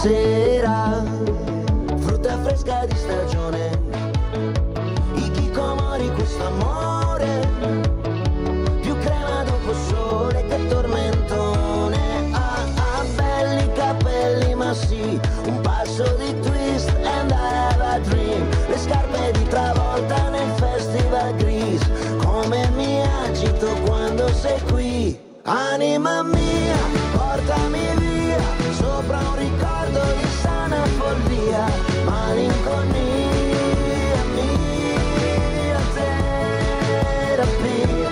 sera, frutta fresca di stagione, i chicomori, questo amore, più crema dopo sole che tormentone. Ah, belli capelli, ma sì, un passo di twist and I have a dream. Le scarpe di Travolta nel festival gris, come mi agito quando sei qui. Anima mia, portami via, sopra un ricordo di sana follia, malinconia, mia terapia.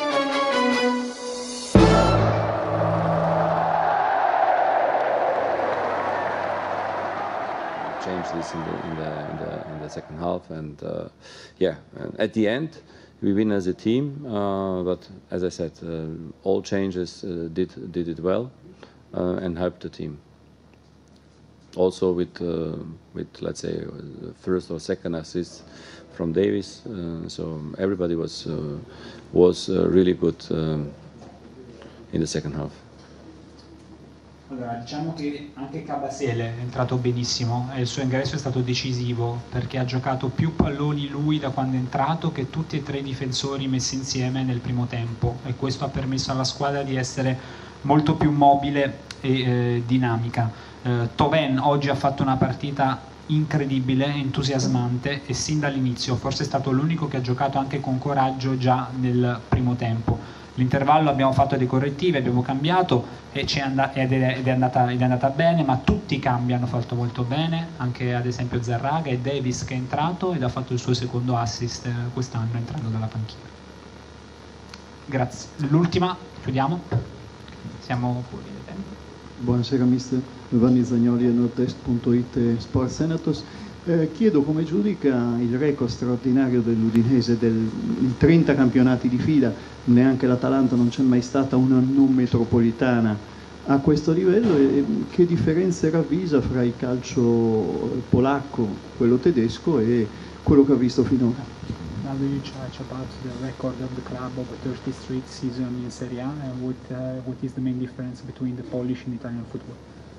Change this in the second half, and yeah, at the end we win as a team, but as I said, all changes did it well and helped the team. Also with let's say first or second assist from Davis, so everybody was really good in the second half. Allora, diciamo che anche Kabasele è entrato benissimo e il suo ingresso è stato decisivo perché ha giocato più palloni lui da quando è entrato che tutti e tre i difensori messi insieme nel primo tempo, e questo ha permesso alla squadra di essere molto più mobile e dinamica. Thauvin oggi ha fatto una partita incredibile, entusiasmante, e sin dall'inizio forse è stato l'unico che ha giocato anche con coraggio già nel primo tempo. L'intervallo abbiamo fatto dei correttivi, abbiamo cambiato ed è andata bene, ma tutti i cambi hanno fatto molto bene, anche ad esempio Zarraga e Davis che è entrato ed ha fatto il suo secondo assist quest'anno entrando dalla panchina. Grazie. L'ultima, chiudiamo, siamo fuori del tempo. Buonasera mister, Vanni Zagnoli a nordest.it e Sport Senators. Chiedo come giudica il record straordinario dell'Udinese in 30 campionati di fila, neanche l'Atalanta, non c'è mai stata una non metropolitana a questo livello, e che differenze ravvisa fra il calcio polacco, quello tedesco e quello che ha visto finora. How do you judge about the record of the club of a 30th Street season in Serie A, and what is the main difference between the Polish and Italian football?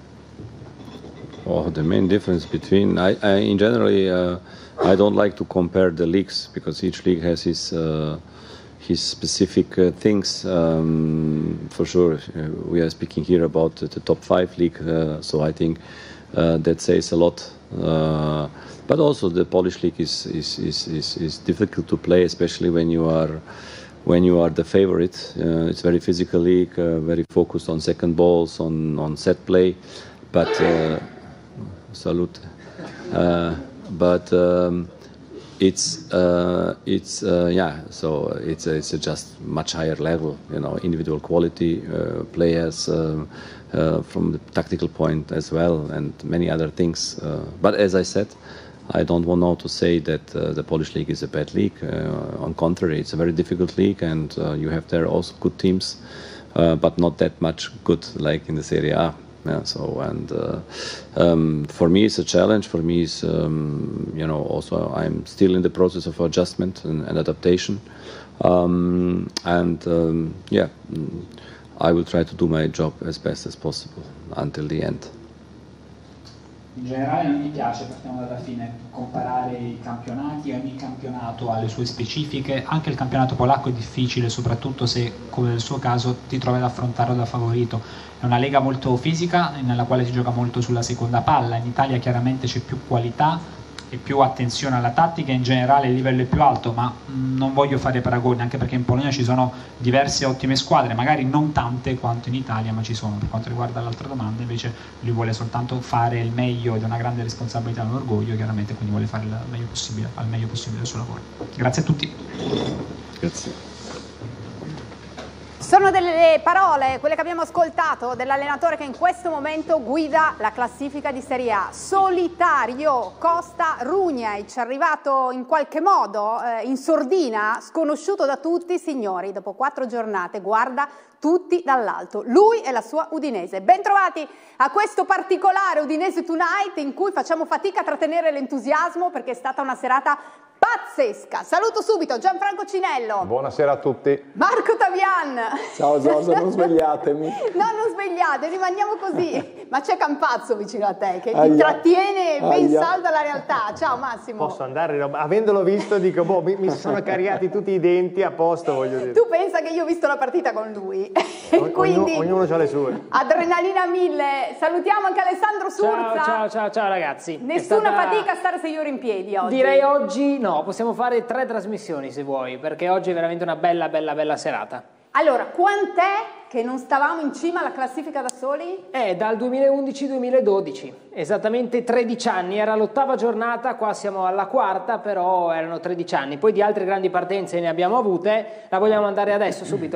Oh, the main difference between in generally I don't like to compare the leagues because each league has his specific things. For sure, we are speaking here about the top 5 league, so I think that says a lot. But also the Polish league is difficult to play, especially when you are the favorite. It's very physical league, very focused on second balls, on set play, but. Salute. But it's yeah. So it's a just much higher level. You know, individual quality players from the tactical point as well, and many other things. But as I said, I don't want now to say that the Polish league is a bad league. On contrary, it's a very difficult league, and you have there also good teams, but not that much good like in the Serie A. Yeah, so and for me it's a challenge. For me is you know, also I'm still in the process of adjustment and adaptation, yeah, I will try to do my job as best as possible until the end. In generale non mi piace, partiamo dalla fine, comparare i campionati. Ogni campionato ha le sue specifiche, anche il campionato polacco è difficile, soprattutto se, come nel suo caso, ti trovi ad affrontarlo da favorito. È una lega molto fisica, nella quale si gioca molto sulla seconda palla. In Italia chiaramente c'è più qualità e più attenzione alla tattica, in generale il livello è più alto, ma non voglio fare paragoni, anche perché in Polonia ci sono diverse ottime squadre, magari non tante quanto in Italia, ma ci sono. Per quanto riguarda l'altra domanda, invece, lui vuole soltanto fare il meglio ed è una grande responsabilità e un orgoglio, chiaramente, quindi vuole fare al meglio possibile il suo lavoro. Grazie a tutti. Grazie. Sono delle parole, quelle che abbiamo ascoltato, dell'allenatore che in questo momento guida la classifica di Serie A. Solitario Costa Runjaic, arrivato in qualche modo in sordina, sconosciuto da tutti, signori, dopo 4 giornate, guarda tutti dall'alto, lui e la sua Udinese. Bentrovati a questo particolare Udinese Tonight in cui facciamo fatica a trattenere l'entusiasmo perché è stata una serata pazzesca. Saluto subito Gianfranco Cinello. Buonasera a tutti. Marco Tavian. Ciao Giorgia, non svegliatemi. No, non svegliate, rimaniamo così. Ma c'è Campazzo vicino a te che ti trattiene ben salda la realtà. Ciao Massimo. Posso andare, avendolo visto dico, boh, mi sono cariati tutti i denti a posto, voglio dire. Tu pensa che io ho visto la partita con lui. Quindi ognuno ha le sue. adrenalina 1000. Salutiamo anche Alessandro Surza. Ciao ragazzi. Nessuna fatica a stare 6 ore in piedi oggi. Direi oggi no, possiamo fare 3 trasmissioni se vuoi, perché oggi è veramente una bella serata. Allora, quant'è che non stavamo in cima alla classifica da soli? Dal 2011-2012, esattamente 13 anni, era l'8ª giornata, qua siamo alla 4ª, però erano 13 anni. Poi di altre grandi partenze ne abbiamo avute, la vogliamo andare adesso subito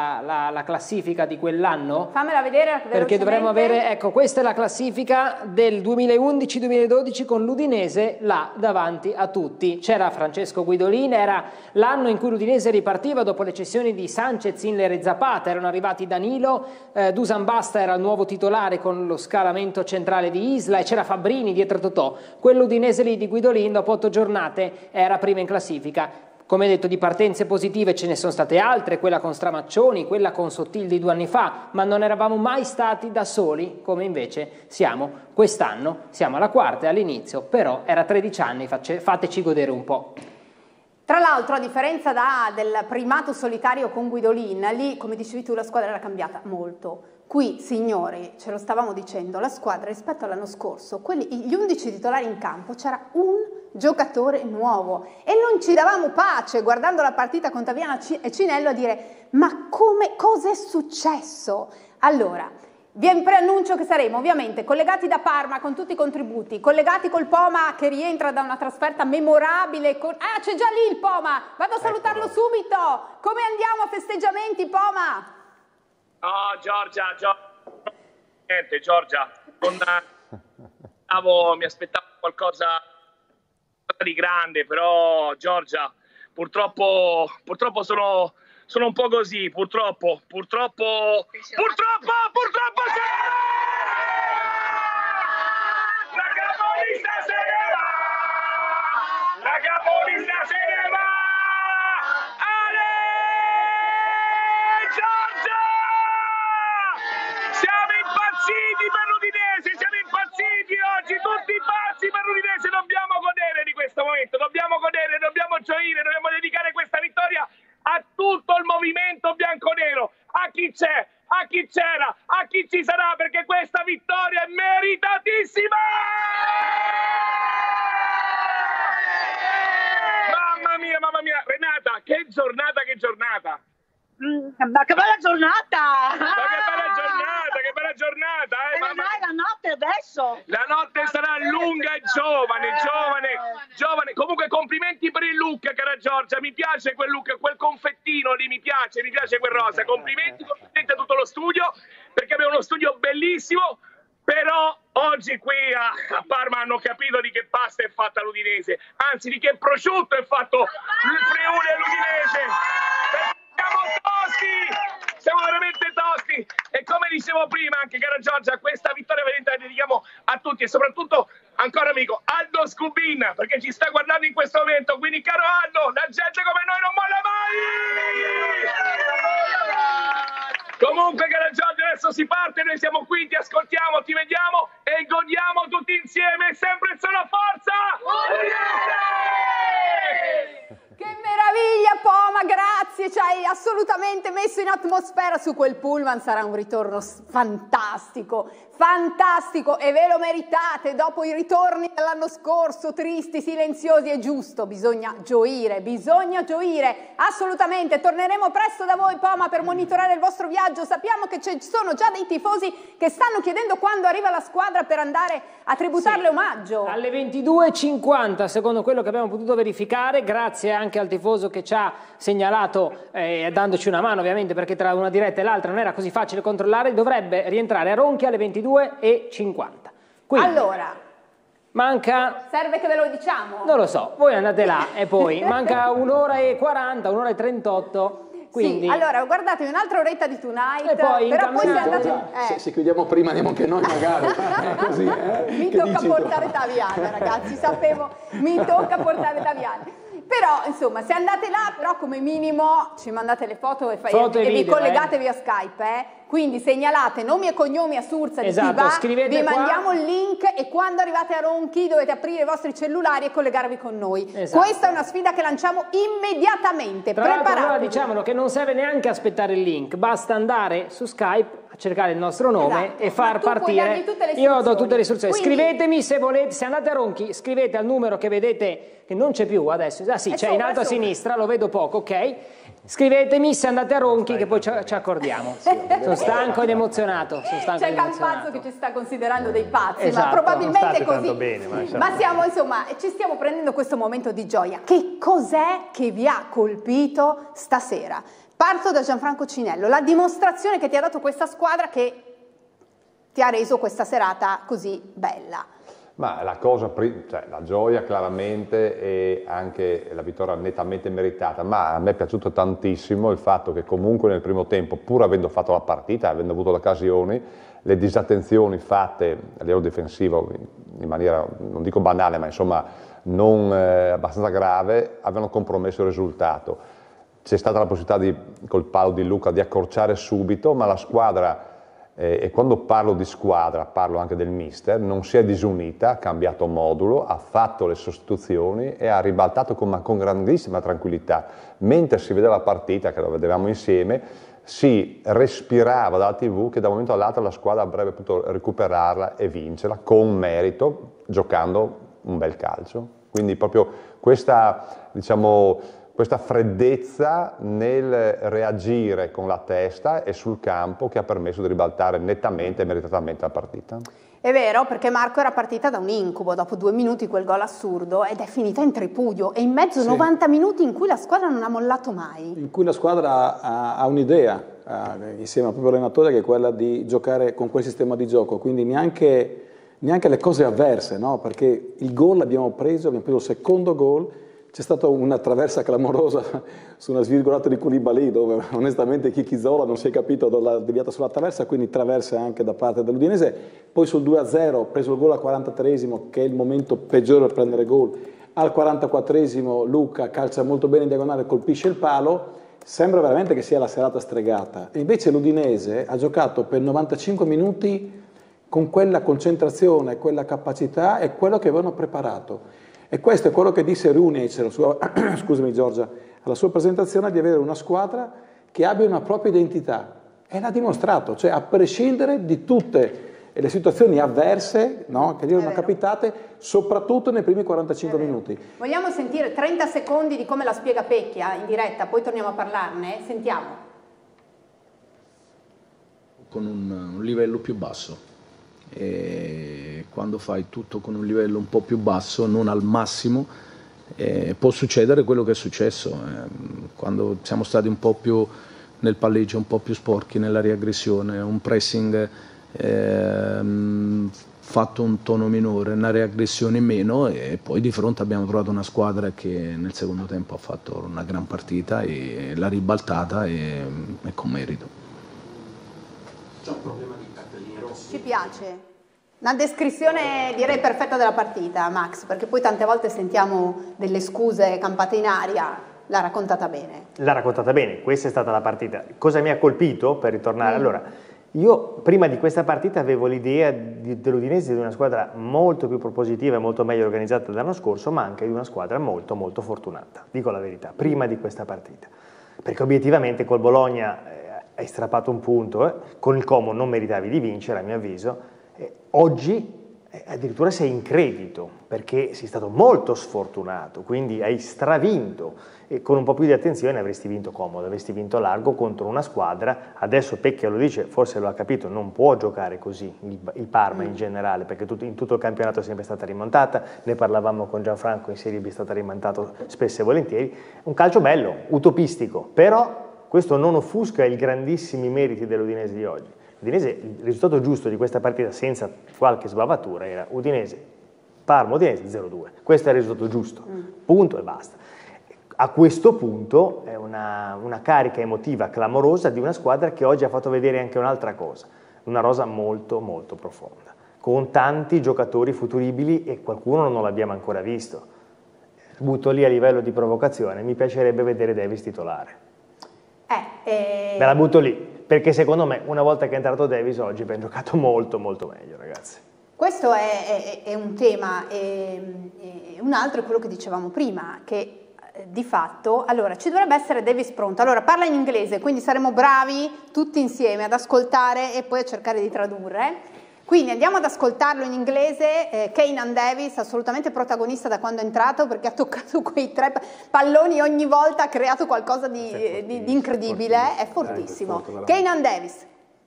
la classifica di quell'anno? Fammela vedere perché dovremmo avere, ecco, questa è la classifica del 2011-2012 con l'Udinese là davanti a tutti. C'era Francesco Guidolin, era l'anno in cui l'Udinese ripartiva dopo le cessioni di Sanchez, Inler e Zapata, erano arrivati Danilo, Dusan Basta era il nuovo titolare con lo scalamento centrale di Isla e c'era Fabbrini dietro Totò. Quell'Udinese lì di Guidolin dopo 8 giornate era prima in classifica. Come detto, di partenze positive ce ne sono state altre, quella con Stramaccioni, quella con Sottilli 2 anni fa, ma non eravamo mai stati da soli come invece siamo quest'anno. Siamo alla 4ª all'inizio, però era 13 anni, fateci godere un po'. Tra l'altro, a differenza del primato solitario con Guidolin, lì, come dicevi tu, la squadra era cambiata molto. Qui, signori, ce lo stavamo dicendo, la squadra rispetto all'anno scorso, gli 11 titolari in campo, c'era un giocatore nuovo e non ci davamo pace guardando la partita con Taviana e Cinello a dire ma cosa è successo? Allora, vi preannuncio che saremo ovviamente collegati da Parma con tutti i contributi, collegati col Poma che rientra da una trasferta memorabile. Ah, c'è già lì il Poma, vado a salutarlo subito. Come andiamo a festeggiamenti, Poma? Oh, Giorgia, niente, Giorgia, mi aspettavo qualcosa di grande, però Giorgia, purtroppo sono un po' così, purtroppo sì! La capolista se ne va! La capolista se ne va! Ale! Giorgia! Siamo impazziti per l'Udinese, siamo impazziti oggi, tutti pazzi per l'Udinese, dobbiamo godere di questo momento, dobbiamo godere, dobbiamo gioire, dobbiamo dedicare questa vittoria a tutto il movimento bianconero, a chi c'è, a chi c'era, a chi ci sarà, perché questa vittoria è meritatissima! Mamma mia, Renata, che giornata! Ma che bella giornata! Che bella giornata! La notte adesso! La notte sarà lunga e giovane. Comunque complimenti per il look, cara Giorgia, mi piace quel look, quel confettino lì, mi piace quel rosa. Complimenti a tutto lo studio, perché abbiamo uno studio bellissimo, però oggi qui a Parma hanno capito di che pasta è fatta l'Udinese, anzi di che prosciutto è fatto il Friuli e l'Udinese. Siamo veramente tosti e come dicevo prima anche, cara Giorgia, questa vittoria veramente la dedichiamo a tutti e soprattutto ancora amico Aldo Scubin, perché ci sta guardando in questo momento, quindi caro Aldo, la gente come noi non molla mai! Comunque, cara Giorgia, adesso si parte, noi siamo qui, ti ascoltiamo, ti vediamo e godiamo tutti insieme, sempre solo forza! Che meraviglia, Poma, grazie, ci hai assolutamente messo in atmosfera su quel pullman, sarà un ritorno fantastico e ve lo meritate dopo i ritorni dell'anno scorso, tristi, silenziosi, è giusto, bisogna gioire, assolutamente, torneremo presto da voi, Poma, per monitorare il vostro viaggio, sappiamo che ci sono già dei tifosi che stanno chiedendo quando arriva la squadra per andare a tributarle omaggio. Alle 22:50, secondo quello che abbiamo potuto verificare, grazie anche al tifoso che ci ha segnalato, dandoci una mano ovviamente, perché tra una diretta e l'altra non era così facile controllare, dovrebbe rientrare a Ronchi alle 22:50. Quindi, allora, manca... Serve che ve lo diciamo? Non lo so, voi andate là e poi manca 1:40, 1:38. Quindi... Sì, allora guardatevi un'altra oretta di Tonight, e poi però poi se andate... Se chiudiamo prima andiamo anche noi magari, così, Mi tocca portare Taviana, ragazzi, sapevo, mi tocca portare Taviana. Però, insomma, se andate là, però come minimo ci mandate le foto e, e vi video, collegate via Skype, Quindi segnalate nomi e cognomi a Surza di chi va, vi mandiamo il link e quando arrivate a Ronchi dovete aprire i vostri cellulari e collegarvi con noi. Esatto. Questa è una sfida che lanciamo immediatamente. Tra l'altro, allora, diciamolo che non serve neanche aspettare il link, basta andare su Skype a cercare il nostro nome e far partire. Io do tutte le istruzioni. Quindi, scrivetemi se volete, se andate a Ronchi, scrivete al numero che vedete che non c'è più adesso. Ah sì, c'è in alto a sinistra, lo vedo poco, ok? Scrivetemi se andate a Ronchi che poi ci accordiamo. Sono stanco ed emozionato. C'è Campazzo che ci sta considerando dei pazzi, esatto, ma probabilmente è così. Bene, ma siamo, insomma, ci stiamo prendendo questo momento di gioia. Che cos'è che vi ha colpito stasera? Parto da Gianfranco Cinello, la dimostrazione che ti ha dato questa squadra che ti ha reso questa serata così bella. Ma la cosa, cioè la gioia chiaramente e anche la vittoria nettamente meritata, ma a me è piaciuto tantissimo il fatto che comunque nel primo tempo, pur avendo fatto la partita, avendo avuto le occasioni, le disattenzioni fatte a livello difensivo in maniera, non dico banale, ma insomma non abbastanza grave, avevano compromesso il risultato. C'è stata la possibilità col palo di Luca di accorciare subito, ma la squadra, e quando parlo di squadra parlo anche del mister, non si è disunita, ha cambiato modulo, ha fatto le sostituzioni e ha ribaltato con grandissima tranquillità. Mentre si vedeva la partita, che lo vedevamo insieme, si respirava dalla TV che da un momento all'altro la squadra avrebbe potuto recuperarla e vincerla con merito, giocando un bel calcio. Quindi proprio questa, diciamo, questa freddezza nel reagire con la testa e sul campo che ha permesso di ribaltare nettamente e meritatamente la partita. È vero, perché Marco era partita da un incubo, dopo 2 minuti quel gol assurdo, ed è finita in tripudio, e in mezzo 90 minuti in cui la squadra non ha mollato mai. In cui la squadra ha un'idea, insieme al proprio allenatore, che è quella di giocare con quel sistema di gioco, quindi neanche le cose avverse, no? Perché il gol l'abbiamo preso il secondo gol. C'è stata una traversa clamorosa su una svirgolata di Koulibaly, dove onestamente Chichizola non si è capito dove l'ha deviata sulla traversa, quindi traversa anche da parte dell'Udinese. Poi sul 2-0 preso il gol al 43esimo, che è il momento peggiore per prendere gol. Al 44esimo Luca calcia molto bene in diagonale, colpisce il palo. Sembra veramente che sia la serata stregata. E invece l'Udinese ha giocato per 95 minuti con quella concentrazione, quella capacità e quello che avevano preparato. E questo è quello che disse Runic, scusami Giorgia, alla sua presentazione, di avere una squadra che abbia una propria identità. E l'ha dimostrato, cioè a prescindere di tutte le situazioni avverse, no, che gli erano capitate, soprattutto nei primi 45 minuti. Vogliamo sentire 30 secondi di come la spiega Pecchia in diretta, poi torniamo a parlarne? Sentiamo. Con un livello più basso. E quando fai tutto con un livello un po' più basso, non al massimo, può succedere quello che è successo. Quando siamo stati un po' più nel palleggio, un po' più sporchi nella riaggressione, un pressing fatto un tono minore, una riaggressione in meno, e poi di fronte abbiamo trovato una squadra che nel secondo tempo ha fatto una gran partita e l'ha ribaltata e con merito. C'è un problema di cartellini rossi. Ci piace. Una descrizione direi perfetta della partita, Max, perché poi tante volte sentiamo delle scuse campate in aria. L'ha raccontata bene. L'ha raccontata bene, questa è stata la partita. Cosa mi ha colpito, per ritornare? Allora, io prima di questa partita avevo l'idea dell'Udinese di una squadra molto più propositiva e molto meglio organizzata dell'anno scorso, ma anche di una squadra molto molto fortunata, dico la verità, prima di questa partita. Perché obiettivamente col Bologna hai strappato un punto, con il Como non meritavi di vincere a mio avviso, oggi addirittura sei in credito perché sei stato molto sfortunato, quindi hai stravinto e con un po' più di attenzione avresti vinto comodo, avresti vinto largo contro una squadra. Adesso Pecchia lo dice, forse lo ha capito, non può giocare così il Parma in generale, perché in tutto il campionato è sempre stata rimontata, ne parlavamo con Gianfranco, in Serie B è stata rimontata spesso e volentieri, un calcio bello, utopistico, però questo non offusca i grandissimi meriti dell'Udinese di oggi. L'Udinese, il risultato giusto di questa partita senza qualche sbavatura era Parma-Udinese 0-2. Questo è il risultato giusto, punto e basta. A questo punto è una carica emotiva clamorosa di una squadra che oggi ha fatto vedere anche un'altra cosa, una rosa molto molto profonda, con tanti giocatori futuribili e qualcuno non l'abbiamo ancora visto. butto lì a livello di provocazione, mi piacerebbe vedere Davis titolare. Me la butto lì, perché secondo me una volta che è entrato Davis oggi abbiamo giocato molto molto meglio, ragazzi. Questo è un tema, e un altro è quello che dicevamo prima, che di fatto, allora, ci dovrebbe essere Davis pronto. Allora, parla in inglese, quindi saremo bravi tutti insieme ad ascoltare e poi a cercare di tradurre. Quindi andiamo ad ascoltarlo in inglese. Keynan Davis, assolutamente protagonista da quando è entrato, perché ha toccato quei 3 palloni ogni volta, ha creato qualcosa di incredibile, è fortissimo. Keynan Davis.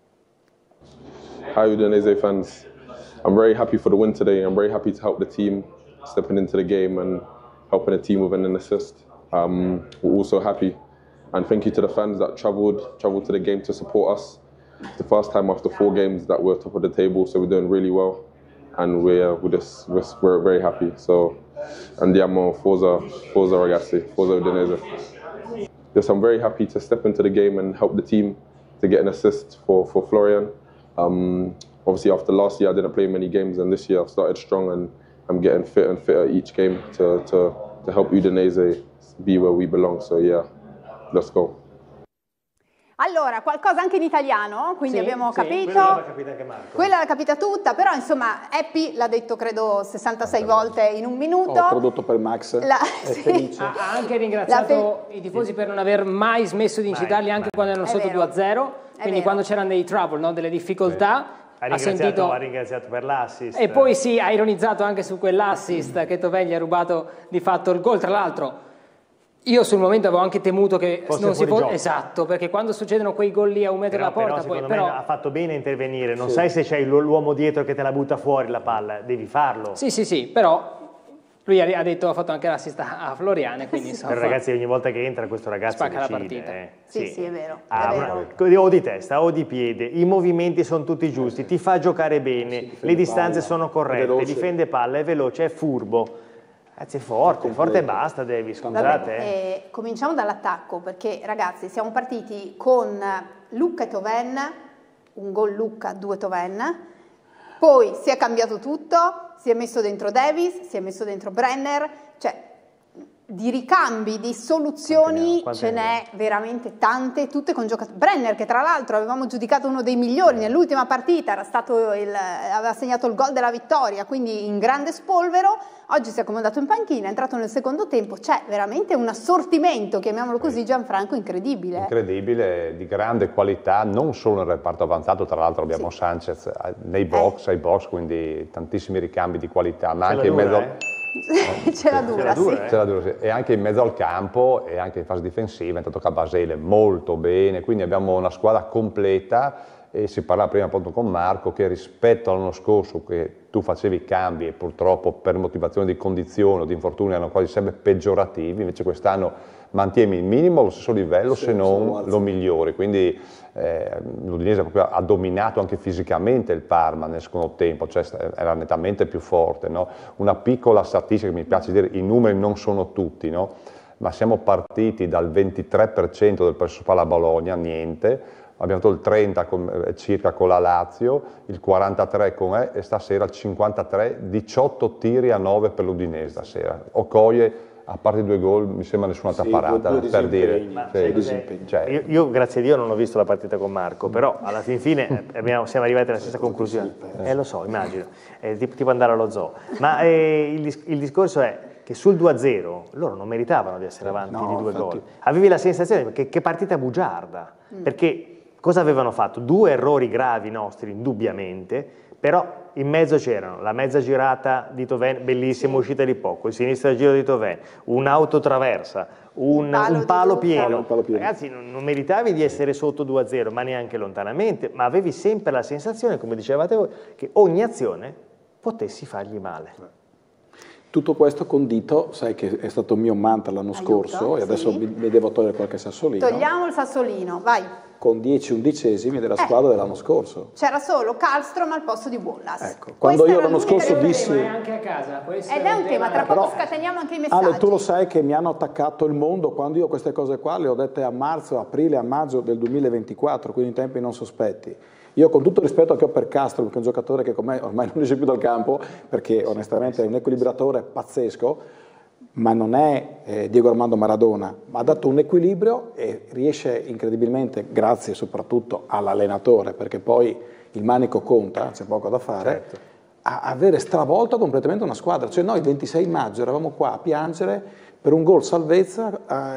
Hi Udinese fans, I'm very happy for the win today. I'm very happy to help the team, stepping into the game and helping the team with an assist. We're also happy, and thank you to the fans that travelled to the game to support us. It's the first time after 4 games that we're top of the table, so we're doing really well, and we're very happy. So andiamo, forza ragazzi, forza Udinese. Yes, I'm very happy to step into the game and help the team to get an assist for Florian. Obviously after last year I didn't play many games, and this year I've started strong and I'm getting fitter and fitter each game to help Udinese be where we belong. So yeah, let's go. Allora, qualcosa anche in italiano, quindi abbiamo capito. Quella l'ha capita anche Marco. Quella l'ha capita tutta, però insomma Happy l'ha detto credo 66 volte in un minuto. Ho tradotto per Max, Ha anche ringraziato i tifosi per non aver mai smesso di incitarli anche quando erano sotto 2-0, quindi quando c'erano dei trouble, no? Delle difficoltà. Ha ringraziato per l'assist. E poi sì, ha ironizzato anche su quell'assist che Tovin gli ha rubato di fatto il gol. Tra l'altro io sul momento avevo anche temuto che non si fosse... Esatto, perché quando succedono quei gol lì a 1 metro dalla porta... Secondo me ha fatto bene a intervenire. Non sai se c'hai l'uomo dietro che te la butta fuori la palla, devi farlo. Sì, però lui ha fatto anche l'assist a Florian, quindi insomma... Però ragazzi, ogni volta che entra questo ragazzo spacca decide, la partita. Sì, è vero. O di testa o di piede, i movimenti sono tutti giusti, ti fa giocare bene, le distanze sono corrette, difende palla, è veloce, è furbo. Ragazzi, è forte e basta Davis, scusate. Cominciamo dall'attacco, perché ragazzi siamo partiti con Lucca e Tovin, un gol Lucca, 2 Tovin, poi si è cambiato tutto, si è messo dentro Davis, si è messo dentro Brenner, cioè di ricambi, di soluzioni ce n'è veramente tante, tutte con giocatori. Brenner, che tra l'altro avevamo giudicato uno dei migliori nell'ultima partita, aveva segnato il gol della vittoria, quindi in grande spolvero, oggi si è accomodato in panchina, è entrato nel secondo tempo, c'è veramente un assortimento, chiamiamolo così, Gianfranco, incredibile. Incredibile, di grande qualità, non solo nel reparto avanzato, tra l'altro abbiamo Sanchez ai box, quindi tantissimi ricambi di qualità, ma anche in mezzo... Ce la dura, sì. E anche in mezzo al campo e anche in fase difensiva è entrato Cabasele molto bene, quindi abbiamo una squadra completa. E si parlava prima appunto con Marco che rispetto all'anno scorso, che tu facevi cambi e purtroppo per motivazioni di condizione o di infortuni erano quasi sempre peggiorativi, invece quest'anno mantieni il minimo allo stesso livello, se non lo migliori, quindi l'Udinese proprio ha dominato anche fisicamente il Parma nel secondo tempo, cioè era nettamente più forte, no? Una piccola statistica che mi piace dire, i numeri non sono tutti, no? Ma siamo partiti dal 23% del possesso palla a Bologna, niente, abbiamo fatto il 30 circa con la Lazio, il 43 con e stasera il 53, 18 tiri a 9 per l'Udinese stasera. Okoye, a parte i 2 gol, mi sembra nessun'altra parata, per dire. Io grazie a Dio non ho visto la partita con Marco, però alla fine siamo arrivati alla stessa conclusione. Lo so, immagino, tipo andare allo zoo. Ma il discorso è che sul 2-0 loro non meritavano di essere avanti di 2 gol. Avevi la sensazione che partita bugiarda, perché cosa avevano fatto? 2 errori gravi nostri, indubbiamente, però in mezzo c'erano la mezza girata di Tovin, bellissima uscita di poco, il sinistro giro di Tovin, un'autotraversa, un palo pieno. Ragazzi, non meritavi di essere sotto 2-0, ma neanche lontanamente, ma avevi sempre la sensazione, come dicevate voi, che ogni azione potessi fargli male. Tutto questo condito, sai che è stato il mio mantra l'anno scorso, e adesso mi devo togliere qualche sassolino. Togliamo il sassolino, vai. Con 10 undicesimi della squadra dell'anno scorso. C'era solo Karlström al posto di Wallace. Ecco, quando io l'anno scorso dissi... anche a casa. Ed è un tema, tra poco scateniamo anche i messaggi. Ale, tu lo sai che mi hanno attaccato il mondo quando io queste cose qua le ho dette a marzo, aprile, a maggio del 2024, quindi in tempi non sospetti. Io con tutto il rispetto che ho per Castro, che è un giocatore che con me ormai non esce più dal campo, perché onestamente è un equilibratore pazzesco, ma non è Diego Armando Maradona, ma ha dato un equilibrio e riesce incredibilmente, grazie soprattutto all'allenatore, perché poi il manico conta, c'è poco da fare, certo, a avere stravolto completamente una squadra. Cioè noi il 26 maggio eravamo qua a piangere per un gol salvezza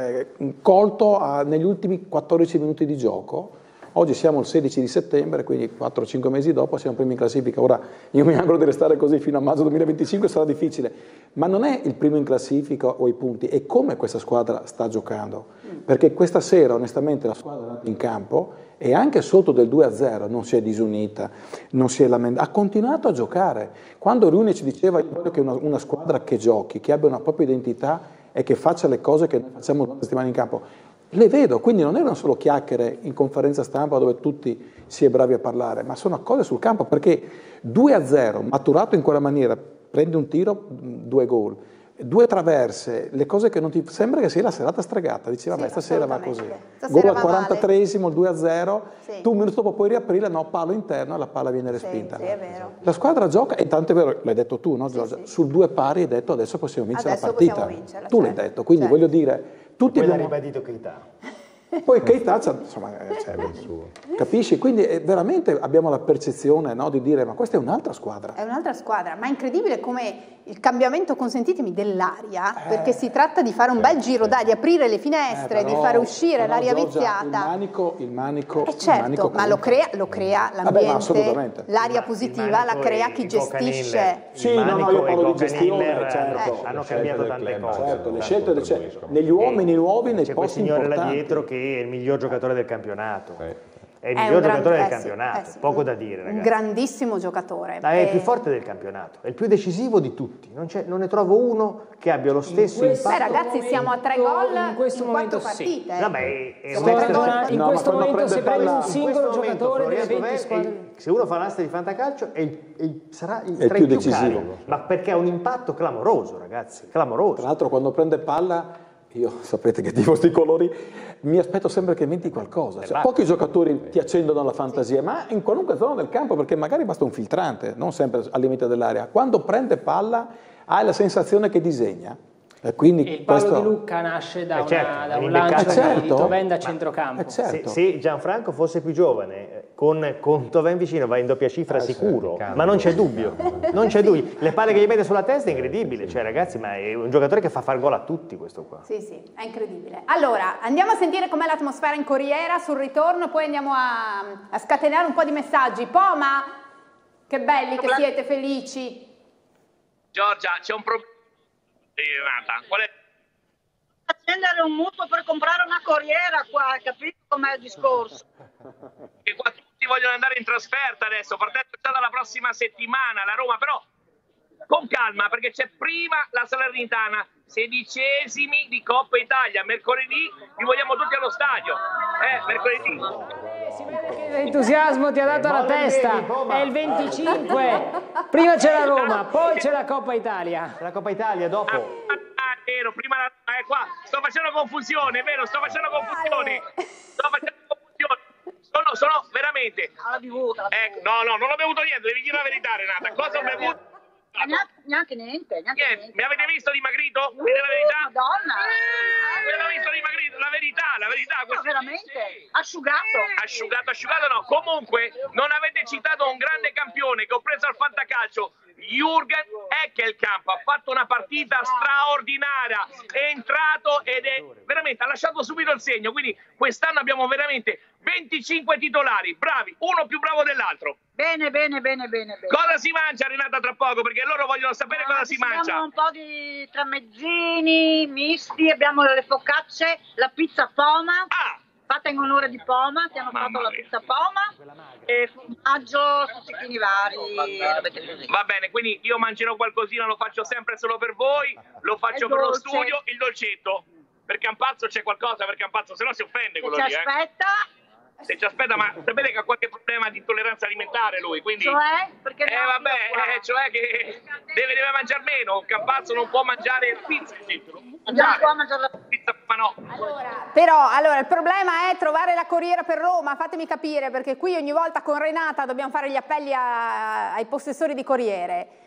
colto negli ultimi 14 minuti di gioco. Oggi siamo il 16 di settembre, quindi 4-5 mesi dopo siamo primi in classifica. Ora io mi auguro di restare così fino a maggio 2025, sarà difficile, ma non è il primo in classifica o i punti, è come questa squadra sta giocando, perché questa sera onestamente la squadra in campo e anche sotto del 2-0 non si è disunita, non si è lamentata, ha continuato a giocare. Quando Rooney ci diceva io voglio che una squadra che giochi, che abbia una propria identità e che faccia le cose che noi facciamo durante la settimana in campo, le vedo, quindi non erano solo chiacchiere in conferenza stampa dove tutti si è bravi a parlare, ma sono cose sul campo, perché 2-0, maturato in quella maniera, prendi un tiro, 2 gol, 2 traverse, le cose che non ti sembra che sia la serata stregata, dici vabbè, stasera va così. Gol al 43esimo, il 2-0, sì, tu un minuto dopo puoi riaprire, no, palo interno e la palla viene respinta. Sì, è vero. La squadra gioca, e tanto è vero, l'hai detto tu, no Giorgia? Sì. Sul 2 pari hai detto adesso possiamo vincere la partita. Vincerla, tu l'hai detto, quindi voglio dire, tutti abbiamo ribadito Keita. Poi Keita, insomma, capisci? Quindi veramente abbiamo la percezione, no, di dire ma questa è un'altra squadra. È un'altra squadra, ma è incredibile come il cambiamento, consentitemi, dell'aria, perché si tratta di fare un bel giro, di aprire le finestre, di fare uscire l'aria viziata. Il manico certo, ma lo crea l'ambiente, l'aria positiva la crea chi gestisce. Sì, io parlo di gestione, certo. Hanno cambiato tante cose. Certo, le scelte negli uomini nuovi, nei posti importanti. C'è quel signore là dietro che è il miglior giocatore del campionato. È il miglior giocatore del campionato, poco da dire, ragazzi. Un grandissimo giocatore. È il più forte del campionato, è il più decisivo di tutti. Non ne trovo uno che abbia lo stesso impatto. Ragazzi, siamo a 3 gol in questo momento, 4 partite. Sì. In questo momento se prendi un singolo giocatore delle 20 squadre, se uno fa l'asta di fantacalcio sarà tra più i più decisivo. carico, ma perché ha un impatto clamoroso, ragazzi, clamoroso. Tra l'altro quando prende palla, io sapete che di questi colori mi aspetto sempre che inventi qualcosa. Cioè, pochi giocatori ti accendono la fantasia, ma in qualunque zona del campo, perché magari basta un filtrante, non sempre al limite dell'area. Quando prende palla hai la sensazione che disegna. E quindi il palo di Lucca nasce da un lancio di Thauvin da centrocampo. Se Gianfranco fosse più giovane, con Thauvin vicino va in doppia cifra sicuro, ma non c'è dubbio, non c'è dubbio. Le palle che gli mette sulla testa è incredibile, cioè ragazzi, ma è un giocatore che fa far gol a tutti questo qua. Sì, è incredibile. Allora, andiamo a sentire com'è l'atmosfera in Corriera sul ritorno, poi andiamo a scatenare un po' di messaggi. Poma, che belli che siete, felici. Giorgia, c'è un problema. Qual è? Accendere un mutuo per comprare una corriera qua, capito com'è il discorso? Che qua tutti vogliono andare in trasferta adesso, partendo già dalla prossima settimana la Roma, però con calma, perché c'è prima la Salernitana, 16esimi di Coppa Italia, mercoledì vi vogliamo tutti allo stadio, mercoledì. L'entusiasmo ti ha dato la testa, è il 25, prima c'è la Roma, poi c'è la Coppa Italia. La Coppa Italia dopo. Vero, prima qua, sto facendo confusione, vero, sto facendo confusione. Sono veramente... no, non ho bevuto niente, devi dire la verità, Renata, cosa ho bevuto? Neanche niente. Mi avete visto dimagrito? Dite la verità? Madonna! Mi avete visto dimagrito? La verità. No, veramente? Asciugato no. Comunque, non avete citato un grande campione che ho preso al fantacalcio, Jürgen Eckelkamp. Ha fatto una partita straordinaria, è entrato ed è veramente, ha lasciato subito il segno. Quindi quest'anno abbiamo veramente 25 titolari, bravi, uno più bravo dell'altro. Bene. Cosa si mangia, Renata, tra poco? Perché loro vogliono sapere cosa si mangia. Abbiamo un po' di tramezzini misti, abbiamo le focacce, la pizza Poma, fatta in onore di Poma, ti hanno fatto la pizza Poma, e formaggio, stuzzichini vari. Va bene, quindi io mangerò qualcosina, lo faccio sempre solo per voi, lo faccio per lo studio, il dolcetto. Per Campazzo c'è qualcosa, per Campazzo, se no si offende quello lì. Se ci aspetta, ma sapete che ha qualche problema di intolleranza alimentare lui, quindi... Cioè? Perché cioè che deve mangiare meno, Campazzo non può mangiare pizza, non può mangiare la pizza, ma no. Allora, il problema è trovare la corriera per Roma, fatemi capire, perché qui ogni volta con Renata dobbiamo fare gli appelli ai possessori di corriere.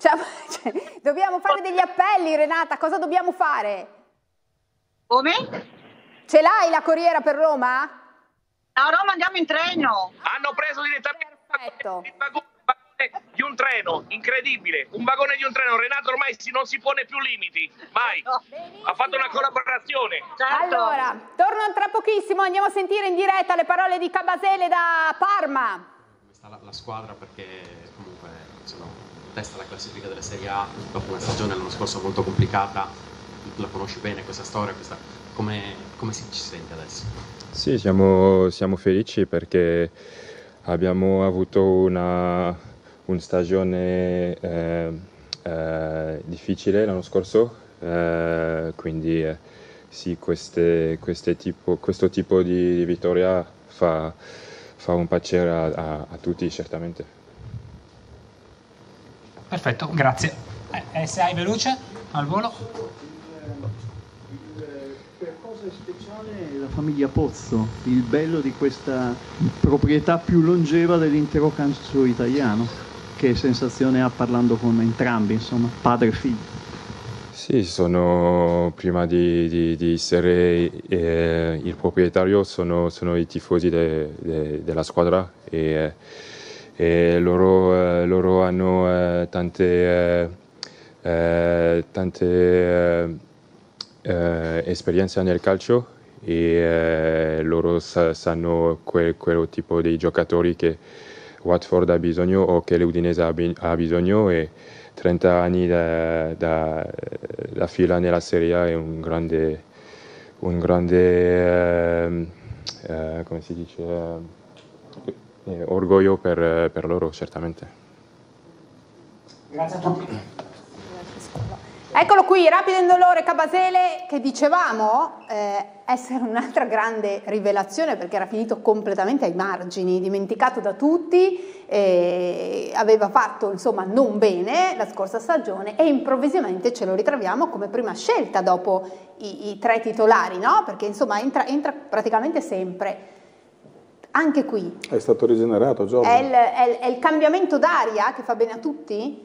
Dobbiamo fare degli appelli, Renata, cosa dobbiamo fare? Come? Ce l'hai la corriera per Roma? A Roma andiamo in treno. Hanno preso direttamente il vagone di un treno, incredibile, un vagone di un treno. Renato ormai non si pone più limiti, mai. Ha fatto una collaborazione. Certo. Allora, torno tra pochissimo, andiamo a sentire in diretta le parole di Cabasele da Parma. Come sta la squadra, perché comunque sono in testa alla classifica della Serie A dopo una stagione l'anno scorso molto complicata. Tu la conosci bene questa storia, come si ci sente adesso? Sì, siamo felici perché abbiamo avuto una stagione difficile l'anno scorso, quindi sì, questo tipo di vittoria fa un piacere a tutti, certamente. Perfetto, grazie. SI veloce, al volo. Per cosa è speciale la famiglia Pozzo, il bello di questa proprietà più longeva dell'intero calcio italiano? Che sensazione ha parlando con entrambi, insomma, padre e figlio? Sì, prima di essere il proprietario, sono i tifosi della squadra e loro hanno tante esperienze nel calcio e loro sanno quel tipo di giocatori che Watford ha bisogno o che l'Udinese ha bisogno, e 30 anni da fila nella Serie A è un grande come si dice, orgoglio per loro, certamente. Grazie a tutti. Eccolo qui, rapido e indolore Cabasele, che dicevamo essere un'altra grande rivelazione perché era finito completamente ai margini, dimenticato da tutti, aveva fatto insomma non bene la scorsa stagione e improvvisamente ce lo ritroviamo come prima scelta dopo i tre titolari, no? Perché insomma entra praticamente sempre. Anche qui. È stato rigenerato, Giorgio. È il cambiamento d'aria che fa bene a tutti?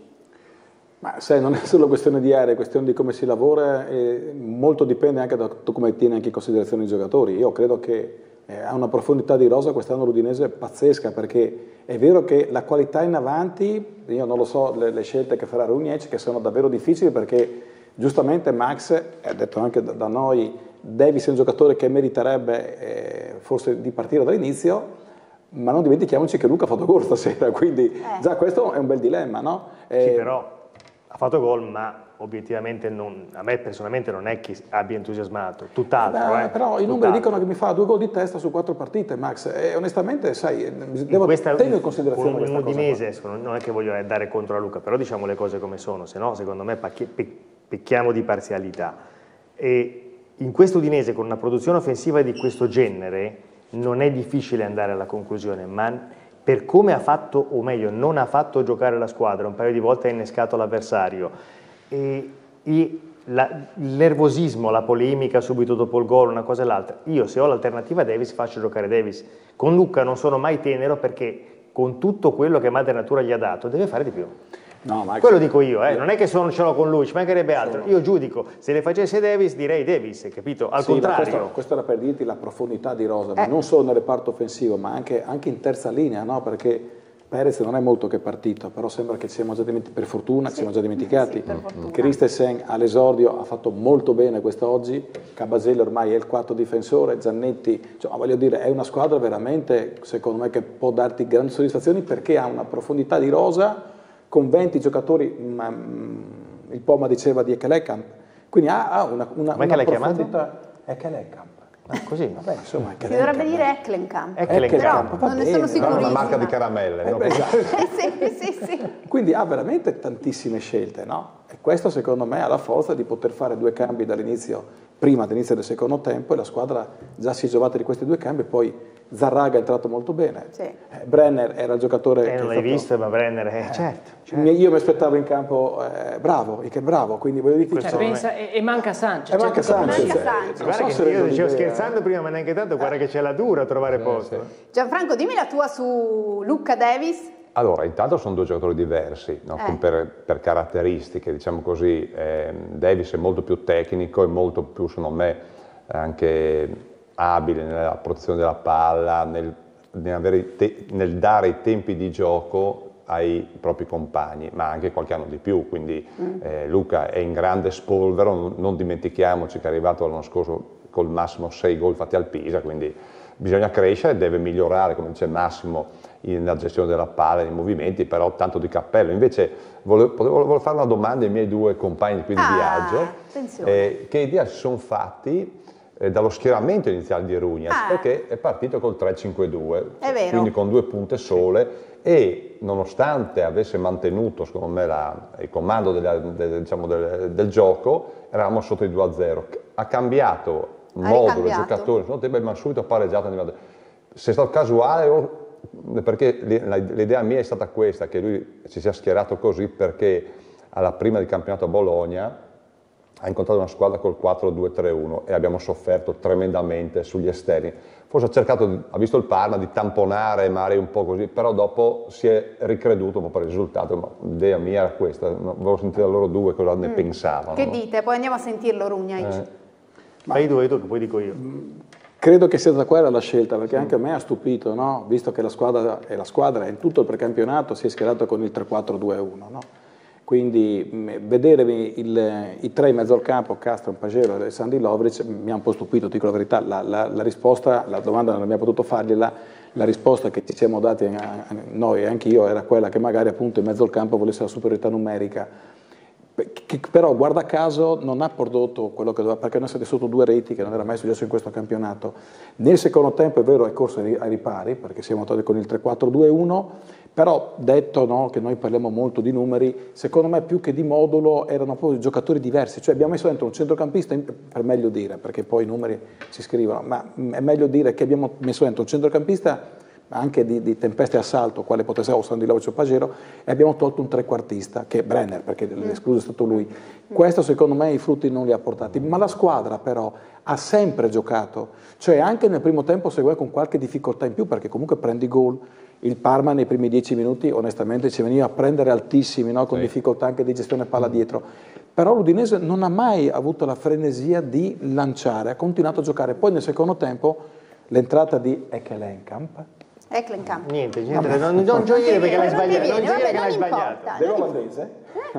Ma sai, non è solo questione di aria, è questione di come si lavora, e molto dipende anche da come tieni anche in considerazione i giocatori. Io credo che ha una profondità di rosa quest'anno l'Udinese pazzesca, perché è vero che la qualità in avanti, io non lo so le scelte che farà Runjec, che sono davvero difficili, perché giustamente Max, ha detto anche da noi, Davis è un giocatore che meriterebbe forse di partire dall'inizio, ma non dimentichiamoci che Luca ha fatto gol stasera, quindi già questo è un bel dilemma, no? Sì, però ha fatto gol, ma obiettivamente a me personalmente non è che abbia entusiasmato, tutt'altro. Però i numeri dicono che mi fa 2 gol di testa su 4 partite, Max, e onestamente, sai, devo tenere in considerazione un questa Udinese, non è che voglio dare contro a Luca, però diciamo le cose come sono, se no secondo me pecchiamo di parzialità. E in questo Udinese, con una produzione offensiva di questo genere, non è difficile andare alla conclusione, ma per come ha fatto, o meglio, non ha fatto giocare la squadra, un paio di volte ha innescato l'avversario, e il nervosismo, la polemica subito dopo il gol, una cosa e l'altra. Io, se ho l'alternativa a Davis, faccio giocare Davis. Con Luca non sono mai tenero, perché con tutto quello che Madre Natura gli ha dato deve fare di più. No, Max, quello dico io, non è che ce l'ho con lui, ci mancherebbe altro. Io giudico, se le facesse Davis direi Davis, capito? Al contrario. Questo era per dirti la profondità di rosa, ma non solo nel reparto offensivo, ma anche in terza linea, no? Perché Perez non è molto che è partito, però sembra che ci siamo già dimenticati, per fortuna ci siamo già dimenticati. Christensen all'esordio ha fatto molto bene quest'oggi, Cabasele ormai è il quarto difensore, Zannetti, cioè, voglio dire, è una squadra veramente, secondo me, che può darti grandi soddisfazioni, perché ha una profondità di rosa con 20 giocatori, il Poma diceva di Ekelekamp, quindi ha una profondità. Ekelekamp. Così, vabbè, insomma, si dovrebbe dire Eklenkamp, però non ne sono sicurissima. È una marca di caramelle. No? Sì. Quindi ha veramente tantissime scelte, no? E questo secondo me ha la forza di poter fare 2 cambi dall'inizio, prima dell'inizio del secondo tempo, e la squadra già si è giovata di questi 2 cambi, poi Zarraga è entrato molto bene, Brenner era il giocatore non l'hai visto, ma Brenner certo. Io mi aspettavo in campo bravo, quindi voglio dire e manca Sanchez, manca Sanchez. Guarda che io dicevo scherzando prima, ma neanche tanto, guarda che c'è la dura a trovare posto. Gianfranco, dimmi la tua su Luca Davis Allora, intanto sono due giocatori diversi, no? Per caratteristiche, diciamo così. Davis è molto più tecnico e molto più, secondo me, anche abile nella protezione della palla, nel dare i tempi di gioco ai propri compagni, ma anche qualche anno di più, quindi Luka è in grande spolvero, non dimentichiamoci che è arrivato l'anno scorso col massimo 6 gol fatti al Pisa, quindi bisogna crescere, deve migliorare, come dice Massimo, nella gestione della palla, nei movimenti, però tanto di cappello. Invece volevo fare una domanda ai miei due compagni qui di viaggio, che idea si sono fatti dallo schieramento iniziale di Runjac, perché è partito col 3-5-2, quindi con 2 punte sole, e nonostante avesse mantenuto, secondo me, il comando del gioco, eravamo sotto i 2-0. Ha cambiato modulo, giocatore, ma subito pareggiato. Se è stato casuale, perché l'idea mia è stata questa, che lui si sia schierato così perché alla prima del campionato a Bologna ha incontrato una squadra col 4-2-3-1 e abbiamo sofferto tremendamente sugli esterni. Forse ha visto il Parma di tamponare magari un po' così, però dopo si è ricreduto un po' per il risultato, ma l'idea mia era questa, volevo sentire da loro due cosa ne pensavano. Che dite? Poi andiamo a sentirlo, Runjac. Vai tu, che poi dico io. Credo che sia stata quella la scelta, perché anche a me ha stupito, no? Visto che la squadra in tutto il precampionato si è schierata con il 3-4-2-1, no? Quindi vedere i tre in mezzo al campo, Castro, Pagero e Sandi Lovric, mi ha un po' stupito, dico la verità. La risposta, la domanda non abbiamo potuto fargliela, la risposta che ci siamo dati noi e anche io era quella che magari appunto in mezzo al campo volesse la superiorità numerica, che però guarda caso non ha prodotto quello che doveva, perché noi siamo sotto 2 reti che non era mai successo in questo campionato. Nel secondo tempo è vero è corso ai ripari, perché siamo andati con il 3-4-2-1, però detto, no, che noi parliamo molto di numeri, secondo me più che di modulo erano proprio giocatori diversi, cioè abbiamo messo dentro un centrocampista, per meglio dire, perché poi i numeri si scrivono, ma è meglio dire che abbiamo messo dentro un centrocampista anche di tempeste assalto, quale potesse essere Sandi Lovric o Pagero, e abbiamo tolto un trequartista, che è Brenner, perché l'escluso è stato lui. Questo secondo me i frutti non li ha portati, ma la squadra però ha sempre giocato, cioè anche nel primo tempo segue con qualche difficoltà in più, perché comunque prendi gol. Il Parma nei primi 10 minuti onestamente ci veniva a prendere altissimi, no? Con difficoltà anche di gestione palla dietro, però l'Udinese non ha mai avuto la frenesia di lanciare, ha continuato a giocare. Poi nel secondo tempo l'entrata di Ekkelenkamp, niente, non gioire perché l'hai sbagliato, non gioire che l'hai sbagliato. Dell'olandese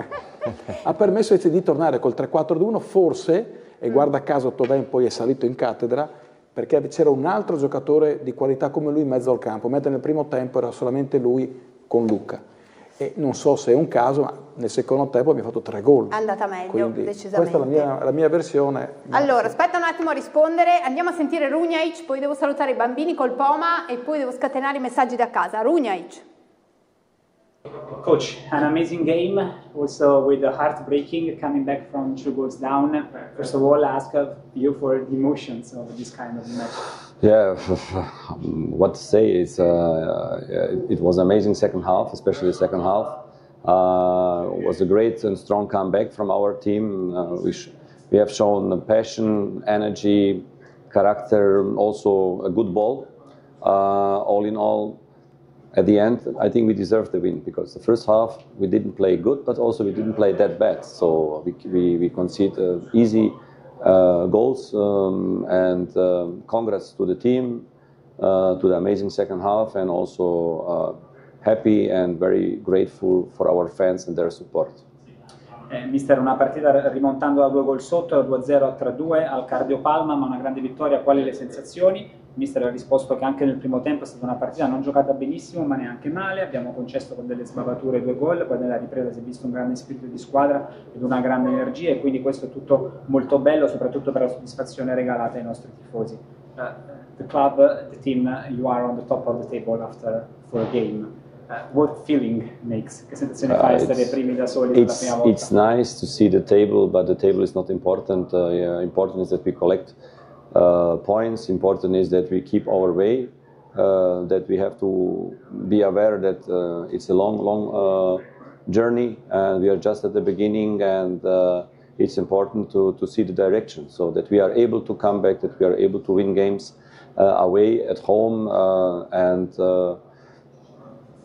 ha permesso di tornare col 3-4-2-1 forse, e guarda caso Thauvin poi è salito in cattedra, perché c'era un altro giocatore di qualità come lui in mezzo al campo, mentre nel primo tempo era solamente lui con Luka. E non so se è un caso, ma nel secondo tempo abbiamo fatto 3 gol. È andata meglio, quindi decisamente. Questa è la mia versione. Allora, aspetta un attimo a rispondere, andiamo a sentire Runjac, poi devo salutare i bambini col Poma e poi devo scatenare i messaggi da casa. Runjac. Coach, an amazing game, also with the heartbreaking coming back from 2 goals down. First of all, I ask you for the emotions of this kind of match. Yeah, what to say? It was an amazing second half, especially the second half. It was a great and strong comeback from our team. We have shown passion, energy, character, also a good ball. All in all, at the end, I think we deserved the win, because the first half we didn't play good, but also we didn't play that bad. So we conceded easy goals, and congrats to the team, to the amazing second half, and also happy and very grateful for our fans and their support. Mister, una partita rimontando da 2 gol sotto, da 2-0 a 3-2 al Cardiopalma, ma una grande vittoria. Quali le sensazioni? Mister ha risposto che anche nel primo tempo è stata una partita non giocata benissimo, ma neanche male. Abbiamo concesso con delle sbavature 2 gol, poi nella ripresa si è visto un grande spirito di squadra ed una grande energia, e quindi questo è tutto molto bello, soprattutto per la soddisfazione regalata ai nostri tifosi. The club, the team, you are on the top of the table after 4 games. What feeling makes? Che sensazione fa essere primi da soli per la prima volta? It's nice to see the table, but the table is not important. Important is that we collect points. Important is that we keep our way. That we have to be aware that it's a long journey, and we are just at the beginning, and it's important to see the direction, so that we are able to come back, that we are able to win games away, at home, and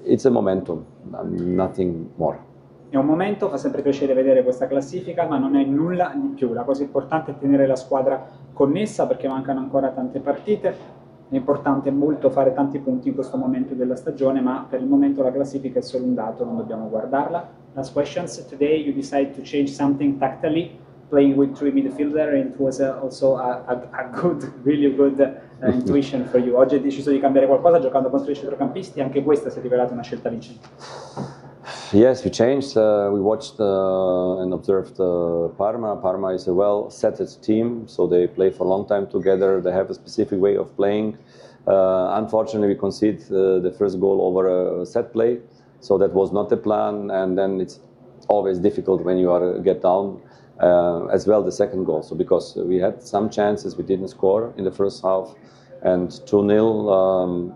it's a momentum, nothing more. È un momento, fa sempre piacere vedere questa classifica, ma non è nulla di più. La cosa importante è tenere la squadra connessa perché mancano ancora tante partite. È importante molto fare tanti punti in questo momento della stagione, ma per il momento la classifica è solo un dato, non dobbiamo guardarla. Last questions. Today you decided to change something tactically, playing with 3 midfielder, and it was also a good, really good intuition for you. Oggi hai deciso di cambiare qualcosa giocando contro i centrocampisti, anche questa si è rivelata una scelta vincente. Yes, we changed. We watched and observed Parma. Parma is a well-settled team, so they play for a long time together. They have a specific way of playing. Unfortunately, we conceded the first goal over a set play, so that was not the plan. And then it's always difficult when you get down. As well, the second goal. So because we had some chances, we didn't score in the first half, and 2-0.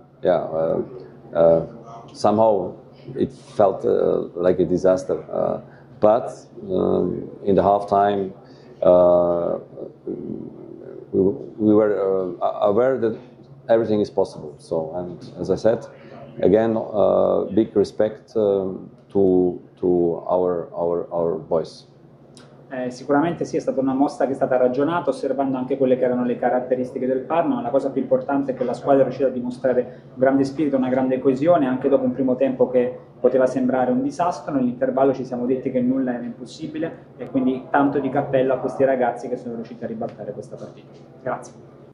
Somehow. It felt like a disaster, but in the halftime we were aware that everything is possible. So, and as I said, again, big respect to our boys. Sicuramente sì, è stata una mossa che è stata ragionata, osservando anche quelle che erano le caratteristiche del Parma, ma la cosa più importante è che la squadra è riuscita a dimostrare un grande spirito, una grande coesione, anche dopo un primo tempo che poteva sembrare un disastro. Nell'intervallo ci siamo detti che nulla era impossibile e quindi tanto di cappello a questi ragazzi che sono riusciti a ribaltare questa partita. Grazie.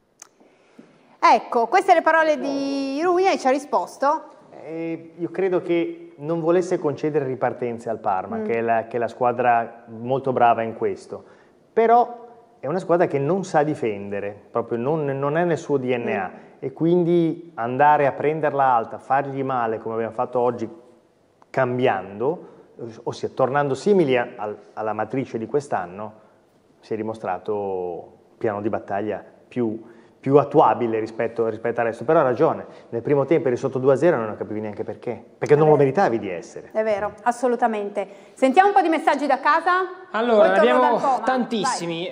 Ecco, queste le parole di Rugna e ci ha risposto. Io credo che non volesse concedere ripartenze al Parma, che è la squadra molto brava in questo, però è una squadra che non sa difendere, proprio non è nel suo DNA, e quindi andare a prenderla alta, fargli male come abbiamo fatto oggi cambiando, ossia tornando simili alla matrice di quest'anno, si è dimostrato piano di battaglia più attuabile rispetto al resto. Però ha ragione, nel primo tempo eri sotto 2-0 e non capivi neanche perché non lo meritavi di essere. È vero, assolutamente. Sentiamo un po' di messaggi da casa. Allora, ne abbiamo tantissimi.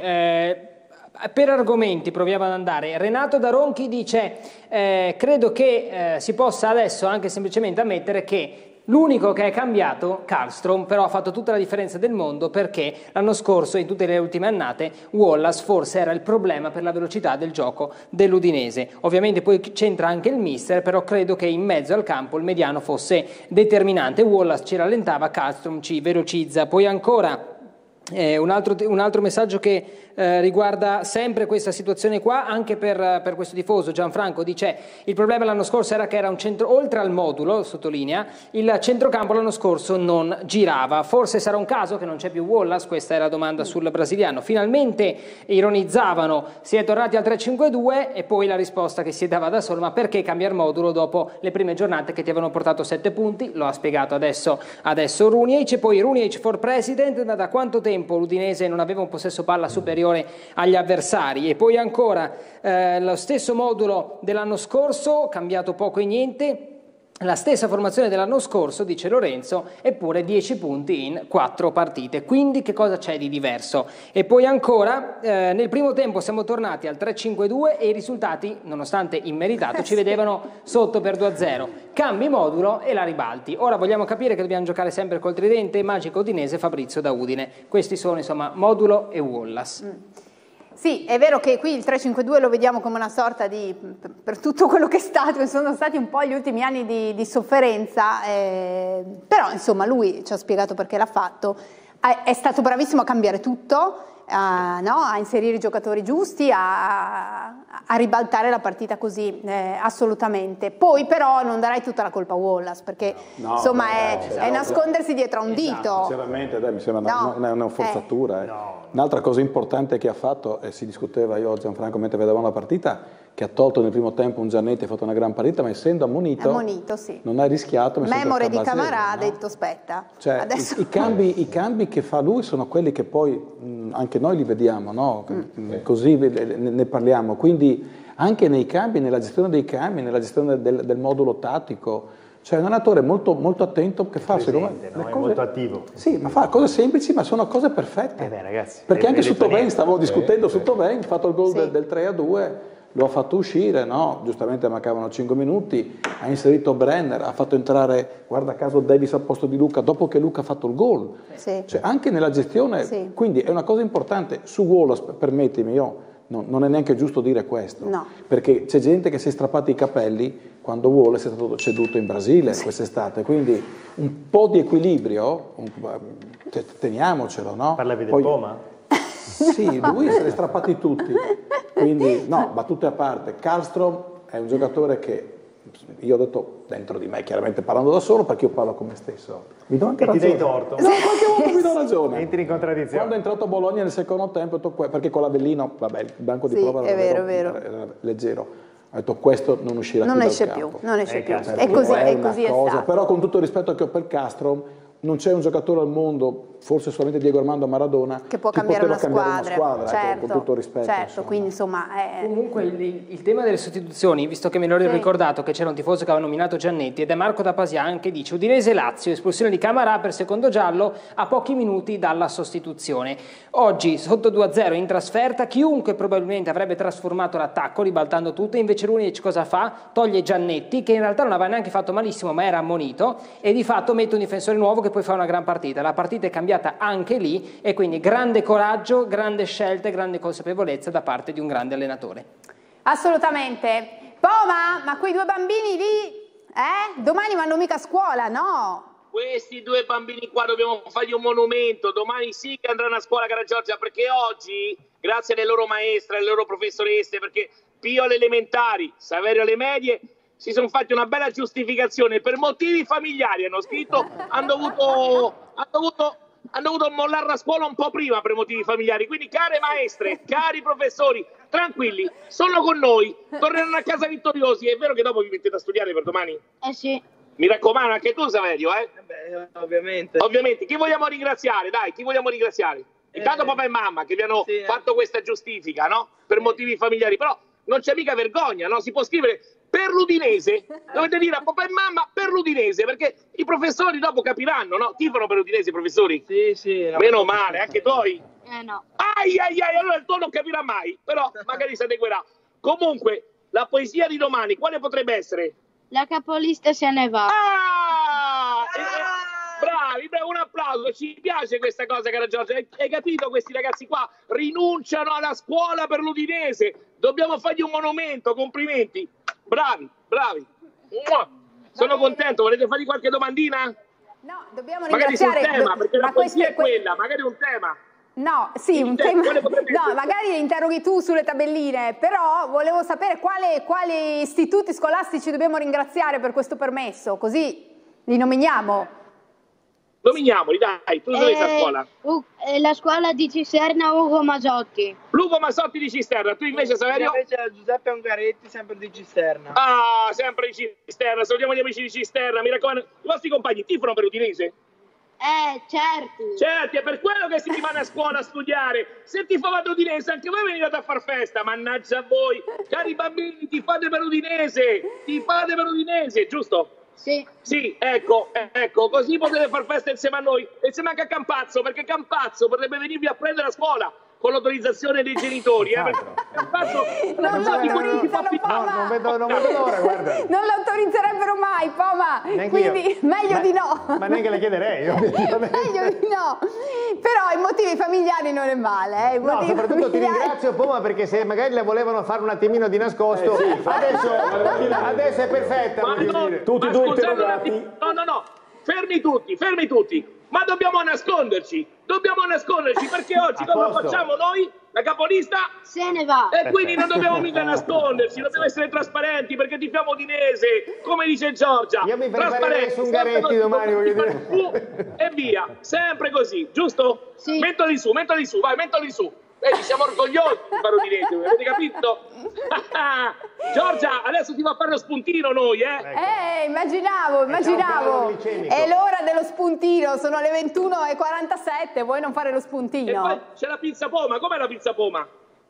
Per argomenti proviamo ad andare. Renato da Ronchi dice credo che si possa adesso anche semplicemente ammettere che l'unico che è cambiato, Karlström, però ha fatto tutta la differenza del mondo, perché l'anno scorso, in tutte le ultime annate, Wallace forse era il problema per la velocità del gioco dell'Udinese. Ovviamente poi c'entra anche il mister, però credo che in mezzo al campo il mediano fosse determinante. Wallace ci rallentava, Karlström ci velocizza. Poi ancora un altro messaggio che riguarda sempre questa situazione qua, anche per questo tifoso. Gianfranco dice: il problema l'anno scorso era che era un centro, oltre al modulo, sottolinea, il centrocampo l'anno scorso non girava. Forse sarà un caso che non c'è più Wallace? Questa è la domanda sul brasiliano. Finalmente ironizzavano, si è tornati al 3-5-2, e poi la risposta che si dava da solo: ma perché cambiare modulo dopo le prime giornate che ti avevano portato 7 punti? Lo ha spiegato adesso Runiec. E poi Runiec for president: da quanto tempo l'Udinese non aveva un possesso palla superiore agli avversari? E poi ancora lo stesso modulo dell'anno scorso, cambiato poco e niente, la stessa formazione dell'anno scorso, dice Lorenzo, eppure 10 punti in 4 partite. Quindi che cosa c'è di diverso? E poi ancora nel primo tempo siamo tornati al 3-5-2 e i risultati, nonostante immeritato, ci vedevano sotto per 2-0. Cambi modulo e la ribalti. Ora vogliamo capire che dobbiamo giocare sempre col tridente magico udinese Fabrizio da Udine. Questi sono insomma modulo e Wallace. Sì, è vero che qui il 3-5-2 lo vediamo come una sorta di, per tutto quello che è stato, che sono stati un po' gli ultimi anni di sofferenza, però insomma lui ci ha spiegato perché l'ha fatto, è stato bravissimo a cambiare tutto, a inserire i giocatori giusti, a ribaltare la partita così, assolutamente. Poi però non darei tutta la colpa a Wallace, perché è nascondersi dietro a un dito. Sinceramente mi sembra una forzatura. Un'altra cosa importante che ha fatto, e si discuteva io e Gianfranco mentre vedevamo la partita, che ha tolto nel primo tempo un Giannetti, ha fatto una gran partita, ma essendo ammonito sì, non ha rischiato. Memore di Camarà ha detto aspetta. Cioè, adesso... i cambi che fa lui sono quelli che poi anche noi li vediamo, no? Così ne parliamo. Quindi anche nei cambi, nella gestione dei cambi, nella gestione del modulo tattico, cioè è un allenatore molto, molto attento che fa presente, no? È molto attivo. Sì, ma fa cose semplici, ma sono cose perfette. Ragazzi, perché anche su Tovin, stavo discutendo su Tovin, ha fatto il gol del 3-2. lo ha fatto uscire, no? Giustamente mancavano 5 minuti, ha inserito Brenner, ha fatto entrare, guarda caso, Davis al posto di Luka, dopo che Luka ha fatto il gol. Sì. Cioè, anche nella gestione, Sì. quindi è una cosa importante. Su Wallace, permettimi, non è neanche giusto dire questo, No. perché c'è gente che si è strappata i capelli quando Wallace è stato ceduto in Brasile quest'estate, quindi un po' di equilibrio, teniamocelo, no? Parlavi del Poma? Sì, lui se li è strappati tutti, quindi no, battute a parte. Karlstrom è un giocatore che io ho detto dentro di me, chiaramente parlando da solo, perché io parlo con me stesso. Mi do anche e ragione. ti dai torto. No, qualche volta mi do ragione. Entri in contraddizione. Quando è entrato a Bologna nel secondo tempo, ho detto, perché con l'Avellino, vabbè, il banco di Sì, prova è era vero. era leggero. Ho detto questo non uscirà Non più esce dal più, campo. non esce più. Cioè, È così, è è così, è cosa, stato. però con tutto il rispetto che ho per Castro, non c'è un giocatore al mondo, forse solamente Diego Armando Maradona, che può cambiare una squadra, ecco, con tutto il rispetto. Certo, quindi insomma Comunque il tema delle sostituzioni, visto che me l'ho ricordato che c'era un tifoso che aveva nominato Giannetti, ed è Marco da Pasian che dice: Udinese-Lazio, espulsione di Camarà per secondo giallo a pochi minuti dalla sostituzione. Oggi sotto 2-0 in trasferta, chiunque probabilmente avrebbe trasformato l'attacco ribaltando tutto, invece Lulic cosa fa? Toglie Giannetti, che in realtà non aveva neanche fatto malissimo ma era ammonito, e di fatto mette un difensore nuovo che poi fa una gran partita. La partita è cambiata anche lì, e quindi grande coraggio, grande scelta e grande consapevolezza da parte di un grande allenatore. assolutamente. Poma, ma quei due bambini lì, domani vanno mica a scuola, no? Questi due bambini qua dobbiamo fargli un monumento, domani sì che andranno a scuola, cara Giorgia, perché oggi, grazie alle loro maestre, alle loro professoresse, perché Pio alle elementari, Saverio alle medie, si sono fatti una bella giustificazione per motivi familiari, hanno scritto, hanno dovuto mollare la scuola un po' prima per motivi familiari, quindi care maestre, cari professori, tranquilli, sono con noi, torneranno a casa vittoriosi. È vero che dopo vi mettete a studiare per domani? Sì. Mi raccomando, anche tu Saverio, Beh, ovviamente. Ovviamente. Chi vogliamo ringraziare? Dai, chi vogliamo ringraziare? Intanto papà e mamma che vi hanno fatto questa giustifica, no? Per motivi familiari, però non c'è mica vergogna, no? Si può scrivere per l'Udinese, dovete dire a papà e mamma per l'Udinese, perché i professori dopo capiranno, no? Tifano per l'Udinese i professori? Sì. No. Meno male, anche i tuoi? No. Ai, allora il tuo non capirà mai, però magari si adeguerà. Comunque, la poesia di domani, quale potrebbe essere? La capolista se ne va. Bravi, un applauso, ci piace questa cosa, cara Giorgia. Hai capito? Questi ragazzi qua rinunciano alla scuola per l'Udinese. Dobbiamo fargli un monumento, complimenti. Bravi. Sono contento, volete fargli qualche domandina? No, dobbiamo magari ringraziare. Sul tema, perché la poesia è quella, magari un tema. No, sì, un tema. No, magari interroghi tu sulle tabelline, però volevo sapere quali istituti scolastici dobbiamo ringraziare per questo permesso, così li nominiamo. Nominiamoli, dai, tu dove sei a scuola? La scuola di Cisterna Ugo Masotti. Lugo Masotti di Cisterna, tu invece Saverio? Invece Giuseppe Ungaretti, sempre di Cisterna. Ah, sempre di Cisterna, salutiamo gli amici di Cisterna, mi raccomando, i vostri compagni tifano per l'Udinese? Certo. Certo, è per quello che si rimane a scuola a studiare. Se tifavate l'Udinese, anche voi venite a far festa, mannaggia a voi. Cari bambini, tifate per l'Udinese, giusto? Sì, ecco, così potete far festa insieme a noi, e insieme anche a Campazzo, perché Campazzo potrebbe venirvi a prendere a scuola con l'autorizzazione dei genitori, Campazzo non vedo l'ora, guarda. Non l'autorizzerebbero mai, Poma, quindi meglio di no. Ma neanche le chiederei. Meglio di no. Però i motivi familiari non è male. No, soprattutto ti ringrazio, Poma, perché se magari la volevano fare un attimino di nascosto, adesso è perfetta. Tutti e due interrogati. No, fermi tutti. Ma dobbiamo nasconderci perché oggi cosa facciamo noi? La capolista se ne va. E quindi non dobbiamo mica nasconderci, dobbiamo essere trasparenti perché tifiamo Udinese, come dice Giorgia. Io mi preparerei su Ungaretti domani, voglio dire. E via, sempre così, giusto? Sì. Mettoli su, vai, mettoli su. Vedi, siamo orgogliosi di fare Udinese, avete capito? Giorgia, adesso ti va a fare lo spuntino noi, Immaginavo. È l'ora dello spuntino, sono le 21:47, vuoi non fare lo spuntino? E poi c'è la pizza poma, com'è la pizza poma?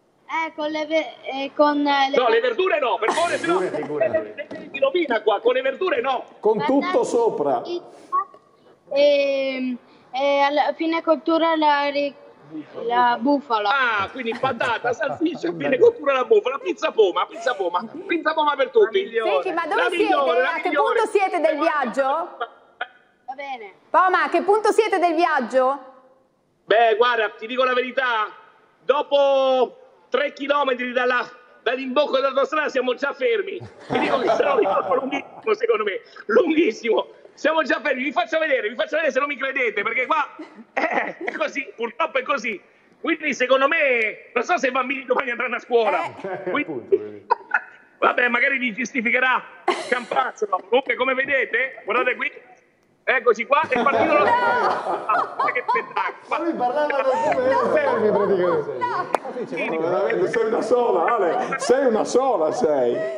No, le verdure no, per favore, se no ti rovina qua, con le verdure no. Con tutto sopra. E alla fine cottura La bufala. Ah, quindi patata, salsiccia, fine cottura la bufala, pizza poma per tutti. Senti, ma dove siete? A che punto siete del viaggio? Va bene. Poma, a che punto siete del viaggio? Beh, guarda, ti dico la verità, dopo 3 chilometri dall'imbocco dell'autostrada siamo già fermi. Ti dico che sarà un ritorno lunghissimo, secondo me, lunghissimo. Siamo già fermi, vi faccio vedere se non mi credete, perché qua è così, purtroppo è così. Quindi secondo me, non so se i bambini domani andranno a scuola. Quindi, vabbè, magari vi giustificherà Campazzo. Comunque, come vedete, guardate qui, eccoci qua, è partito lo che spettacolo. Ma lui parlava da fermi praticamente. Veramente, sei una sola, Ale, sei una sola, sei.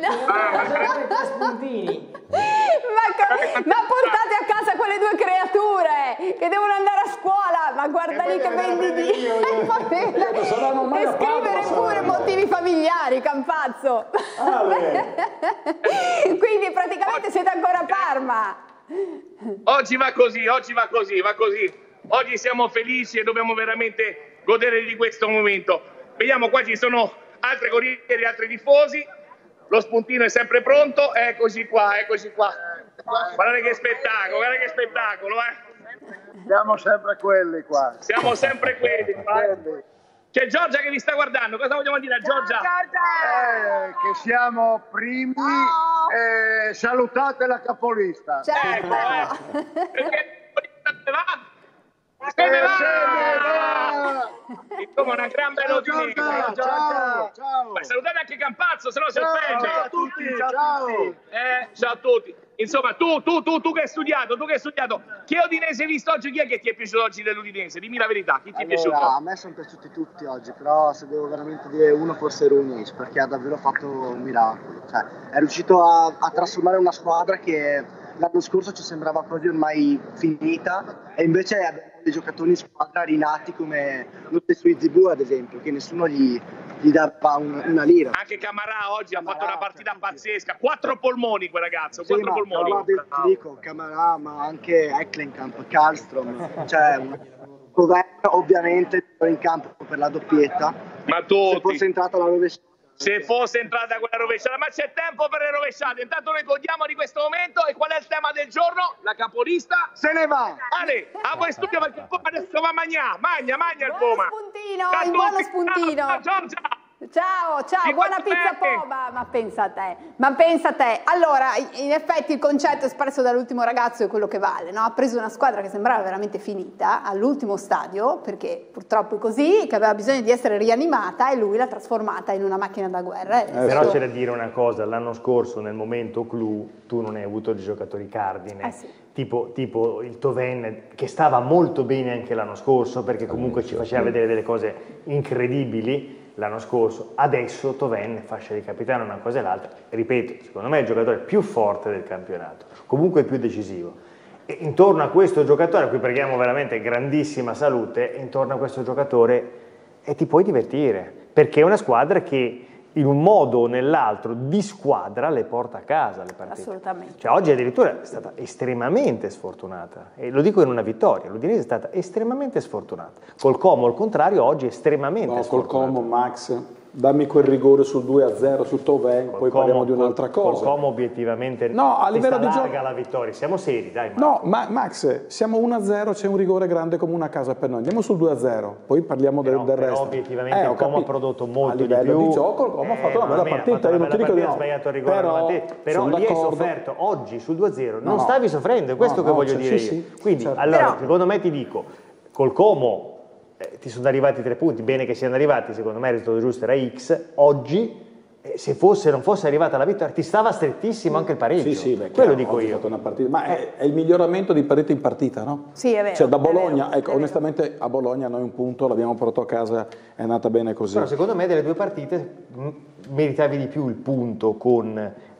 Ma portate a casa quelle 2 creature che devono andare a scuola, ma guarda lì che vendi di... E scrivere pure motivi familiari, Campazzo. Quindi praticamente siete ancora a Parma. Oggi va così. Oggi siamo felici e dobbiamo veramente godere di questo momento. Vediamo, qua ci sono altre corriere, altri tifosi. Lo spuntino è sempre pronto, eccoci qua. Guardate che spettacolo, Siamo sempre quelli qua. C'è Giorgia che vi sta guardando, cosa vogliamo dire a Giorgia? Che siamo primi, salutate la capolista. Se ne va! Insomma, una gran bella notizia. Ciao. Salutate anche Campazzo, se no si offende. Ciao a tutti, ciao. Ciao a tutti. Insomma, tu che hai studiato, chi è udinese hai visto oggi? Chi è che ti è piaciuto oggi dell'Udinese? Dimmi la verità, chi ti è piaciuto? A me sono piaciuti tutti oggi, però se devo veramente dire uno forse Runis, perché ha davvero fatto un miracolo. Cioè, è riuscito a trasformare una squadra che l'anno scorso ci sembrava quasi ormai finita, e invece abbiamo dei giocatori in squadra rinati come lo stesso Izibu, ad esempio, che nessuno gli dava una lira. Anche Camarà oggi ha fatto una partita pazzesca, 4 polmoni quel ragazzo, 4 polmoni. No, ti dico, Camarà, ma anche Eklenkamp, Karlstrom, cioè ovviamente in campo per la doppietta. Ma tutti. Se fosse entrata la rovesciata. Se fosse entrata quella rovesciata, ma c'è tempo per le rovesciate. Intanto noi godiamo di questo momento. E qual è il tema del giorno? La capolista se ne va. Ale, a voi studio perché il Poma adesso va a magna il Poma. Buono spuntino. Ciao Giorgia. Ciao, buona pizza Poma, ma pensa a te. Allora, in effetti il concetto espresso dall'ultimo ragazzo è quello che vale, no? Ha preso una squadra che sembrava veramente finita all'ultimo stadio, perché purtroppo è così, che aveva bisogno di essere rianimata, e lui l'ha trasformata in una macchina da guerra. Però c'è da dire una cosa, l'anno scorso nel momento clou tu non hai avuto dei giocatori cardine. Sì. Tipo il Toven, che stava molto bene anche l'anno scorso, perché comunque ci faceva vedere delle cose incredibili l'anno scorso. Adesso Toven, fascia di capitano, una cosa e l'altra. Ripeto, secondo me è il giocatore più forte del campionato, comunque il più decisivo. E intorno a questo giocatore, a cui preghiamo veramente grandissima salute, intorno a questo giocatore ti puoi divertire, perché è una squadra che in un modo o nell'altro di squadra le porta a casa le partite. Assolutamente. Cioè oggi addirittura è stata estremamente sfortunata, e lo dico in una vittoria, l'Udinese è stata estremamente sfortunata. Col Como al contrario oggi è estremamente sfortunata. Col Como, Max, dammi quel rigore sul 2-0 su Toven, poi parliamo di un'altra cosa. Col Como obiettivamente no, a livello di gioco la vittoria, siamo seri, dai. No, ma Max, siamo 1-0, c'è un rigore grande come una casa per noi. Andiamo sul 2-0, poi parliamo del resto. Però obiettivamente il Como ha prodotto molto di più. A livello di gioco il Como ha fatto una bella partita, io non ti dico di no. Ha sbagliato il rigore, però lì hai sofferto. Oggi sul 2-0 non stavi soffrendo, è questo che voglio dire io. Quindi allora, secondo me ti dico, col Como ti sono arrivati 3 punti, bene che siano arrivati, secondo me il risultato giusto era X. Oggi se non fosse arrivata la vittoria ti stava strettissimo anche il pareggio. Sì, quello dico io. Una partita, ma è il miglioramento di partita in partita, no? Sì, è vero. Cioè da Bologna, ecco, onestamente a Bologna noi un punto l'abbiamo portato a casa, è andata bene così. Però secondo me delle 2 partite meritavi di più il punto con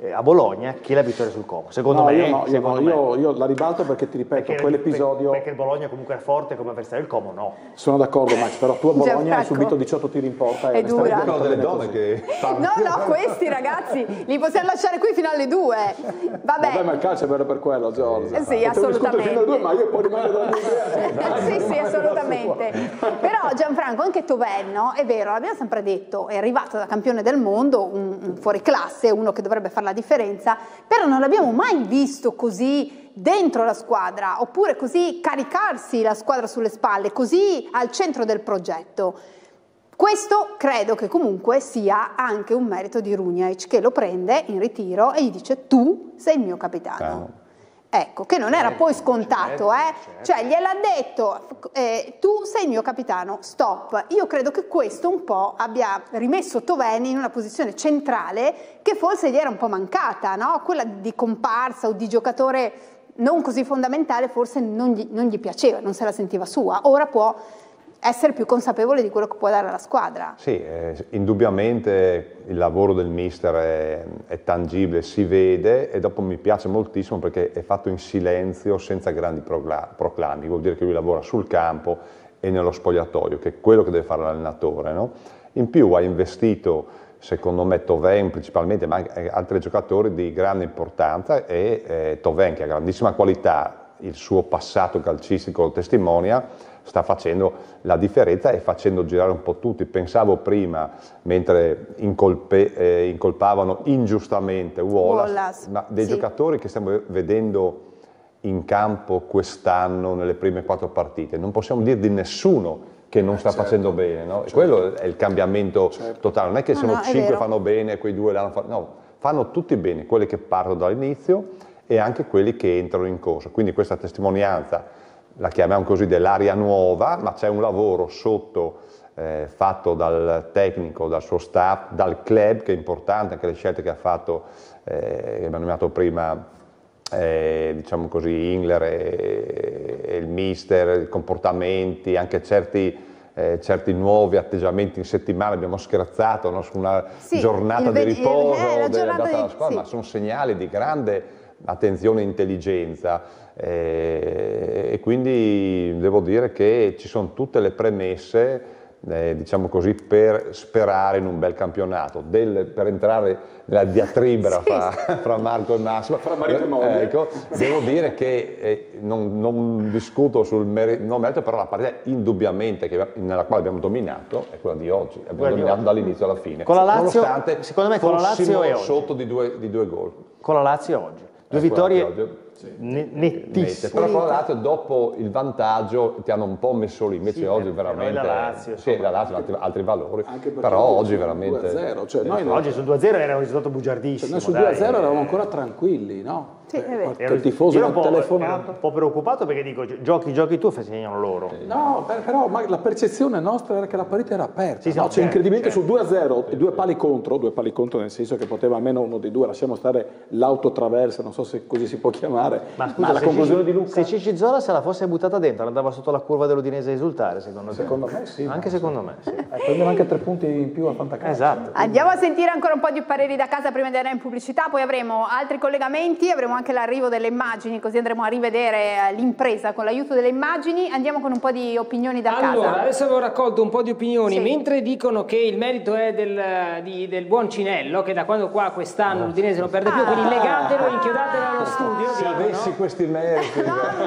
a Bologna che la vittoria sul Como. Secondo me, io la ribalto perché ti ripeto, quell'episodio... Perché il Bologna comunque è forte come avversario, il Como no. Sono d'accordo, Max, però tu a Bologna hai subito 18 tiri in porta e dura. delle donne che No, questi ragazzi li possiamo lasciare qui fino alle 2. Vabbè, ma il calcio è bello per quello, Giorgio. Sì, assolutamente. Fino alle 2, ma io poi rimango dalla mia idea. Sì, assolutamente. Però Gianfranco, anche Thauvin, no? È vero, l'abbiamo sempre detto, è arrivato da campione del mondo, un fuoriclasse, uno che dovrebbe fare la differenza, però non l'abbiamo mai visto così dentro la squadra, oppure così caricarsi la squadra sulle spalle, così al centro del progetto. Questo credo che comunque sia anche un merito di Runjaic, che lo prende in ritiro e gli dice: tu sei il mio capitano. Ecco, che non era poi scontato, cioè gliel'ha detto, tu sei il mio capitano, stop. Io credo che questo un po' abbia rimesso Thauvin in una posizione centrale che forse gli era un po' mancata, no? Quella di comparsa o di giocatore non così fondamentale forse non gli piaceva, non se la sentiva sua. Ora può essere più consapevole di quello che può dare alla squadra. Sì, indubbiamente il lavoro del mister è tangibile, si vede, e dopo mi piace moltissimo perché è fatto in silenzio, senza grandi proclami, vuol dire che lui lavora sul campo e nello spogliatoio, che è quello che deve fare l'allenatore, no? In più ha investito, secondo me, Thauvin principalmente, ma anche altri giocatori di grande importanza, e Thauvin, che ha grandissima qualità, il suo passato calcistico lo testimonia, sta facendo la differenza e facendo girare un po' tutti. Pensavo prima, mentre incolpavano ingiustamente Wallace, ma dei giocatori che stiamo vedendo in campo quest'anno nelle prime 4 partite, non possiamo dire di nessuno che non sta facendo bene, no? Quello è il cambiamento totale, non è che sono 5 fanno bene e quei 2 l'hanno fatto, no, fanno tutti bene, quelli che partono dall'inizio e anche quelli che entrano in corsa, quindi questa testimonianza la chiamiamo così dell'aria nuova, ma c'è un lavoro sotto fatto dal tecnico, dal suo staff, dal club, che è importante, anche le scelte che ha fatto, che abbiamo nominato prima, diciamo così, Ingler e il mister, i comportamenti, anche certi nuovi atteggiamenti in settimana. Abbiamo scherzato, no, su una giornata di riposo data alla squadra, ma sono segnali di grande attenzione e intelligenza, e quindi devo dire che ci sono tutte le premesse, diciamo così, per sperare in un bel campionato, per entrare nella diatriba fra Marco e Massimo, fra marito e moglie. Ecco, devo dire che non discuto sul merito, però la partita indubbiamente nella quale abbiamo dominato è quella di oggi, abbiamo dominato dall'inizio alla fine, con la Lazio, nonostante secondo me con la Lazio è sotto di due gol. Con la Lazio oggi. 2 vittorie nettissime. Però con la Lazio dopo il vantaggio ti hanno un po' messo lì, invece oggi veramente... La Lazio, la Lazio ha altri valori, però oggi veramente... 2-0, cioè oggi sul 2-0 era un risultato bugiardissimo. Cioè noi sul 2-0 eravamo ancora tranquilli, no? Sì, è vero. Il tifoso ero mi ha telefonato. Un po' preoccupato perché dico, giochi tu e segnano loro. No, però la percezione nostra era che la partita era aperta. Cioè, incredibilmente sul 2-0, 2 pali contro nel senso che poteva almeno uno dei due, lasciamo stare l'autotraversa, non so se così si può chiamare. Ma scusa, la conclusione di Luca... se Cici Zola se la fosse buttata dentro, andava sotto la curva dell'Udinese a esultare, secondo te? Secondo me sì. Anche secondo me, sì. Prendono anche 3 punti in più a Fantacalcio. Esatto. Andiamo a sentire ancora un po' di pareri da casa prima di andare in pubblicità, poi avremo altri collegamenti, avremo anche l'arrivo delle immagini, così andremo a rivedere l'impresa con l'aiuto delle immagini. Andiamo con un po' di opinioni da casa. Allora, adesso avevo raccolto un po' di opinioni, mentre dicono che il merito è del buon Cinello, che da quando qua quest'anno l'Udinese non perde più, quindi legatelo, inchiodatelo allo studio. Se avessi questi meriti.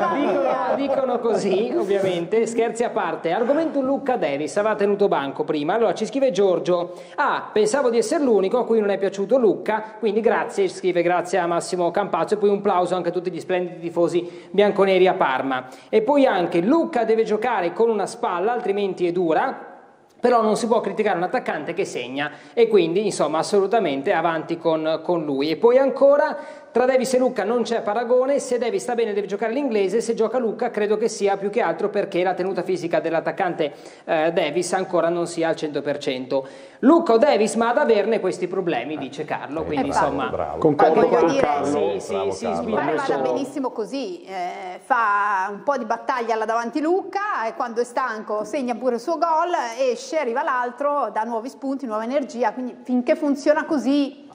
Dicono così, ovviamente, scherzi a parte. Argomento Luca Davis, aveva tenuto banco prima. Allora ci scrive Giorgio: pensavo di essere l'unico a cui non è piaciuto Lucca, quindi grazie, scrive, grazie a Massimo Campazzo, e poi un plauso anche a tutti gli splendidi tifosi bianconeri a Parma. E poi anche Lucca deve giocare con una spalla, altrimenti è dura. Però non si può criticare un attaccante che segna, e quindi insomma assolutamente avanti con lui. E poi ancora, tra Davis e Lucca non c'è paragone, se Davis sta bene deve giocare l'inglese, se gioca Lucca credo che sia più che altro perché la tenuta fisica dell'attaccante Davis ancora non sia al 100%. Lucca o Davis, ma ad averne questi problemi, dice Carlo, quindi insomma... Concordo con Carlo. Va benissimo così, fa un po' di battaglia là davanti Lucca, e quando è stanco segna pure il suo gol, esce, arriva l'altro, dà nuovi spunti, nuova energia, quindi finché funziona così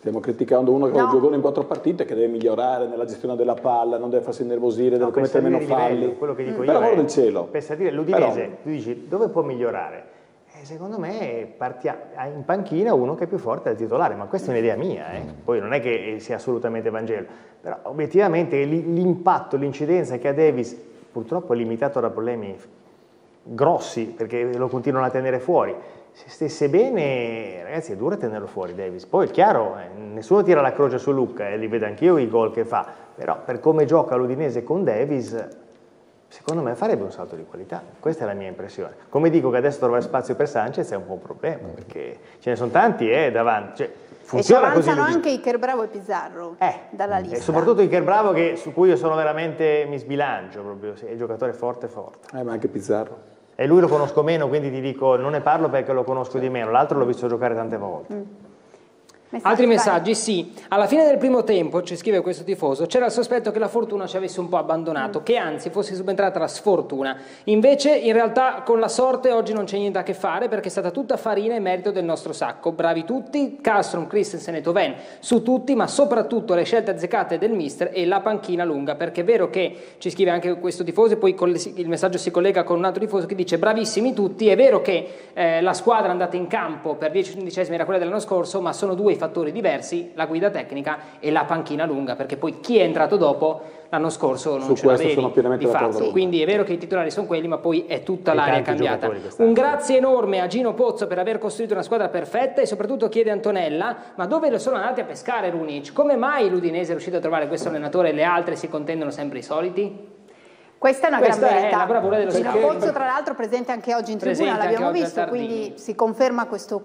Stiamo criticando uno che ha 2 gol in 4 partite, che deve migliorare nella gestione della palla, non deve farsi innervosire, deve commettere meno falli. Quello che dico per io l'amore è, del cielo. Per dire, l'Udinese, tu dici, dove può migliorare? Secondo me ha in panchina uno che è più forte del titolare, ma questa è un'idea mia, poi non è che sia assolutamente Vangelo, però obiettivamente l'impatto, l'incidenza che ha Davis purtroppo è limitato da problemi grossi, perché lo continuano a tenere fuori. Se stesse bene, ragazzi, è duro tenerlo fuori Davis. Poi è chiaro, nessuno tira la croce su Lucca, li vedo anch'io i gol che fa, però per come gioca l'Udinese con Davis, secondo me farebbe un salto di qualità. Questa è la mia impressione. Come dico che adesso trovare spazio per Sanchez è un po' un problema, perché ce ne sono tanti davanti. Cioè, funziona e ci avanzano così anche Iker Bravo e Pizarro dalla lista. E soprattutto Iker Bravo, su cui io sono veramente, mi sbilancio proprio, è un giocatore forte. Ma anche Pizarro. E lui lo conosco meno, quindi ti dico, non ne parlo perché lo conosco di meno, l'altro l'ho visto giocare tante volte. Altri messaggi, sì. Alla fine del primo tempo, ci scrive questo tifoso, c'era il sospetto che la fortuna ci avesse un po' abbandonato, che anzi fosse subentrata la sfortuna. Invece, in realtà, con la sorte oggi non c'è niente a che fare, perché è stata tutta farina e merito del nostro sacco. Bravi tutti, Karlström, Christensen e Thauvin, su tutti, ma soprattutto le scelte azzeccate del mister e la panchina lunga, perché è vero che, ci scrive anche questo tifoso, e poi il messaggio si collega con un altro tifoso che dice bravissimi tutti, è vero che la squadra è andata in campo per 10/15 era quella dell'anno scorso, ma sono due i fattori diversi, la guida tecnica e la panchina lunga, perché poi chi è entrato dopo l'anno scorso non ce l'avevi di fatto, quindi è vero che i titolari sono quelli, ma poi è tutta l'area cambiata. Un grazie enorme a Gino Pozzo per aver costruito una squadra perfetta, e soprattutto chiede Antonella, ma dove lo sono andati a pescare Runic? Come mai l'Udinese è riuscito a trovare questo allenatore e le altre si contendono sempre i soliti? Questa è una gran verità. È la bravura dello Gino Pozzo, tra l'altro, presente anche oggi in tribuna, l'abbiamo visto, quindi si conferma questo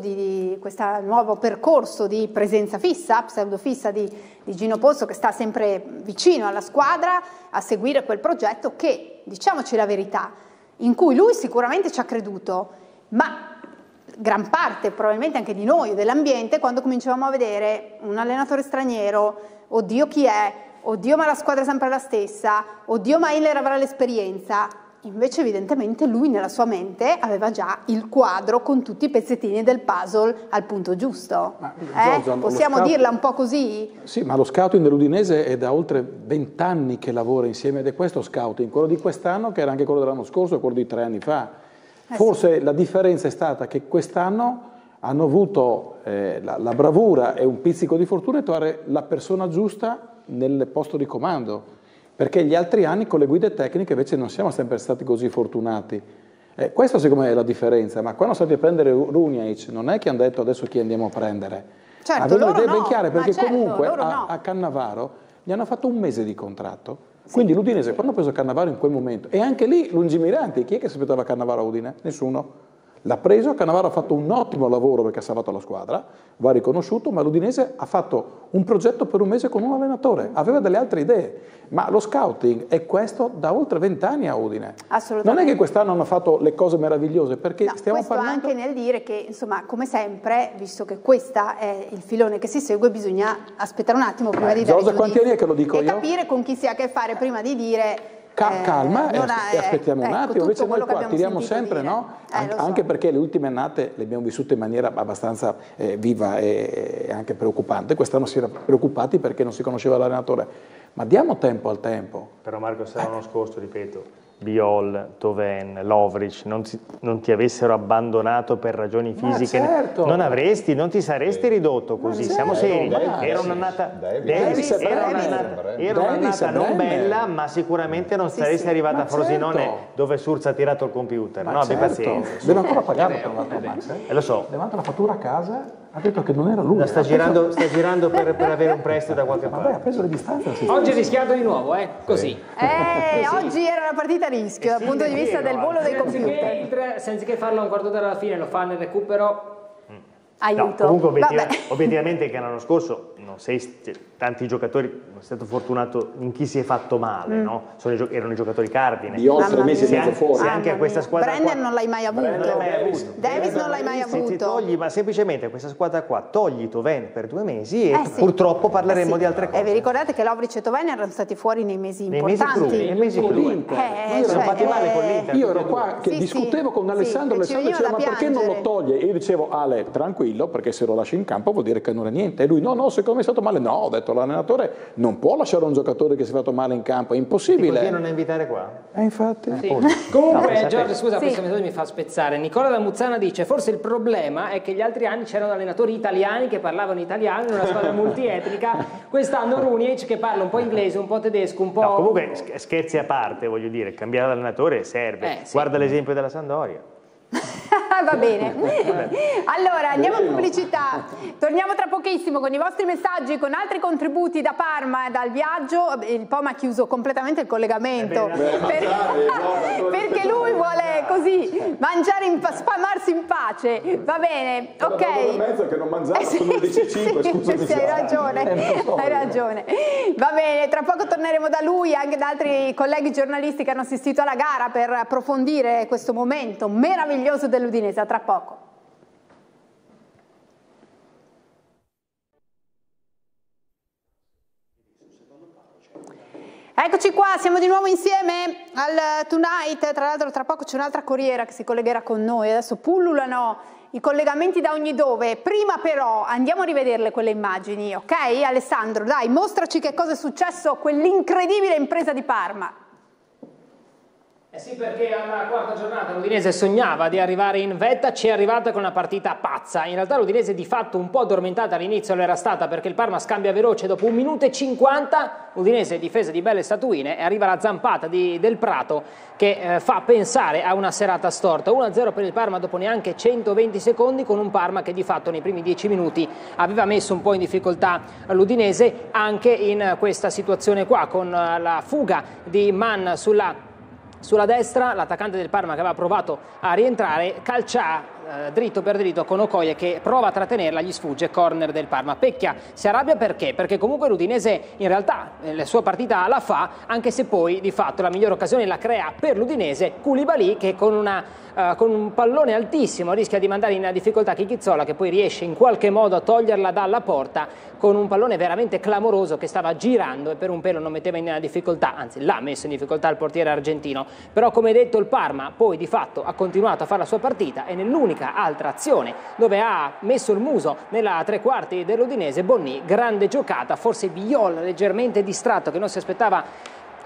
nuovo percorso di presenza fissa, pseudo fissa di Gino Pozzo, che sta sempre vicino alla squadra a seguire quel progetto che, diciamoci la verità, in cui lui sicuramente ci ha creduto, ma gran parte probabilmente anche di noi, dell'ambiente, quando cominciavamo a vedere un allenatore straniero, oddio chi è, oddio ma la squadra è sempre la stessa, oddio ma Hiller avrà l'esperienza, invece evidentemente lui nella sua mente aveva già il quadro con tutti i pezzettini del puzzle al punto giusto. Possiamo dirla un po' così? Sì, ma lo scouting dell'Udinese è da oltre 20 anni che lavora insieme ed è questo scouting, quello di quest'anno che era anche quello dell'anno scorso e quello di 3 anni fa. Forse la differenza è stata che quest'anno hanno avuto la bravura e un pizzico di fortuna di trovare la persona giusta nel posto di comando, perché gli altri anni con le guide tecniche invece non siamo sempre stati così fortunati. Questa secondo me è la differenza, ma quando sono stati a prendere Runjaic non è che hanno detto adesso chi andiamo a prendere, avevano idee ben chiare, perché comunque a Cannavaro gli hanno fatto 1 mese di contratto, quindi l'Udinese quando ha preso Cannavaro in quel momento, e anche lì lungimiranti, chi è che si aspettava Cannavaro a Udine? Nessuno. L'ha preso, Cannavaro ha fatto un ottimo lavoro perché ha salvato la squadra, va riconosciuto, ma l'Udinese ha fatto un progetto per 1 mese con un allenatore, aveva delle altre idee, ma lo scouting è questo da oltre 20 anni a Udine. Assolutamente. Non è che quest'anno hanno fatto le cose meravigliose, perché stiamo parlando... anche nel dire che, insomma, come sempre, visto che questo è il filone che si segue, bisogna aspettare un attimo prima di dare Giorgia, quanti anni è che lo dico io? E capire con chi si ha a che fare prima di dire... calma e aspettiamo un attimo, invece noi qua tiriamo sempre, no? Anche perché le ultime annate le abbiamo vissute in maniera abbastanza viva e anche preoccupante. Quest'anno si era preoccupati perché non si conosceva l'allenatore, ma diamo tempo al tempo. Però Marco, se l'anno scorso, ripeto, Biol, Thauvin, Lovric non ti avessero abbandonato per ragioni fisiche, non ti saresti ridotto così, siamo seri. Era un'annata non bella, ma sicuramente non saresti arrivata a Frosinone dove Surz ha tirato il computer. No, abbi pazienza. Deve ancora pagare per l'altro Max? Lo so. Le manda la fattura a casa, ha detto che non era lui. Sta girando per avere un prestito da qualche parte. Ha preso le distanze. Oggi è rischiato di nuovo, così. Oggi era una partita a rischio dal punto di vista del volo dei computer. Senza che farlo a un quarto d'ora alla fine, lo fa nel recupero. Aiuto. No, comunque obiettivamente che l'anno scorso sono tanti giocatori, è stato fortunato in chi si è fatto male, no? Erano i giocatori cardine. Di oltre mesi e mezzo fuori. Se anche a questa squadra Brennan non l'hai mai avuto. Davis non l'hai mai avuto. Se togli, ma semplicemente a questa squadra qua togli Thauvin per 2 mesi e purtroppo parleremo di altre cose. Vi ricordate che Lovric e Thauvin erano stati fuori nei mesi importanti? Nei mesi clou. Sono fatti male con l'Inter. Io ero qua che discutevo con Alessandro, Alessandro diceva ma perché non lo toglie? E io dicevo Ale, tranquillo, perché se lo lasci in campo vuol dire che non è niente. E lui no, secondo me è stato male. No, ho detto l'allenatore non può lasciare un giocatore che si è fatto male in campo, è impossibile. Perché non invitare qua? Infatti. Comunque, Giorgio, scusa, questo messaggio mi fa spezzare. Nicola da Muzzana dice: forse il problema è che gli altri anni c'erano allenatori italiani che parlavano italiano in una squadra multietnica. Quest'anno Runic che parla un po' inglese, un po' tedesco, un po'. No, comunque, scherzi a parte, voglio dire, cambiare l'allenatore serve. Guarda l'esempio della Sampdoria. Va bene. Allora andiamo a pubblicità, torniamo tra pochissimo con i vostri messaggi, con altri contributi da Parma e dal viaggio. Il Poma ha chiuso completamente il collegamento perché lui vuole così mangiare, spalmarsi in pace. Va bene, ok. Mezzo che non mangiavo, sono le 10:05, scusami. Sì, hai ragione. Va bene, tra poco torneremo da lui e anche da altri colleghi giornalisti che hanno assistito alla gara per approfondire questo momento meraviglioso dell'Udinese. A tra poco. Eccoci qua, siamo di nuovo insieme al Tonight. Tra l'altro tra poco c'è un'altra corriera che si collegherà con noi. Adesso pullulano i collegamenti da ogni dove. Prima però andiamo a rivederle quelle immagini, ok? Alessandro, dai, mostraci che cosa è successo a quell'incredibile impresa di Parma. Sì, perché alla quarta giornata l'Udinese sognava di arrivare in vetta, ci è arrivata con una partita pazza. In realtà l'Udinese di fatto un po' addormentata all'inizio lo era stata, perché il Parma scambia veloce dopo 1 minuto e 50, l'Udinese difesa di belle statuine e arriva la zampata Del Prato che fa pensare a una serata storta. 1-0 per il Parma dopo neanche 120 secondi, con un Parma che di fatto nei primi 10 minuti aveva messo un po' in difficoltà l'Udinese anche in questa situazione qua, con la fuga di Mann sulla destra, l'attaccante del Parma che aveva provato a rientrare, calcia dritto per dritto con Okoye che prova a trattenerla, gli sfugge, corner del Parma. Pecchia si arrabbia perché? Perché comunque l'Udinese in realtà la sua partita la fa, anche se poi di fatto la migliore occasione la crea per l'Udinese Koulibaly, che con un pallone altissimo rischia di mandare in difficoltà Chicchizzola, che poi riesce in qualche modo a toglierla dalla porta con un pallone veramente clamoroso che stava girando e per un pelo non metteva in difficoltà, anzi l'ha messo in difficoltà il portiere argentino. Però come detto il Parma poi di fatto ha continuato a fare la sua partita e nell'unica altra azione dove ha messo il muso nella tre quarti dell'Udinese Bonni, grande giocata, forse Viola leggermente distratto che non si aspettava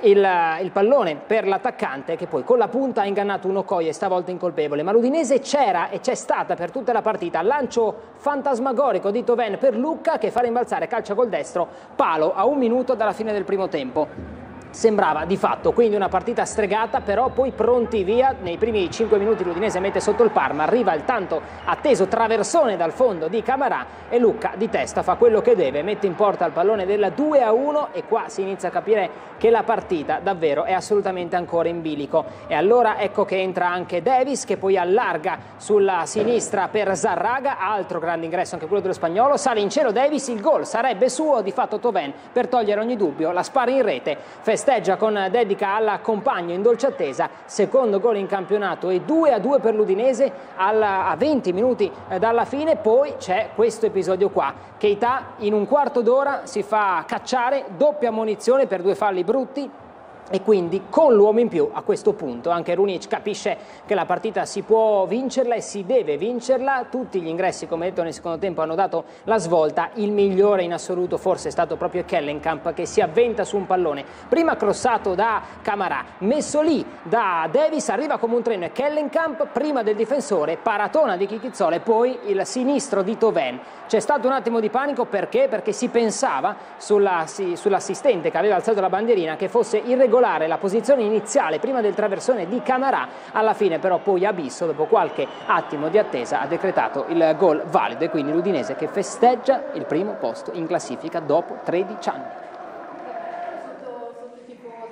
il pallone per l'attaccante, che poi con la punta ha ingannato un Okoye, stavolta incolpevole. Ma l'Udinese c'era e c'è stata per tutta la partita. Lancio fantasmagorico di Thauvin per Lucca che fa rimbalzare, calcia col destro, palo a 1 minuto dalla fine del primo tempo. Sembrava di fatto quindi una partita stregata, però poi pronti via. Nei primi 5 minuti l'Udinese mette sotto il Parma, arriva il tanto atteso traversone dal fondo di Camarà e Lucca di testa fa quello che deve, mette in porta il pallone della 2-1 e qua si inizia a capire che la partita davvero è assolutamente ancora in bilico. E allora ecco che entra anche Davis, che poi allarga sulla sinistra per Zarraga, altro grande ingresso anche quello dello spagnolo, sale in cielo Davis, il gol sarebbe suo, di fatto Thauvin per togliere ogni dubbio la spara in rete, festeggia con dedica al compagno in dolce attesa, secondo gol in campionato e 2-2 per l'Udinese a 20 minuti dalla fine. Poi c'è questo episodio qua, Keita in un quarto d'ora si fa cacciare, doppia ammonizione per 2 falli brutti e quindi con l'uomo in più a questo punto anche Runic capisce che la partita si può vincerla e si deve vincerla. Tutti gli ingressi, come detto, nel secondo tempo hanno dato la svolta. Il migliore in assoluto forse è stato proprio Kellenkamp, che si avventa su un pallone prima crossato da Camarà, messo lì da Davis, arriva come un treno e Kellenkamp prima del difensore, paratona di Chicchizzola e poi il sinistro di Thauvin. C'è stato un attimo di panico perché si pensava sull'assistente che aveva alzato la bandierina che fosse irregolare la posizione iniziale prima del traversone di Camarà. Alla fine però poi Abisso, dopo qualche attimo di attesa, ha decretato il gol valido e quindi l'Udinese che festeggia il primo posto in classifica dopo 13 anni.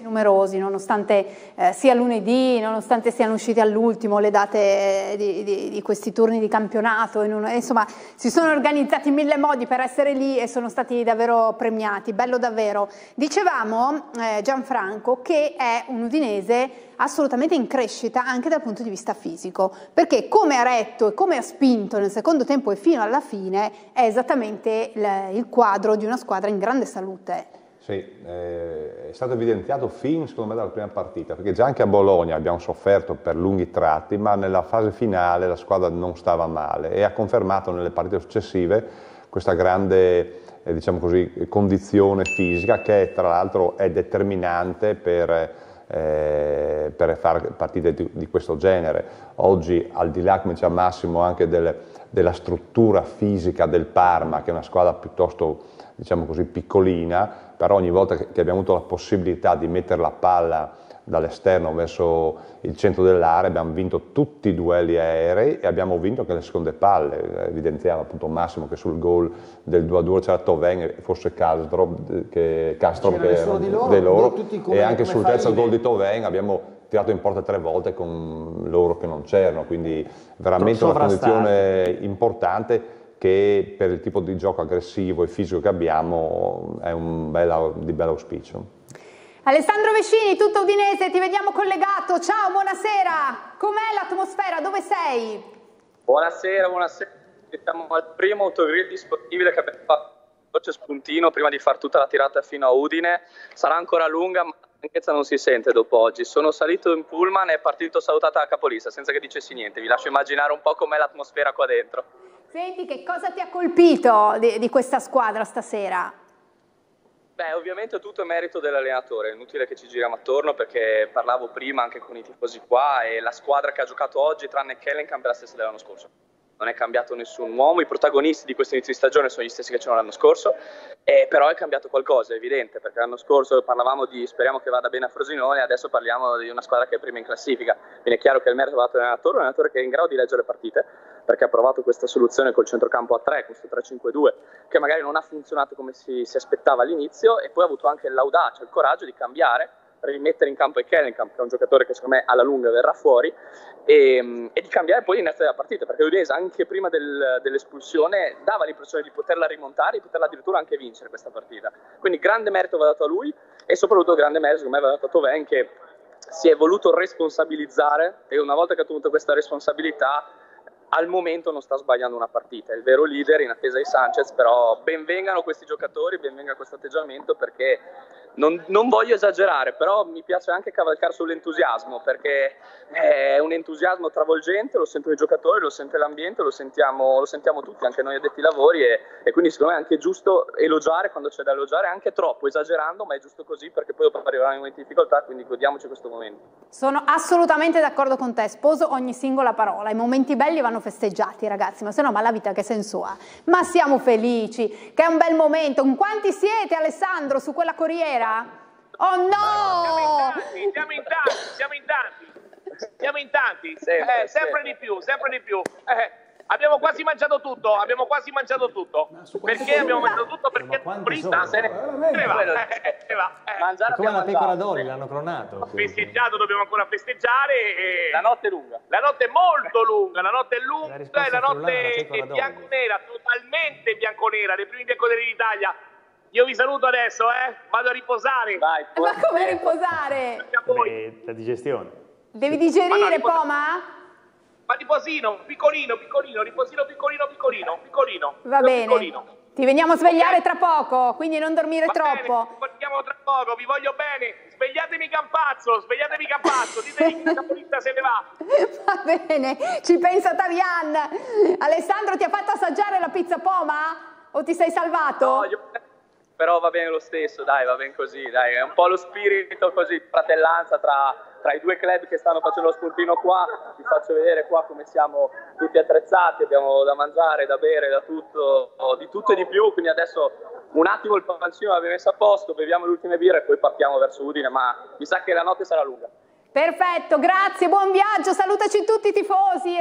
numerosi, nonostante sia lunedì, nonostante siano uscite all'ultimo le date di questi turni di campionato, insomma si sono organizzati in mille modi per essere lì e sono stati davvero premiati, bello davvero. Dicevamo Gianfranco che è un udinese assolutamente in crescita anche dal punto di vista fisico, perché come ha retto e come ha spinto nel secondo tempo e fino alla fine è esattamente il quadro di una squadra in grande salute. Sì, è stato evidenziato fin, secondo me, dalla prima partita, perché già anche a Bologna abbiamo sofferto per lunghi tratti, ma nella fase finale la squadra non stava male e ha confermato nelle partite successive questa grande, diciamo così, condizione fisica che tra l'altro è determinante per fare partite di questo genere. Oggi, al di là, come diceva Massimo, anche della struttura fisica del Parma, che è una squadra piuttosto, diciamo così, piccolina, però ogni volta che abbiamo avuto la possibilità di mettere la palla dall'esterno verso il centro dell'area abbiamo vinto tutti i duelli aerei e abbiamo vinto anche le seconde palle. Evidenziava appunto Massimo che sul gol del 2-2 c'era Thauvin e forse Castro che era di loro e anche sul terzo gol di Thauvin abbiamo tirato in porta 3 volte con loro che non c'erano, quindi veramente una condizione importante che per il tipo di gioco aggressivo e fisico che abbiamo è di bello auspicio. Alessandro Vescini, tutto udinese, ti vediamo collegato, ciao, buonasera, com'è l'atmosfera, dove sei? Buonasera, siamo al primo autogrill disponibile che abbiamo fatto veloce spuntino prima di fare tutta la tirata fino a Udine, sarà ancora lunga ma la stanchezza non si sente dopo oggi. Sono salito in pullman e è partito salutata la capolista senza che dicessi niente, vi lascio immaginare un po' com'è l'atmosfera qua dentro. Senti, che cosa ti ha colpito di questa squadra stasera? Beh, ovviamente tutto è merito dell'allenatore, è inutile che ci giriamo attorno perché parlavo prima anche con i tifosi qua e la squadra che ha giocato oggi tranne Kellenkamp è la stessa dell'anno scorso. Non è cambiato nessun uomo, i protagonisti di questo inizio di stagione sono gli stessi che c'erano l'anno scorso, però è cambiato qualcosa, è evidente, perché l'anno scorso parlavamo di speriamo che vada bene a Frosinone, adesso parliamo di una squadra che è prima in classifica, quindi è chiaro che il merito va dato all'allenatore, un allenatore che è in grado di leggere le partite, perché ha provato questa soluzione col centrocampo a 3, questo 3-5-2, che magari non ha funzionato come si aspettava all'inizio, e poi ha avuto anche l'audacia, il coraggio di cambiare, rimettere in campo Kellenkamp, che è un giocatore che secondo me alla lunga verrà fuori, e di cambiare poi l'inizio della partita, perché l'Udinese anche prima dell'espulsione dava l'impressione di poterla rimontare e poterla addirittura anche vincere questa partita. Quindi grande merito va dato a lui e soprattutto grande merito secondo me va dato a Thauvin, che si è voluto responsabilizzare e una volta che ha ottenuto questa responsabilità al momento non sta sbagliando una partita, è il vero leader in attesa di Sanchez, però benvengano questi giocatori, benvenga questo atteggiamento, perché non voglio esagerare, però mi piace anche cavalcare sull'entusiasmo, perché è un entusiasmo travolgente, lo sentono i giocatori, lo sente l'ambiente, lo sentiamo tutti, anche noi addetti ai lavori, e quindi secondo me è anche giusto elogiare quando c'è da elogiare, anche troppo, esagerando, ma è giusto così perché poi dopo arriveranno i momenti di difficoltà, quindi godiamoci questo momento. Sono assolutamente d'accordo con te, sposo ogni singola parola, i momenti belli vanno festeggiati ragazzi, ma se no, ma la vita che senso ha? Ma siamo felici, che è un bel momento. In quanti siete, Alessandro, su quella corriera? Oh no! Siamo in tanti, sempre di più. Abbiamo quasi mangiato tutto, perché abbiamo mangiato tutto? Perché Brita se ne va. Mangiare come la pecora d'Ori, l'hanno clonato. Festeggiato, dobbiamo ancora festeggiare. La notte è lunga. La notte è molto lunga, la notte è lunga e la notte è bianconera, totalmente bianconera, dei primi bianconeri d'Italia. Io vi saluto adesso, vado a riposare. Vai, ma come riposare? La digestione. Devi digerire, Poma? Ma riposino, piccolino. Va bene. Ti veniamo a svegliare tra poco, quindi non dormire troppo. Partiamo tra poco, vi voglio bene. Svegliatemi Campazzo, ditemi che la capolista se ne va. Va bene, ci pensa Tarian. Alessandro, ti ha fatto assaggiare la pizza Poma? O ti sei salvato? No, però va bene lo stesso, dai, va bene così, dai, è un po' lo spirito così, fratellanza tra i due club che stanno facendo lo spuntino qua. Vi faccio vedere qua come siamo tutti attrezzati, abbiamo da mangiare, da bere, da tutto, di tutto e di più, quindi adesso un attimo il pancino l'abbiamo messo a posto, beviamo le ultime birre e poi partiamo verso Udine, ma mi sa che la notte sarà lunga. Perfetto, grazie, buon viaggio, salutaci tutti i tifosi e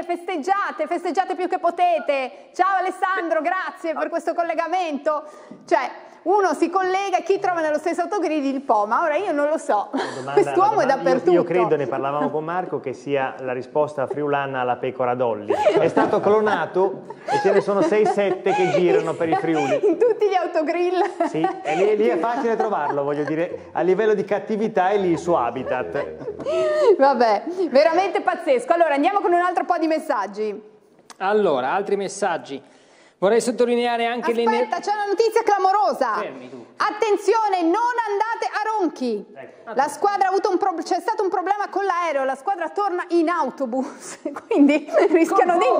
festeggiate più che potete. Ciao Alessandro, grazie per questo collegamento. Cioè, uno si collega, chi trova nello stesso autogrill il Poma? Ora io non lo so, quest'uomo è dappertutto. Io credo, ne parlavamo con Marco, che sia la risposta friulana alla pecora Dolly. È stato clonato e ce ne sono 6-7 che girano per i Friuli. In tutti gli autogrill. Sì, e lì è facile trovarlo, voglio dire, a livello di cattività è lì il suo habitat. Vabbè, veramente pazzesco. Allora andiamo con un altro po' di messaggi. Allora, altri messaggi. Vorrei sottolineare anche Aspetta, c'è una notizia clamorosa. Attenzione, non andate a Ronchi. La squadra ha avuto c'è stato un problema con l'aereo, la squadra torna in autobus, quindi rischiano di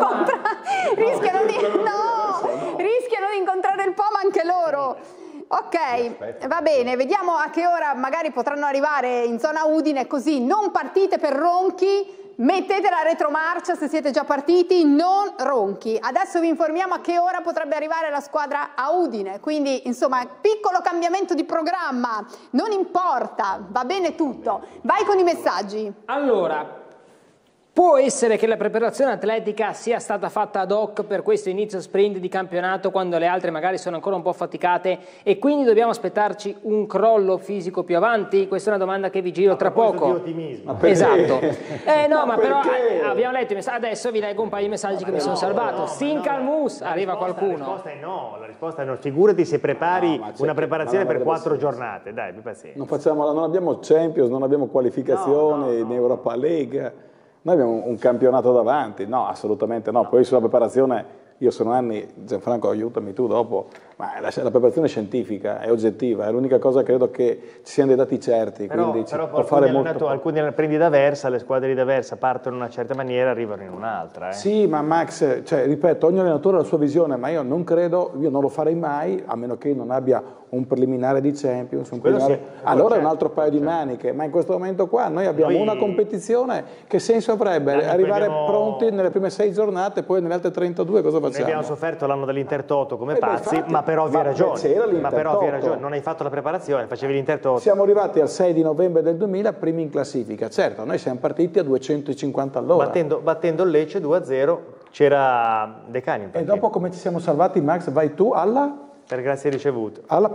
incontrare il Poma anche loro. Ok, va bene, vediamo a che ora magari potranno arrivare in zona Udine, così non partite per Ronchi. Mettete la retromarcia se siete già partiti, non Ronchi. Adesso vi informiamo a che ora potrebbe arrivare la squadra a Udine, quindi insomma piccolo cambiamento di programma, non importa, va bene tutto. Vai con i messaggi. Allora, può essere che la preparazione atletica sia stata fatta ad hoc per questo inizio sprint di campionato, quando le altre magari sono ancora un po' affaticate, e quindi dobbiamo aspettarci un crollo fisico più avanti? Questa è una domanda che vi giro tra poco. Di ottimismo. Esatto. No, ma però abbiamo letto i messaggi, adesso vi leggo un paio di messaggi che mi sono salvato. Sincalmus, arriva qualcuno. La risposta è no, la risposta è no. Figurati se prepari una preparazione per 4 giornate, dai, più pazienza. Non abbiamo Champions, non abbiamo qualificazione in Europa League. Noi abbiamo un campionato davanti, no, assolutamente no. Poi sulla preparazione, io sono anni, Gianfranco aiutami tu dopo, ma la preparazione scientifica è oggettiva, è l'unica cosa che credo che ci siano dei dati certi. Però alcuni prendi da Versa, le squadre di D'Aversa partono in una certa maniera e arrivano in un'altra. Sì, ma Max, ripeto, ogni allenatore ha la sua visione, ma io non credo, io non lo farei mai, a meno che non abbia un preliminare di Champions, allora è un altro paio di maniche, ma in questo momento qua noi abbiamo una competizione, che senso avrebbe arrivare pronti nelle prime 6 giornate, poi nelle altre 32 cosa facciamo? Noi abbiamo sofferto l'anno dell'Intertoto come pazzi, ma per ovvie ragioni. Non hai fatto la preparazione, facevi l'Intertoto. Siamo arrivati al 6 di novembre del 2000, primi in classifica. Certo, noi siamo partiti a 250 all'ora. Battendo il Lecce 2-0, c'era De Cani. E dopo come ci siamo salvati, Max? Vai tu alla? Per grazie ricevute. Alla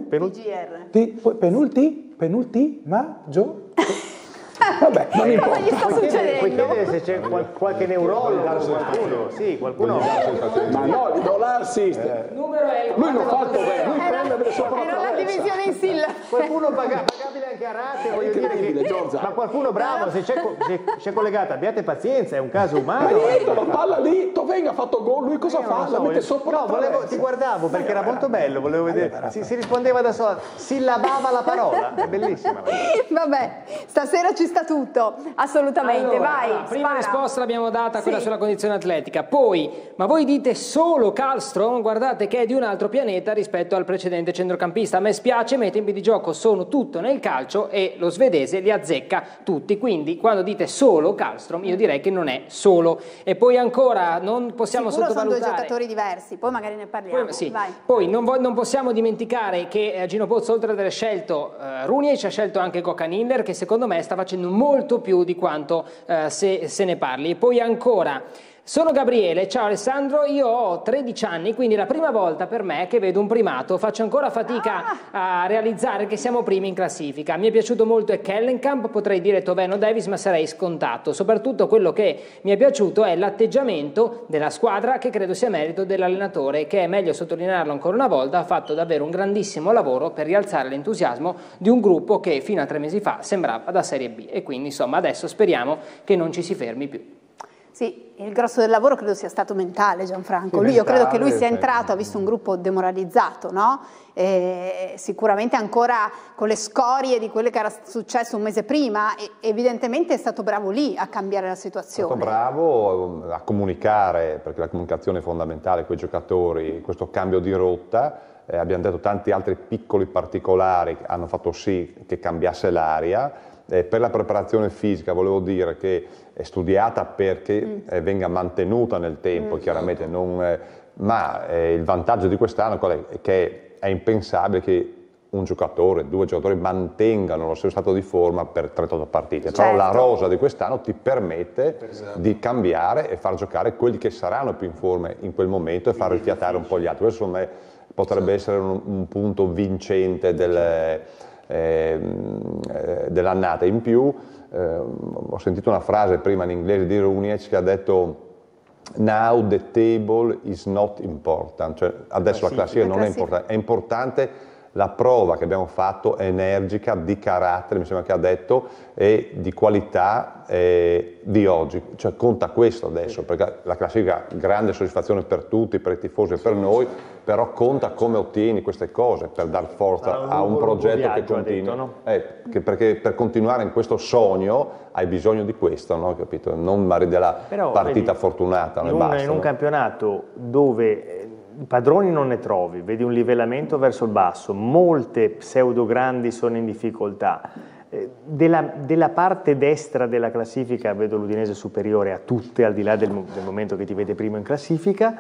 Vabbè, non importa. Cosa gli sta succedendo? Puoi chiedere se c'è qualche neurologo, qualcuno? Sì, qualcuno. Ma no, il dollar system. Lui l'ha fatto bene, lui prende sopra era la divisione in SIL. Qualcuno pagabile anche a rate, voglio dire che... Ma qualcuno bravo, se c'è collegato, abbiate pazienza, è un caso umano. Ma niente, la palla lì, Tovenga ha fatto gol, lui cosa fa? La mette sopra ti guardavo perché era molto bello, volevo vedere. Si rispondeva da sola, sillabava la parola, è bellissima. Vabbè, stasera ci sta tutto, assolutamente, allora, vai. La prima risposta l'abbiamo data, quella sulla condizione atletica. Poi, ma voi dite solo Karlström? Guardate che è di un altro pianeta rispetto al precedente centrocampista. A me spiace, ma i tempi di gioco sono tutto nel calcio e lo svedese li azzecca tutti. Quindi, quando dite solo Karlström, io direi che non è solo. E poi ancora, non possiamo sottovalutare... sono 2 giocatori diversi, poi magari ne parliamo. Poi non possiamo dimenticare che Gino Pozzo, oltre ad aver scelto Rooney, ci ha scelto anche Gökhan Inler, che secondo me sta facendo molto più di quanto se ne parli. E poi ancora, sono Gabriele, ciao Alessandro, io ho 13 anni, quindi è la prima volta per me che vedo un primato, faccio ancora fatica a realizzare che siamo primi in classifica. Mi è piaciuto molto Kellenkamp, potrei dire Toveno Davis, ma sarei scontato. Soprattutto quello che mi è piaciuto è l'atteggiamento della squadra, che credo sia merito dell'allenatore, che è meglio sottolinearlo ancora una volta, ha fatto davvero un grandissimo lavoro per rialzare l'entusiasmo di un gruppo che fino a 3 mesi fa sembrava da Serie B, e quindi insomma adesso speriamo che non ci si fermi più. Sì, il grosso del lavoro credo sia stato mentale, Gianfranco. Io credo che lui sia entrato, ha visto un gruppo demoralizzato, no? Sicuramente ancora con le scorie di quello che era successo un mese prima, e evidentemente è stato bravo lì a cambiare la situazione. È stato bravo a comunicare, perché la comunicazione è fondamentale con i giocatori, questo cambio di rotta. Abbiamo detto tanti altri piccoli particolari che hanno fatto sì che cambiasse l'aria. Per la preparazione fisica volevo dire che è studiata perché venga mantenuta nel tempo, chiaramente, ma il vantaggio di quest'anno è che è impensabile che un giocatore, 2 giocatori mantengano lo stesso stato di forma per 38 partite. Però la rosa di quest'anno ti permette di cambiare e far giocare quelli che saranno più in forma in quel momento e far rifiatare un po' gli altri. Questo secondo me potrebbe essere un punto vincente dell'annata. In più ho sentito una frase prima in inglese di Runiec che ha detto "Now the table is not important", cioè adesso la classifica non è importante, è importante la prova che abbiamo fatto, energica, di carattere, mi sembra che ha detto, e di qualità di oggi, cioè conta questo adesso, perché la classifica grande soddisfazione per tutti, per i tifosi e per noi, però conta come ottieni queste cose per dar forza a un progetto che continua, no? Perché per continuare in questo sogno hai bisogno di questo, no? Capito? Non magari della partita fortunata, in un campionato dove i padroni non ne trovi, vedi un livellamento verso il basso, molte pseudo grandi sono in difficoltà, della parte destra della classifica vedo l'Udinese superiore a tutte, al di là del momento che ti vede primo in classifica.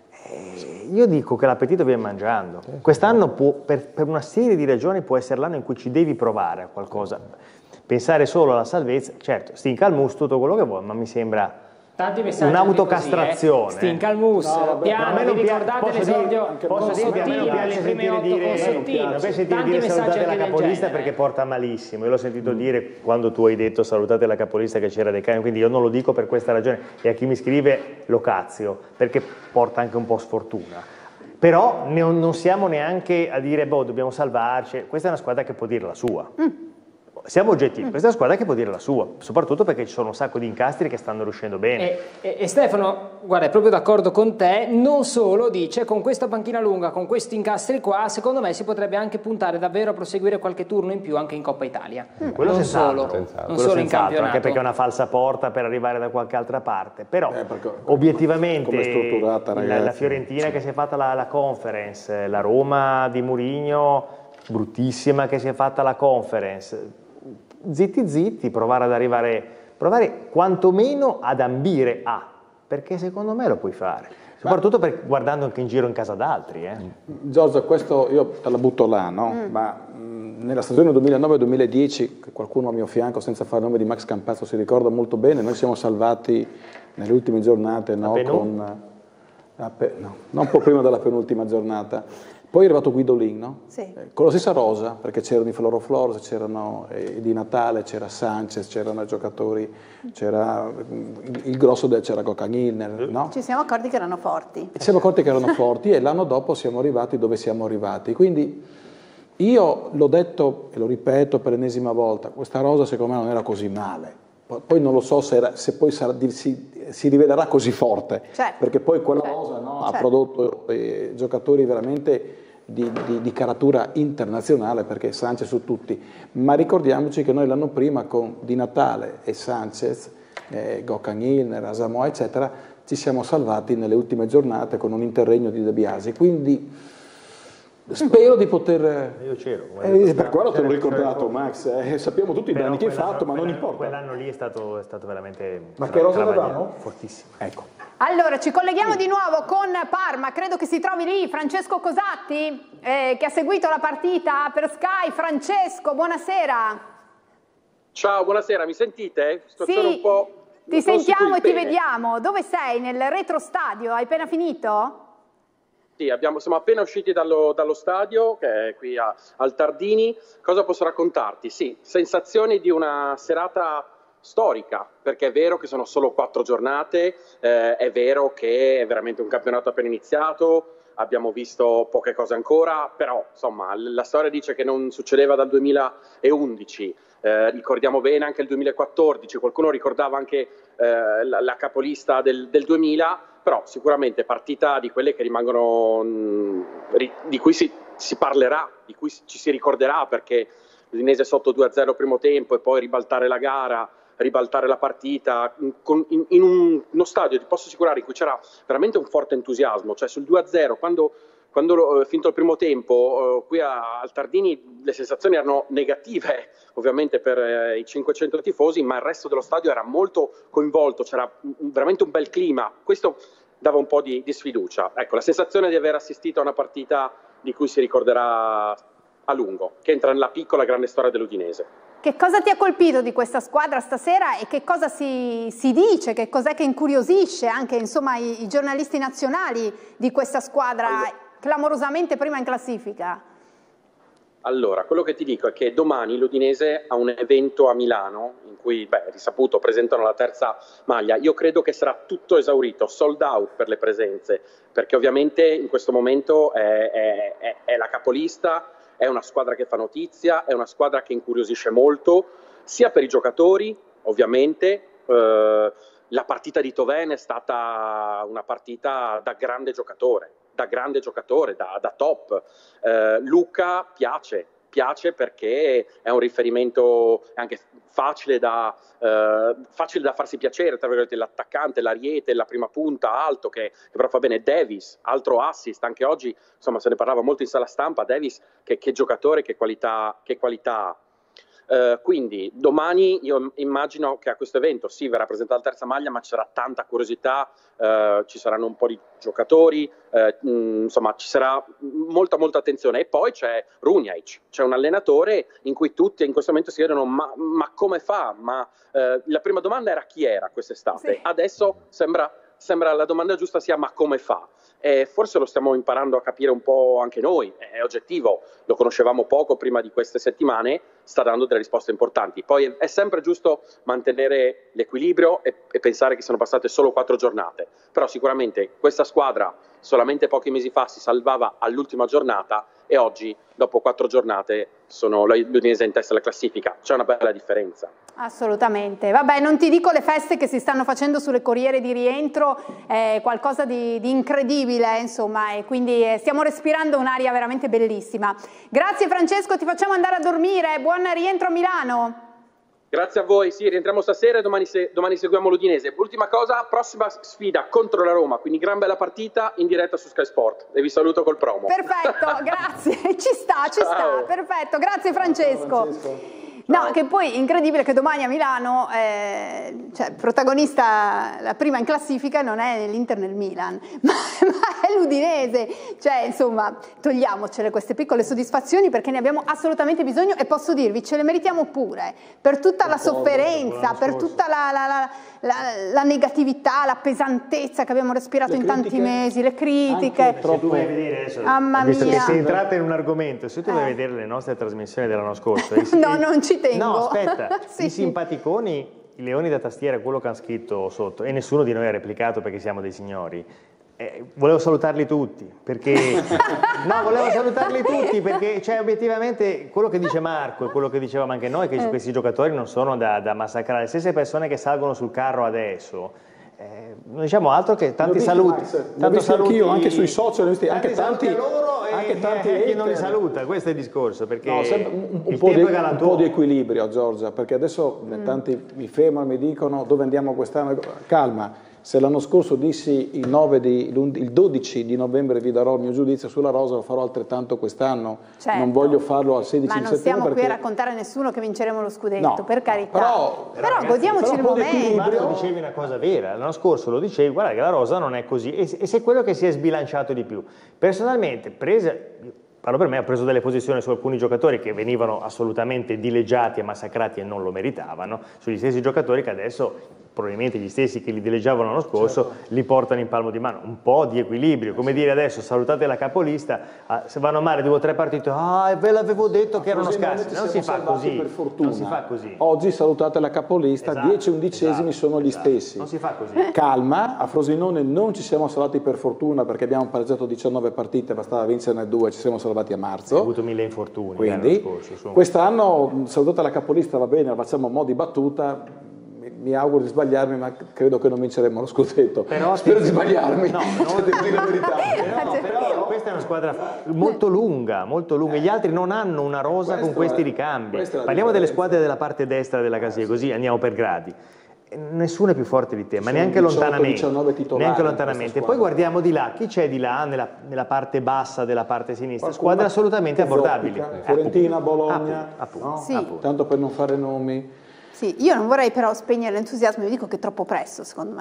Io dico che l'appetito viene mangiando. Quest'anno per una serie di ragioni può essere l'anno in cui ci devi provare a qualcosa. Pensare solo alla salvezza, certo, stinca al mus tutto quello che vuoi, ma mi sembra un'autocastrazione. Stinca al mus, piano, vi ricordate l'esordio con Sottile alle prime 8 con Sottile? Non pensi di dire salutate la capolista perché porta malissimo, io l'ho sentito dire quando tu hai detto salutate la capolista che c'era dei cani, quindi io non lo dico per questa ragione, e a chi mi scrive lo cazio, perché porta anche un po' sfortuna. Però non siamo neanche a dire dobbiamo salvarci, questa è una squadra che può dire la sua. Siamo oggettivi, questa è una squadra che può dire la sua, soprattutto perché ci sono un sacco di incastri che stanno riuscendo bene. E Stefano, guarda, è proprio d'accordo con te, non solo, dice, con questa panchina lunga, con questi incastri qua, secondo me si potrebbe anche puntare davvero a proseguire qualche turno in più anche in Coppa Italia. Quello non solo in campionato. Anche perché è una falsa porta per arrivare da qualche altra parte, però obiettivamente la Fiorentina che si è fatta la conference, la Roma di Mourinho bruttissima che si è fatta la conference, zitti, provare ad arrivare, provare quantomeno ad ambire a, perché secondo me lo puoi fare, soprattutto guardando anche in giro in casa d'altri. Giorgio, questo io te la butto là, no? Ma nella stagione 2009-2010, che qualcuno a mio fianco, senza fare nome di Max Campazzo, si ricorda molto bene, noi siamo salvati nelle ultime giornate, no? Un po' prima della penultima giornata. Poi è arrivato Guidolin, no? Sì. Con la stessa rosa, perché c'erano i Floroflores, c'erano Di Natale, c'era Sanchez, c'erano i giocatori, c'era il grosso c'era Gokan, no? Ci siamo accorti che erano forti. Ci siamo accorti che erano forti e l'anno dopo siamo arrivati dove siamo arrivati. Quindi io l'ho detto e lo ripeto per l'ennesima volta, questa rosa secondo me non era così male. Poi non lo so se poi si rivelerà così forte, perché poi quella rosa, no, ha prodotto giocatori veramente di caratura internazionale, perché Sanchez su tutti, ma ricordiamoci che noi l'anno prima con Di Natale e Sanchez, Gokan, Asamoah eccetera, ci siamo salvati nelle ultime giornate con un interregno di De Biasi, quindi spero di poter... Io c'ero. Per quello te l'ho ricordato, Max. Sappiamo tutti i danni che hai fatto, ma non importa. Quell'anno lì è stato veramente... Ma che rosa avevamo? Fortissimo. Ecco. Allora, ci colleghiamo di nuovo con Parma, credo che si trovi lì Francesco Cosatti, che ha seguito la partita per Sky. Francesco, buonasera. Ciao, buonasera, mi sentite? Sì, un po'... ti sentiamo e ti vediamo. Dove sei? Nel retrostadio? Hai appena finito? Sì, siamo appena usciti dallo stadio, che è qui al Tardini. Cosa posso raccontarti? Sì, sensazioni di una serata storica, perché è vero che sono solo 4 giornate, è vero che è veramente un campionato appena iniziato, abbiamo visto poche cose ancora, però insomma la storia dice che non succedeva dal 2011, ricordiamo bene anche il 2014, qualcuno ricordava anche la capolista del 2000, però sicuramente partita di quelle che rimangono, di cui si parlerà, di cui ci si ricorderà, perché l'Udinese sotto 2-0 primo tempo e poi ribaltare la gara, ribaltare la partita in uno stadio, ti posso assicurare, in cui c'era veramente un forte entusiasmo, cioè sul 2-0 quando finito il primo tempo qui al Tardini le sensazioni erano negative ovviamente per i 500 tifosi, ma il resto dello stadio era molto coinvolto, c'era veramente un bel clima, questo dava un po' di sfiducia. Ecco, la sensazione di aver assistito a una partita di cui si ricorderà a lungo, che entra nella piccola grande storia dell'Udinese. Che cosa ti ha colpito di questa squadra stasera e che cosa si dice, che cos'è che incuriosisce anche insomma i giornalisti nazionali di questa squadra clamorosamente prima in classifica? Allora, quello che ti dico è che domani l'Udinese ha un evento a Milano in cui, risaputo, presentano la terza maglia. Io credo che sarà tutto esaurito, sold out per le presenze, perché ovviamente in questo momento è la capolista, è una squadra che fa notizia, è una squadra che incuriosisce molto, sia per i giocatori, ovviamente. La partita di Thauvin è stata una partita da grande giocatore, da top. Luca piace perché è un riferimento anche facile da farsi piacere, tra virgolette, l'attaccante, l'ariete, la prima punta, alto, che però fa bene. Davis, altro assist, anche oggi insomma se ne parlava molto in sala stampa. Davis, che giocatore, che qualità ha. Quindi domani io immagino che a questo evento sì verrà presentata la terza maglia, ma ci sarà tanta curiosità, ci saranno un po' di giocatori, insomma ci sarà molta attenzione. E poi c'è Runjaic, c'è un allenatore in cui tutti in questo momento si chiedono ma come fa? La prima domanda era chi era quest'estate, sì. Adesso sembra la domanda giusta sia ma come fa? E forse lo stiamo imparando a capire un po' anche noi, è oggettivo, lo conoscevamo poco prima di queste settimane, sta dando delle risposte importanti. Poi è sempre giusto mantenere l'equilibrio e pensare che sono passate solo 4 giornate, però sicuramente questa squadra solamente pochi mesi fa si salvava all'ultima giornata e oggi, dopo 4 giornate, l'Udinese è in testa alla classifica, c'è una bella differenza. Assolutamente. Vabbè, non ti dico le feste che si stanno facendo sulle corriere di rientro, qualcosa di incredibile, insomma, e quindi stiamo respirando un'aria veramente bellissima. Grazie Francesco, ti facciamo andare a dormire, buon rientro a Milano. Grazie a voi, sì, rientriamo stasera e domani seguiamo l'Udinese. Ultima cosa, prossima sfida contro la Roma, quindi gran bella partita in diretta su Sky Sport. E vi saluto col promo. Perfetto, grazie, ci sta, perfetto, grazie Francesco. Ciao, Francesco. No, che poi incredibile che domani a Milano, protagonista la prima in classifica non è l'Inter nel Milan, ma è l'Udinese. Cioè, insomma, togliamocele queste piccole soddisfazioni perché ne abbiamo assolutamente bisogno e posso dirvi, ce le meritiamo pure, per tutta la sofferenza, per tutta la negatività, la pesantezza che abbiamo respirato in tanti mesi, le critiche. Se tu vai a vedere adesso, visto che sei entrata in un argomento, se tu vai a vedere le nostre trasmissioni dell'anno scorso, no, non ci tengo. No, aspetta, sì. I simpaticoni, i leoni da tastiera, quello che hanno scritto sotto, e nessuno di noi ha replicato perché siamo dei signori. Volevo salutarli tutti, perché no, volevo salutarli tutti perché, cioè, obiettivamente quello che dice Marco e quello che dicevamo anche noi, che questi giocatori non sono da massacrare. Le stesse persone che salgono sul carro adesso, non diciamo altro che tanti saluti. Tanto saluti anch'io, anche sui social, anche tanti a loro e chi non li saluta. Questo è il discorso, perché un po' di equilibrio, Giorgia, perché adesso tanti mi fermano, mi dicono dove andiamo quest'anno. Calma. Se l'anno scorso dissi il 12 di novembre vi darò il mio giudizio sulla rosa, lo farò altrettanto quest'anno. Certo. Non voglio farlo al 16 settembre. Ma non stiamo qui a raccontare a nessuno che vinceremo lo scudetto, no, per carità. Però ragazzi, godiamoci il momento. Marco, dicevi una cosa vera, l'anno scorso lo dicevi, guarda che la rosa non è così, e se quello che si è sbilanciato di più. Personalmente, parlo per me, ho preso delle posizioni su alcuni giocatori che venivano assolutamente dileggiati e massacrati e non lo meritavano, sugli stessi giocatori che adesso, probabilmente gli stessi che li dileggiavano l'anno scorso, li portano in palmo di mano. Un po' di equilibrio, come dire adesso salutate la capolista, se vanno male 2 o 3 partite, ve l'avevo detto che erano scarsi. Non si fa così, per fortuna. Non si fa così. Oggi salutate la capolista, 10 undicesimi sono gli stessi. Non si fa così. Calma, a Frosinone non ci siamo salvati per fortuna perché abbiamo pareggiato 19 partite, bastava vincerne 2, ci siamo salvati a marzo. Hai avuto 1000 infortuni. Quindi quest'anno salutata la capolista va bene, la facciamo a mo' di battuta. Mi auguro di sbagliarmi, ma credo che non vinceremo lo scudetto. Però spero di sbagliarmi. No, però questa è una squadra molto lunga, molto lunga. Gli altri non hanno una rosa con questi ricambi. Parliamo delle squadre della parte destra della casella, così andiamo per gradi. Nessuno è più forte di te, ma neanche lontanamente. Poi guardiamo di là, chi c'è di là nella parte bassa della parte sinistra? Squadre assolutamente abbordabili. Fiorentina, Bologna, Sì. Tanto per non fare nomi. Sì, io non vorrei però spegnere l'entusiasmo, vi dico che è troppo presto secondo me,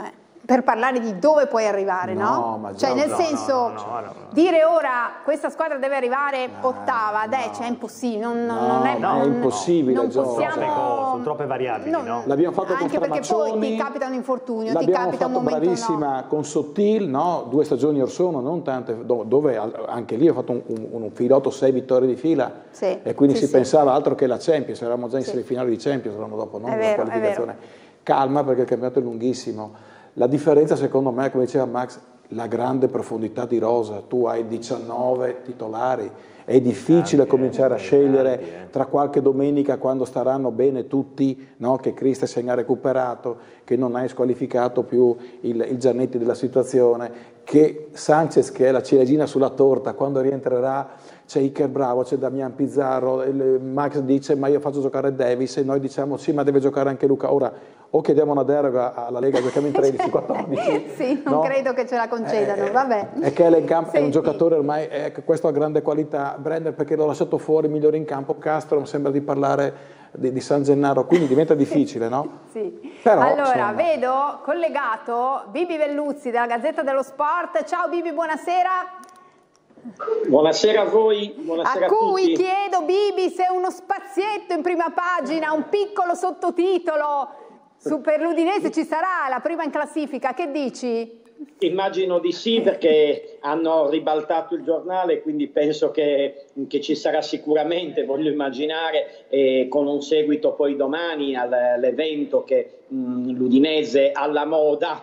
per parlare di dove puoi arrivare, no? Ma cioè nel senso, dire ora questa squadra deve arrivare ottava, è impossibile, non è impossibile. Non possiamo... Sono troppe variabili, no? L'abbiamo fatto con anche perché Stramaccioni, poi ti capita un infortunio, ti l'abbiamo capita un fatto momento bravissima con Sottil, no? 2 stagioni or sono, non tante, dove anche lì ho fatto un filotto 6 vittorie di fila, e quindi si pensava altro che la Champions, eravamo già in semifinale di Champions l'anno dopo, non la qualificazione. Calma, perché il campionato è lunghissimo. La differenza secondo me, come diceva Max, la grande profondità di rosa. Tu hai 19 titolari, è difficile cominciare a scegliere tra qualche domenica, quando staranno bene tutti, no? Che Christensen ha recuperato, che non hai squalificato più il Giannetti della situazione, che Sanchez, che è la ciliegina sulla torta, quando rientrerà c'è Iker Bravo, c'è Damian Pizarro, Max dice ma io faccio giocare Davis, e noi diciamo sì, ma deve giocare anche Luca. Ora o chiediamo una deroga alla Lega, giochiamo in 13-14. sì, non credo che ce la concedano, vabbè. È che è un giocatore ormai, questo ha grande qualità. Brenner perché l'ho lasciato fuori, migliore in campo. Castro sembra di parlare di San Gennaro, quindi diventa difficile, no? Sì. Però, allora, insomma, vedo collegato Bibi Velluzzi della Gazzetta dello Sport. Ciao Bibi, buonasera. Buonasera a voi, buonasera a cui tutti. Chiedo, Bibi, se uno spazietto in prima pagina, un piccolo sottotitolo per l'Udinese ci sarà, la prima in classifica, che dici? Immagino di sì, perché hanno ribaltato il giornale, quindi penso che ci sarà sicuramente, voglio immaginare, con un seguito poi domani all'evento che l'Udinese alla moda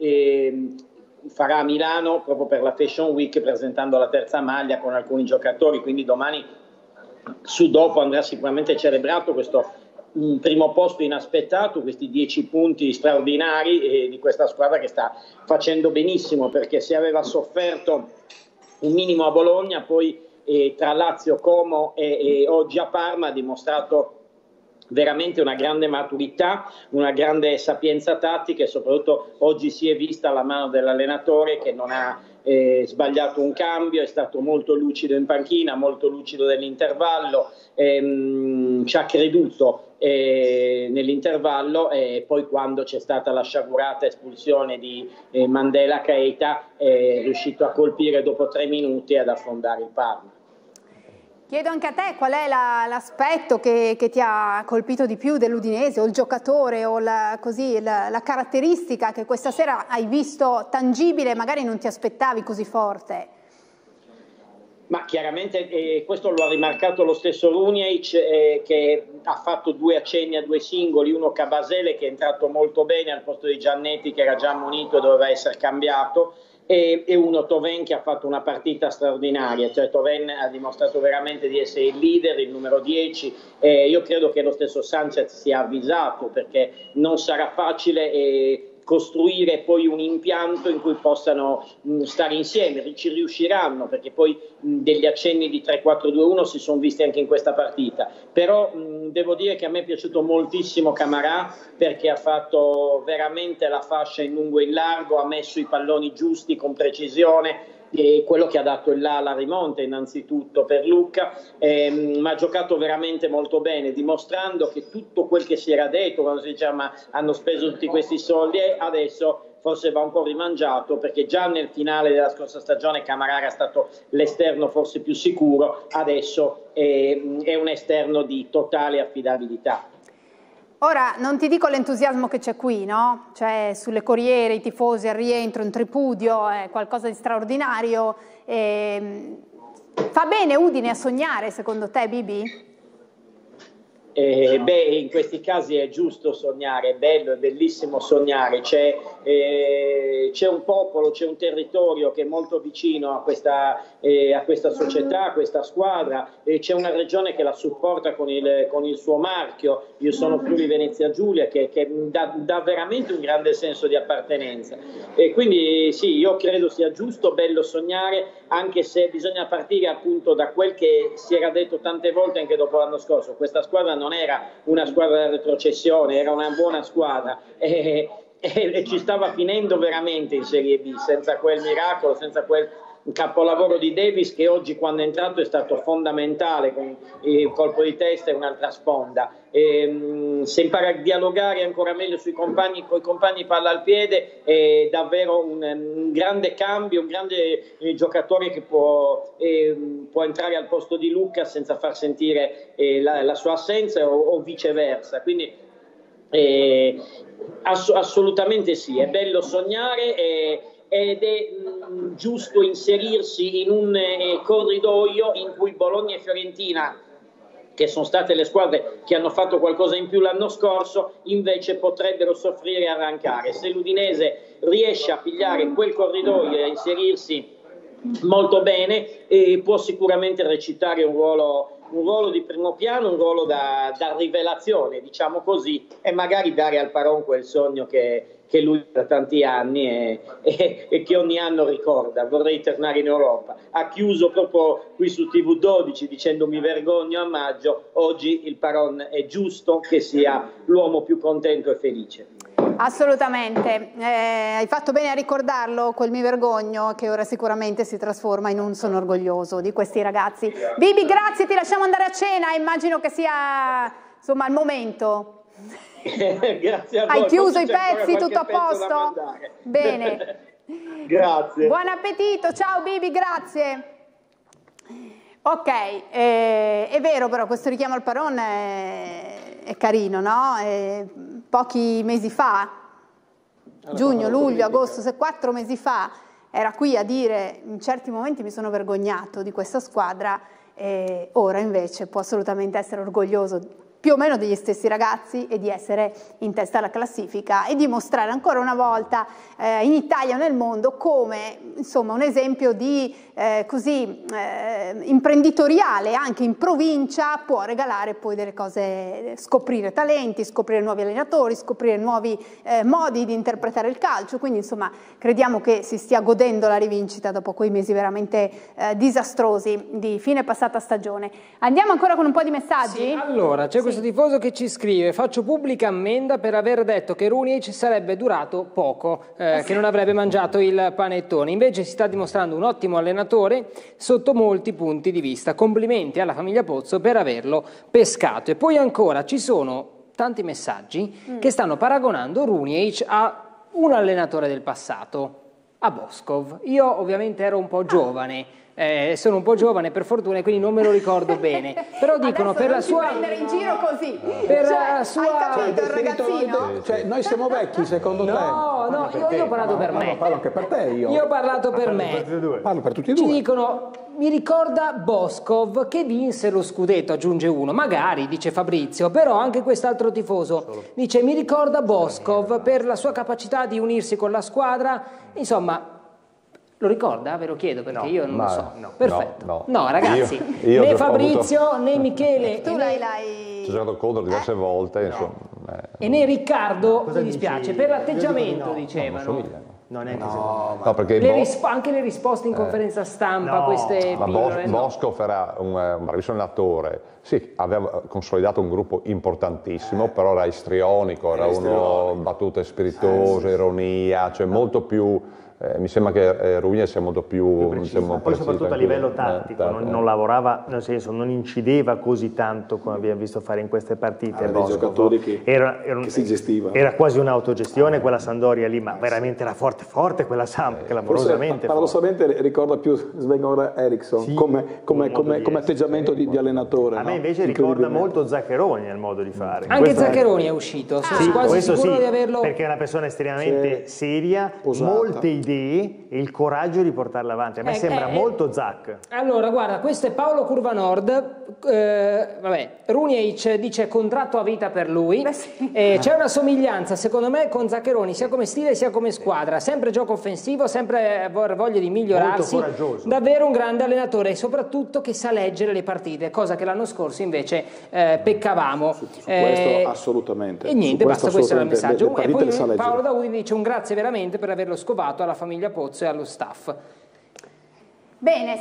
farà a Milano proprio per la Fashion Week, presentando la terza maglia con alcuni giocatori, quindi domani su dopo andrà sicuramente celebrato questo primo posto inaspettato, questi 10 punti straordinari di questa squadra che sta facendo benissimo, perché se aveva sofferto un minimo a Bologna, poi tra Lazio, Como e oggi a Parma ha dimostrato veramente una grande maturità, una grande sapienza tattica, e soprattutto oggi si è vista la mano dell'allenatore che non ha sbagliato un cambio, è stato molto lucido in panchina, molto lucido nell'intervallo, ci ha creduto nell'intervallo, e poi quando c'è stata la sciagurata espulsione di Mandela Keita è riuscito a colpire dopo 3 minuti e ad affondare il Parma. Chiedo anche a te qual è l'aspetto che ti ha colpito di più dell'Udinese, o il giocatore, o la caratteristica che questa sera hai visto tangibile, magari non ti aspettavi così forte. Ma chiaramente questo lo ha rimarcato lo stesso Runjaic, che ha fatto 2 accenni a 2 singoli, uno Cabasele che è entrato molto bene al posto di Giannetti che era già ammonito e doveva essere cambiato, e uno Thauvin che ha fatto una partita straordinaria. Cioè Thauvin ha dimostrato veramente di essere il leader, il numero 10, io credo che lo stesso Sanchez sia avvisato, perché non sarà facile costruire poi un impianto in cui possano stare insieme. Ci riusciranno, perché poi degli accenni di 3-4-2-1 si sono visti anche in questa partita, però devo dire che a me è piaciuto moltissimo Camarà, perché ha fatto veramente la fascia in lungo e in largo, ha messo i palloni giusti con precisione, e quello che ha dato il là alla rimonta innanzitutto per Lucca, ma ha giocato veramente molto bene, dimostrando che tutto quel che si era detto quando si diceva ma hanno speso tutti questi soldi, e adesso forse va un po' rimangiato, perché già nel finale della scorsa stagione Camarà era stato l'esterno forse più sicuro, adesso è un esterno di totale affidabilità. Ora, non ti dico l'entusiasmo che c'è qui, no? Cioè, sulle corriere, i tifosi al rientro, un tripudio, è qualcosa di straordinario. Fa bene Udine a sognare, secondo te, Bibi? In questi casi è giusto sognare, è bello, è bellissimo sognare. C'è un popolo, c'è un territorio che è molto vicino a questa società, a questa squadra, c'è una regione che la supporta con il suo marchio. Io sono Friuli Venezia Giulia, che dà veramente un grande senso di appartenenza, e quindi sì, io credo sia giusto, bello sognare, anche se bisogna partire appunto da quel che si era detto tante volte anche dopo l'anno scorso. Questa squadra non era una squadra da retrocessione, era una buona squadra, e ci stava finendo veramente in Serie B, senza quel miracolo, senza quel un capolavoro di Davis che oggi quando è entrato è stato fondamentale con il colpo di testa e un'altra sponda. Se impara a dialogare ancora meglio con i compagni palla al piede, è davvero un grande cambio, un grande giocatore che può entrare al posto di Luca senza far sentire la sua assenza o viceversa. Quindi assolutamente sì, è bello sognare ed è giusto inserirsi in un corridoio in cui Bologna e Fiorentina, che sono state le squadre che hanno fatto qualcosa in più l'anno scorso, invece potrebbero soffrire e arrancare. Se l'Udinese riesce a pigliare quel corridoio e a inserirsi molto bene, può sicuramente recitare un ruolo di primo piano, un ruolo da rivelazione, diciamo così, e magari dare al Paron quel sogno che lui da tanti anni e che ogni anno ricorda: vorrei tornare in Europa. Ha chiuso proprio qui su TV12 dicendo mi vergogno a maggio. Oggi il Paron è giusto che sia l'uomo più contento e felice. Assolutamente, hai fatto bene a ricordarlo, quel mi vergogno che ora sicuramente si trasforma in un sono orgoglioso di questi ragazzi. Bibi, grazie, ti lasciamo andare a cena, immagino che sia insomma il momento. Grazie a voi. Hai chiuso i pezzi, tutto a posto? Bene. Grazie. Buon appetito, ciao Bibi, grazie. Ok, è vero però questo richiamo al Paron è carino, no? Pochi mesi fa, giugno, luglio, agosto, 4 mesi fa, era qui a dire in certi momenti mi sono vergognato di questa squadra, e ora invece può assolutamente essere orgoglioso più o meno degli stessi ragazzi e di essere in testa alla classifica e dimostrare ancora una volta in Italia e nel mondo come insomma un esempio di imprenditoriale anche in provincia può regalare poi delle cose, scoprire talenti, scoprire nuovi allenatori, scoprire nuovi modi di interpretare il calcio, quindi insomma crediamo che si stia godendo la rivincita dopo quei mesi veramente disastrosi di fine passata stagione. Andiamo ancora con un po' di messaggi? Sì, allora c'è questo tifoso che ci scrive: faccio pubblica ammenda per aver detto che Runic sarebbe durato poco, che non avrebbe mangiato il panettone, invece si sta dimostrando un ottimo allenatore sotto molti punti di vista. Complimenti alla famiglia Pozzo per averlo pescato. E poi ancora ci sono tanti messaggi che stanno paragonando Runic a un allenatore del passato, a Boskov. Io ovviamente ero un po' giovane, sono un po' giovane per fortuna e quindi non me lo ricordo bene, però dicono per la sua prendere in giro così per la sua hai capito il ragazzino? Cioè noi siamo vecchi secondo te? No, io ho parlato per me. Parlo anche per te io. Io ho parlato per me. Parlo per tutti e due. Ci dicono mi ricorda Boskov che vinse lo scudetto, aggiunge uno, magari, dice Fabrizio, però anche quest'altro tifoso dice mi ricorda Boskov per la sua capacità di unirsi con la squadra, insomma. Lo ricorda? Ve lo chiedo perché io non lo so. Perfetto. No, ragazzi, io né Fabrizio né Michele tu l'hai ci ho giocato contro diverse volte, insomma. E né Riccardo, mi dispiace, per l'atteggiamento dicevano. Non è che no, perché anche le risposte in conferenza stampa, queste pillole, Boskov era un bravissimo allenatore, sì, aveva consolidato un gruppo importantissimo, però era istrionico, era uno battute spiritose, ironia, cioè molto più. Mi sembra che Runic sia molto più preciso, poi soprattutto a livello tattico, non lavorava, nel senso non incideva così tanto come abbiamo visto fare in queste partite. Dei giocatori che si gestiva. Era quasi un'autogestione quella Sampdoria lì, ma veramente era forte quella Samp, clamorosamente. Paradossalmente ricorda più Sven-Göran Eriksson sì, come atteggiamento di allenatore. A me invece ricorda molto Zaccheroni nel modo di fare. Anche Zaccheroni è uscito, sono quasi sicuro di averlo. Perché è una persona estremamente seria, molte idee e il coraggio di portarla avanti. A me sembra molto Zac. Allora, guarda, questo è Paolo Curvanord. Runic dice contratto a vita per lui. C'è una somiglianza, secondo me, con Zaccheroni, sia come stile sia come squadra. Sempre gioco offensivo, sempre voglia di migliorarsi. Davvero un grande allenatore e soprattutto che sa leggere le partite, cosa che l'anno scorso invece peccavamo. Su questo assolutamente. E niente, basta, questo era il messaggio. E poi Paolo Daudi dice un grazie veramente per averlo scovato alla famiglia Pozzo e allo staff. Bene,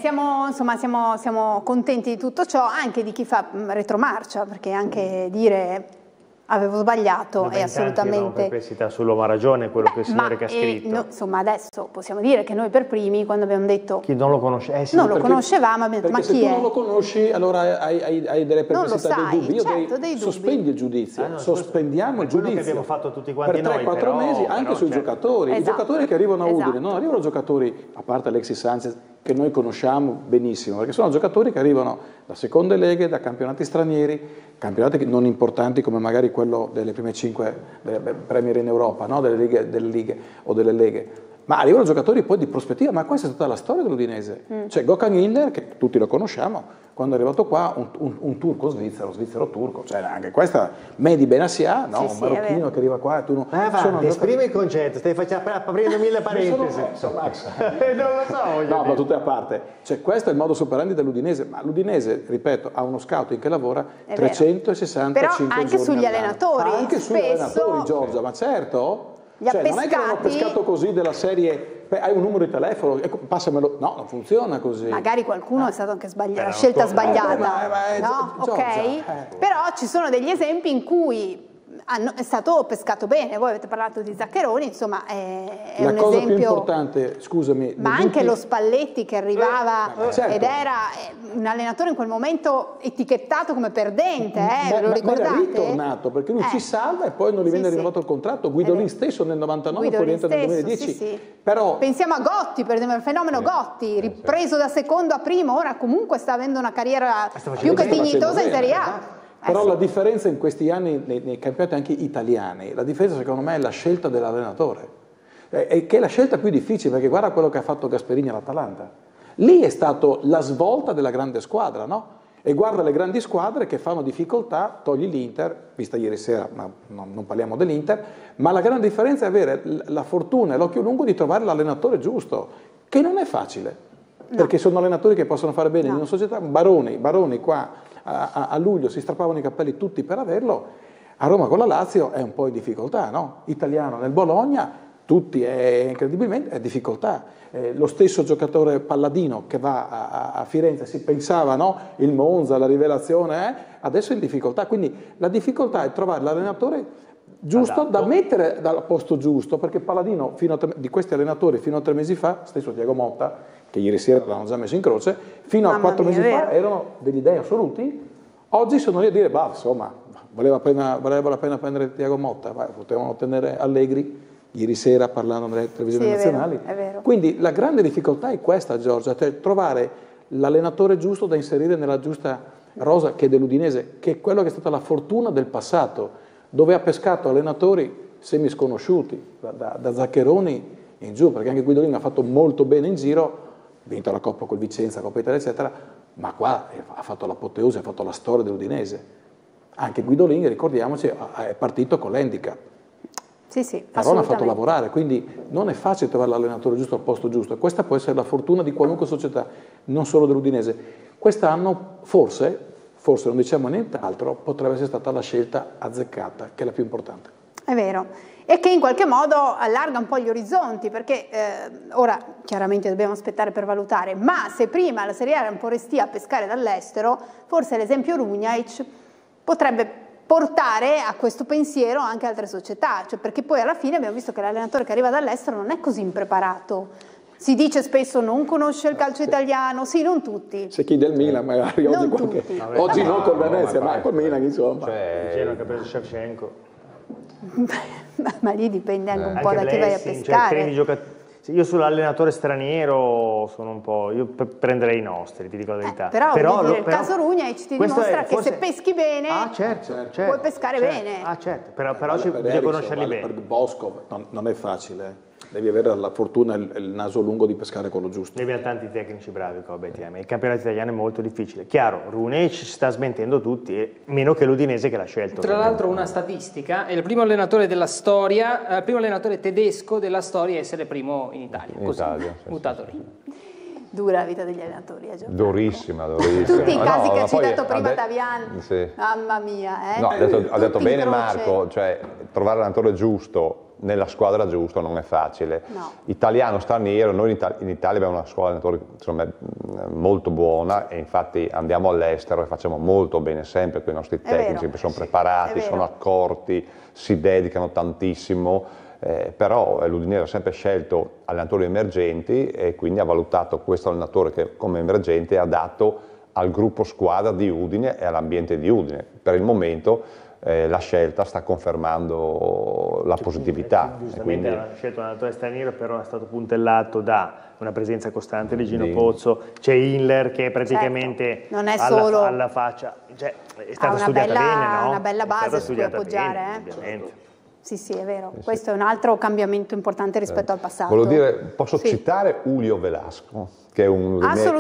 siamo contenti di tutto ciò, anche di chi fa retromarcia, perché anche dire avevo sbagliato, è assolutamente... perplessità sull'uomo ha ragione, quello che il signore che ha scritto. Insomma, adesso possiamo dire che noi per primi, quando abbiamo detto... Chi non lo conosce? Non lo conoscevamo, abbiamo detto, ma chi è? Se tu non lo conosci, allora hai delle perplessità, dei dubbi. Certo, dei dubbi. Sospendi il giudizio, sospendiamo il giudizio. Che abbiamo fatto tutti quanti per 3-4 mesi, anche sui giocatori. Esatto. I giocatori che arrivano a Udine, non arrivano giocatori, a parte Alexis Sanchez, che noi conosciamo benissimo, perché sono giocatori che arrivano da seconde leghe, da campionati stranieri, campionati non importanti come magari quello delle prime 5 Premier in Europa, no? delle lighe o delle leghe, ma arrivano giocatori poi di prospettiva, ma questa è stata la storia dell'Udinese. Cioè Gökhan Giller, che tutti lo conosciamo, quando è arrivato qua, un turco svizzero-turco, cioè anche questa, Mehdi Benassia, no? Un marocchino che arriva qua e tu non... esprimi il concetto, stai aprendo 1000 parentesi. Non lo so. No, ma tutte a parte. Cioè questo è il modo operandi dell'Udinese, ma l'Udinese, ripeto, ha uno scouting che lavora 365 Però anche sugli allenatori. Anche sugli allenatori, Giorgia, ma certo... Non è che hanno pescato così della serie, hai un numero di telefono, passamelo. No, non funziona così. Magari qualcuno è stato anche sbagliato, la scelta sbagliata. No? Ok? Però ci sono degli esempi in cui è stato pescato bene. Voi avete parlato di Zaccheroni, insomma è un esempio. La cosa più importante, scusami, ma anche lo Spalletti che arrivava ed era un allenatore in quel momento etichettato come perdente, ve lo ricordate? Ma è ritornato perché lui ci salva e poi non gli viene rinnovato il contratto. Guidolin stesso nel 99, poi rientra nel 2010. Però pensiamo a Gotti, per esempio, il fenomeno Gotti, ripreso da secondo a primo, ora comunque sta avendo una carriera più che dignitosa in Serie A. Però la differenza in questi anni nei campionati anche italiani, la differenza secondo me è la scelta dell'allenatore, che è la scelta più difficile, perché guarda quello che ha fatto Gasperini all'Atalanta. Lì è stato la svolta della grande squadra, no? E guarda le grandi squadre che fanno difficoltà, togli l'Inter, vista ieri sera, ma non parliamo dell'Inter, ma la grande differenza è avere la fortuna e l'occhio lungo di trovare l'allenatore giusto, che non è facile, perché sono allenatori che possono fare bene in una società. Baroni qua a luglio si strappavano i capelli tutti per averlo, a Roma con la Lazio è un po' in difficoltà, no? Italiano nel Bologna, tutti incredibilmente è difficoltà. Lo stesso giocatore Palladino che va a Firenze, si pensava, no? Il Monza, la rivelazione, adesso è in difficoltà, quindi la difficoltà è trovare l'allenatore giusto da mettere dal posto giusto, perché Palladino di questi allenatori fino a 3 mesi fa, stesso Thiago Motta, che ieri sera l'hanno già messo in croce, fino a 4 mesi fa erano degli dei assoluti, oggi sono lì a dire, insomma, valeva la pena prendere Thiago Motta, potevano tenere Allegri, ieri sera parlando nelle televisioni nazionali. È vero. Quindi la grande difficoltà è questa, Giorgia, cioè trovare l'allenatore giusto da inserire nella giusta rosa che è dell'Udinese, che è quello che è stata la fortuna del passato, dove ha pescato allenatori semisconosciuti, da Zaccheroni in giù, perché anche Guidolin ha fatto molto bene in giro, ha vinto la Coppa col Vicenza, Coppa Italia, eccetera, ma qua ha fatto l'apoteosi, ha fatto la storia dell'Udinese. Anche Guidolin, ricordiamoci, è partito con l'handicap. Sì, Parona ha fatto lavorare, quindi non è facile trovare l'allenatore giusto al posto giusto, e questa può essere la fortuna di qualunque società, non solo dell'Udinese. Quest'anno forse non diciamo nient'altro, potrebbe essere stata la scelta azzeccata, che è la più importante. È vero, e che in qualche modo allarga un po' gli orizzonti, perché ora chiaramente dobbiamo aspettare per valutare, ma se prima la Serie A era un po' restia a pescare dall'estero, forse l'esempio Runjaic potrebbe portare a questo pensiero anche altre società, cioè perché poi alla fine abbiamo visto che l'allenatore che arriva dall'estero non è così impreparato. Si dice spesso non conosce il calcio italiano, sì, non tutti. C'è chi del Milan magari oggi non col Venezia, ma col Milan insomma. C'è che ha preso Shevchenko. Ma lì dipende anche un po' da chi vai a pescare. Io sull'allenatore straniero sono un po'... Io prenderei i nostri, ti dico la verità. Però il caso Runjaic ti dimostra che se peschi bene puoi pescare bene. Certo, però bisogna conoscerli bene. Per Boskov non è facile. Devi avere la fortuna e il naso lungo di pescare quello giusto. Devi avere tanti tecnici bravi come BTM. Il campionato italiano è molto difficile. Chiaro, Runjaic ci sta smentendo tutti, meno che l'Udinese che l'ha scelto. Tra l'altro una statistica, è il primo allenatore della storia, il primo allenatore tedesco della storia a essere primo in Italia. In Italia, buttato lì. Dura la vita degli allenatori, durissima. Tutti i casi che ha citato prima Tavian, mamma mia. No, ha detto bene Marco, cioè trovare l'allenatore giusto nella squadra giusta non è facile. No. Italiano, straniero, noi in Italia abbiamo una scuola di allenatori secondo me molto buona e infatti andiamo all'estero e facciamo molto bene sempre con i nostri tecnici, che sono preparati, sono accorti, si dedicano tantissimo. Però l'Udinese ha sempre scelto allenatori emergenti e quindi ha valutato questo allenatore che come emergente è adatto al gruppo squadra di Udine e all'ambiente di Udine. Per il momento la scelta sta confermando la positività. Giustamente ha scelto un allenatore straniero, però è stato puntellato da una presenza costante di Gino Pozzo, c'è Inler che praticamente non è solo alla faccia, cioè, è stata studiata bene, no? Una bella base su cui appoggiare. Ovviamente. Sì, è vero. Questo è un altro cambiamento importante rispetto al passato. Volevo dire, posso citare Julio Velasco, che è uno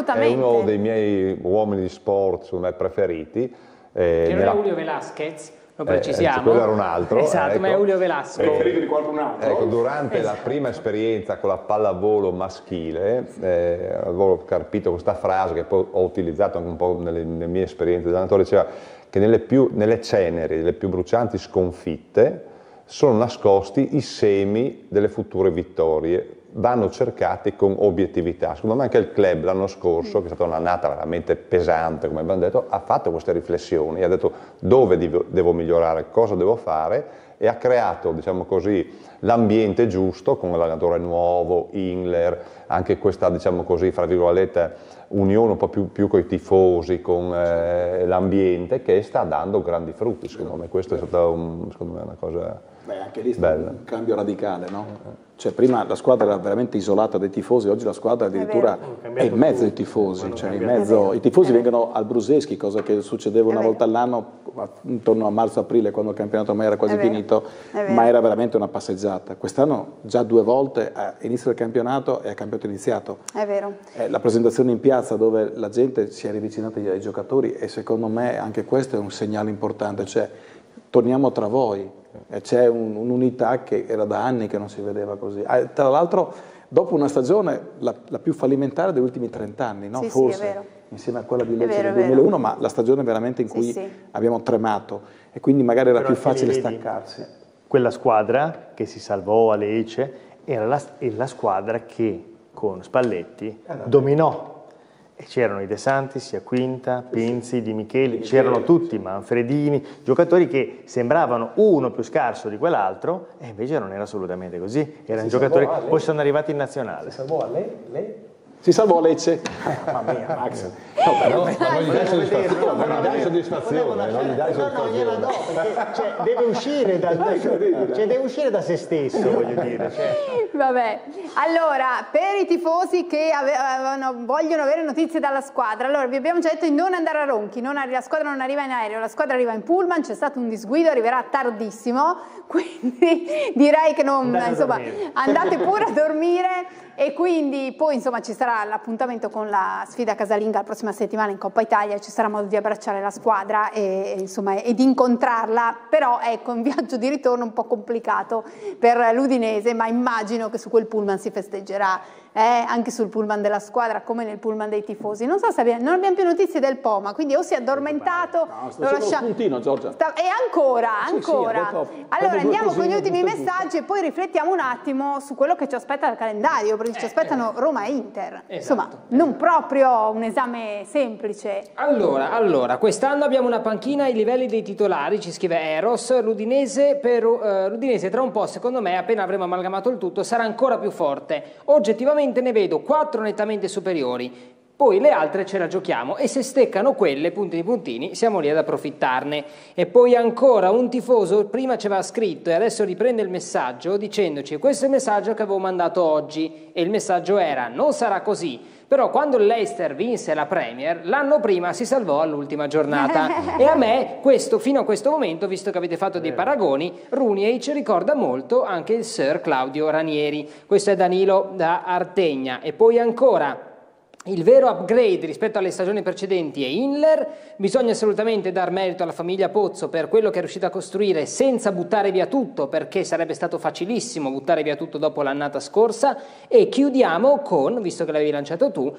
dei miei uomini di sport, secondo me, preferiti. Che non è Julio Velasquez, lo precisiamo. Quello era un altro. Esatto, ma è Julio Velasco. Preferito di qualcun altro? Ecco, durante la prima esperienza con la pallavolo maschile, avevo carpito questa frase che poi ho utilizzato anche un po' nelle mie esperienze da allenatore, diceva che nelle ceneri, delle più brucianti sconfitte, sono nascosti i semi delle future vittorie, vanno cercati con obiettività. Secondo me anche il club l'anno scorso, che è stata un'annata veramente pesante, come abbiamo detto, ha fatto queste riflessioni, ha detto dove devo migliorare, cosa devo fare, e ha creato, diciamo così, l'ambiente giusto con l'allenatore nuovo, Inler, anche questa, diciamo così, fra virgolette, unione un po' più con i tifosi, con l'ambiente, che sta dando grandi frutti. Secondo me questo è stata una cosa anche lì bella. Un cambio radicale, no? Cioè prima la squadra era veramente isolata dai tifosi, oggi la squadra addirittura è in mezzo ai tifosi, cioè i tifosi vengono al Bruseschi, cosa che succedeva una volta all'anno intorno a marzo-aprile, quando il campionato ormai era quasi finito, ma era veramente una passeggiata. Quest'anno già 2 volte a inizio del campionato e a campionato iniziato. È vero. La presentazione in piazza dove la gente si è rivicinata ai giocatori, e secondo me anche questo è un segnale importante, cioè torniamo tra voi. C'è un'unità che era da anni che non si vedeva così. Tra l'altro dopo una stagione la più fallimentare degli ultimi 30 anni, no? Sì, Forse, sì, è vero. insieme a quella di Lecce del 2001, ma la stagione veramente in cui abbiamo tremato e quindi magari era più facile staccarsi. Quella squadra che si salvò a Lecce era la squadra che con Spalletti dominò. E c'erano i De Santis, sia Quinta, Pinzi, Di Micheli, c'erano tutti, Manfredini, giocatori che sembravano uno più scarso di quell'altro e invece non era assolutamente così, erano giocatori che poi sono arrivati in nazionale. Si salvò a lei? Si salvò a Lecce. Mamma mia, Max. Non gli dai soddisfazione, non gli dai soddisfazione. Deve uscire da se stesso, voglio dire. Vabbè, allora, per i tifosi che vogliono avere notizie dalla squadra, allora vi abbiamo già detto di non andare a Ronchi, la squadra non arriva in aereo, la squadra arriva in pullman, c'è stato un disguido, arriverà tardissimo, quindi direi che andate pure a dormire. E quindi poi insomma ci sarà l'appuntamento con la sfida casalinga la prossima settimana in Coppa Italia, ci sarà modo di abbracciare la squadra e di incontrarla, però ecco un viaggio di ritorno un po' complicato per l'Udinese, ma immagino che su quel pullman si festeggerà anche sul pullman della squadra come nel pullman dei tifosi. Non so se non abbiamo più notizie del Poma, quindi o si è addormentato lo lasciamo. Puntino, Giorgia. E ancora. Allora andiamo con gli ultimi messaggi e poi riflettiamo un attimo su quello che ci aspetta dal calendario, perché ci aspettano Roma e Inter. Insomma, non proprio un esame semplice. Allora, quest'anno abbiamo una panchina ai livelli dei titolari, ci scrive Eros. L'Udinese tra un po', secondo me, appena avremo amalgamato il tutto, sarà ancora più forte. Oggettivamente ne vedo 4 nettamente superiori, poi le altre ce la giochiamo e se steccano quelle, puntini, siamo lì ad approfittarne. E poi ancora un tifoso prima ci aveva scritto e adesso riprende il messaggio dicendoci: questo è il messaggio che avevo mandato oggi, e il messaggio era: non sarà così, però quando il Leicester vinse la Premier l'anno prima si salvò all'ultima giornata. E a me questo, fino a questo momento, visto che avete fatto dei paragoni, Rooney ci ricorda molto anche il Sir Claudio Ranieri. Questo è Danilo da Artegna. E poi ancora: il vero upgrade rispetto alle stagioni precedenti è Inler, bisogna assolutamente dar merito alla famiglia Pozzo per quello che è riuscita a costruire senza buttare via tutto, perché sarebbe stato facilissimo buttare via tutto dopo l'annata scorsa. E chiudiamo con, visto che l'avevi lanciato tu,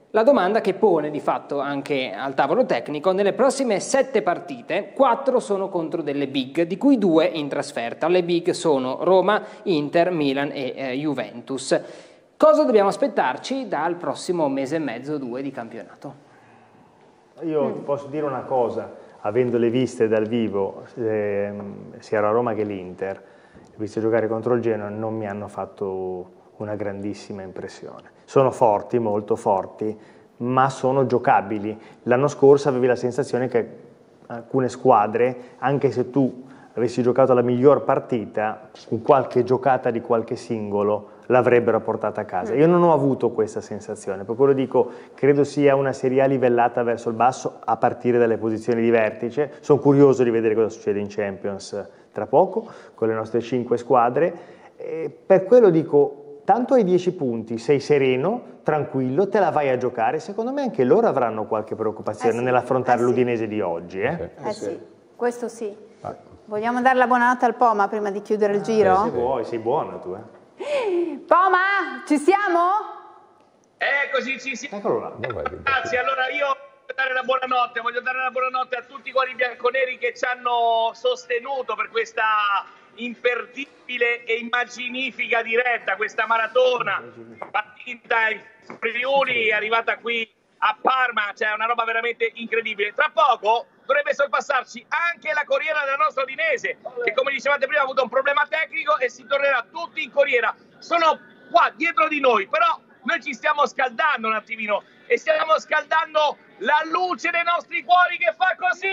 La domanda che pone di fatto anche al tavolo tecnico: nelle prossime 7 partite, 4 sono contro delle big, di cui 2 in trasferta. Le big sono Roma, Inter, Milan e Juventus. Cosa dobbiamo aspettarci dal prossimo mese e mezzo, 2 di campionato? Io ti posso dire una cosa, avendole viste dal vivo, sia la Roma che l'Inter, viste giocare contro il Genoa, non mi hanno fatto una grandissima impressione. Sono forti, molto forti, ma sono giocabili. L'anno scorso avevi la sensazione che alcune squadre, anche se tu avessi giocato la miglior partita, con qualche giocata di qualche singolo l'avrebbero portata a casa. Io non ho avuto questa sensazione, per quello dico, credo sia una Serie A livellata verso il basso a partire dalle posizioni di vertice. Sono curioso di vedere cosa succede in Champions tra poco, con le nostre 5 squadre. Per quello dico, tanto hai 10 punti, sei sereno, tranquillo, te la vai a giocare. Secondo me anche loro avranno qualche preoccupazione nell'affrontare l'Udinese di oggi. Sì, questo sì. Vogliamo dare la buonanotte al Poma prima di chiudere il giro? Se vuoi, sei buono tu. Poma, ci siamo? Eccoci, ci siamo. Eccolo là. Grazie, allora io voglio dare la buonanotte a tutti i cuori bianconeri che ci hanno sostenuto per questa imperdibile e immaginifica diretta, questa maratona partita in Friuli, è arrivata qui a Parma, cioè una roba veramente incredibile. Tra poco dovrebbe sorpassarci anche la corriera della nostra Udinese, che come dicevate prima ha avuto un problema tecnico e si tornerà tutti in corriera. Sono qua dietro di noi, però noi ci stiamo scaldando un attimino e stiamo scaldando la luce dei nostri cuori che fa così.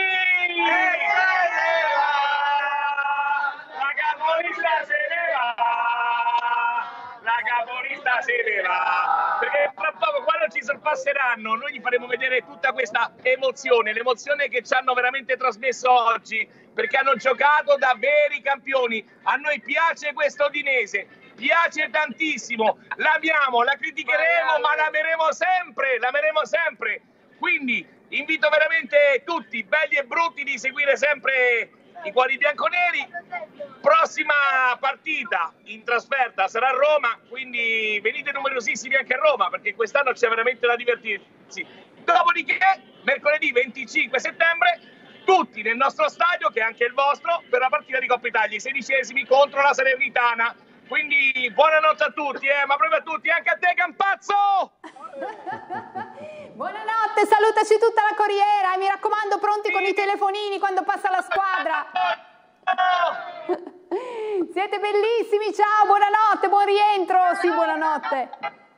La capolista se ne va, la capolista se ne va, perché tra poco quando ci sorpasseranno noi gli faremo vedere tutta questa emozione, l'emozione che ci hanno veramente trasmesso oggi, perché hanno giocato da veri campioni. A noi piace questo Udinese, piace tantissimo, l'amiamo, la criticheremo ma l'ameremo sempre, quindi invito veramente tutti, belli e brutti, di seguire sempre i cuori bianconeri. Prossima partita in trasferta sarà a Roma, quindi venite numerosissimi anche a Roma, perché quest'anno c'è veramente da divertirsi. Dopodiché, mercoledì 25 settembre, tutti nel nostro stadio, che è anche il vostro, per la partita di Coppa Italia, i 16esimi contro la Salernitana. Quindi buonanotte a tutti, ma proprio a tutti, anche a te Campazzo! Buonanotte, salutaci tutta la corriera e mi raccomando pronti con i telefonini quando passa la squadra. Siete bellissimi, ciao, buonanotte, buon rientro, sì, buonanotte.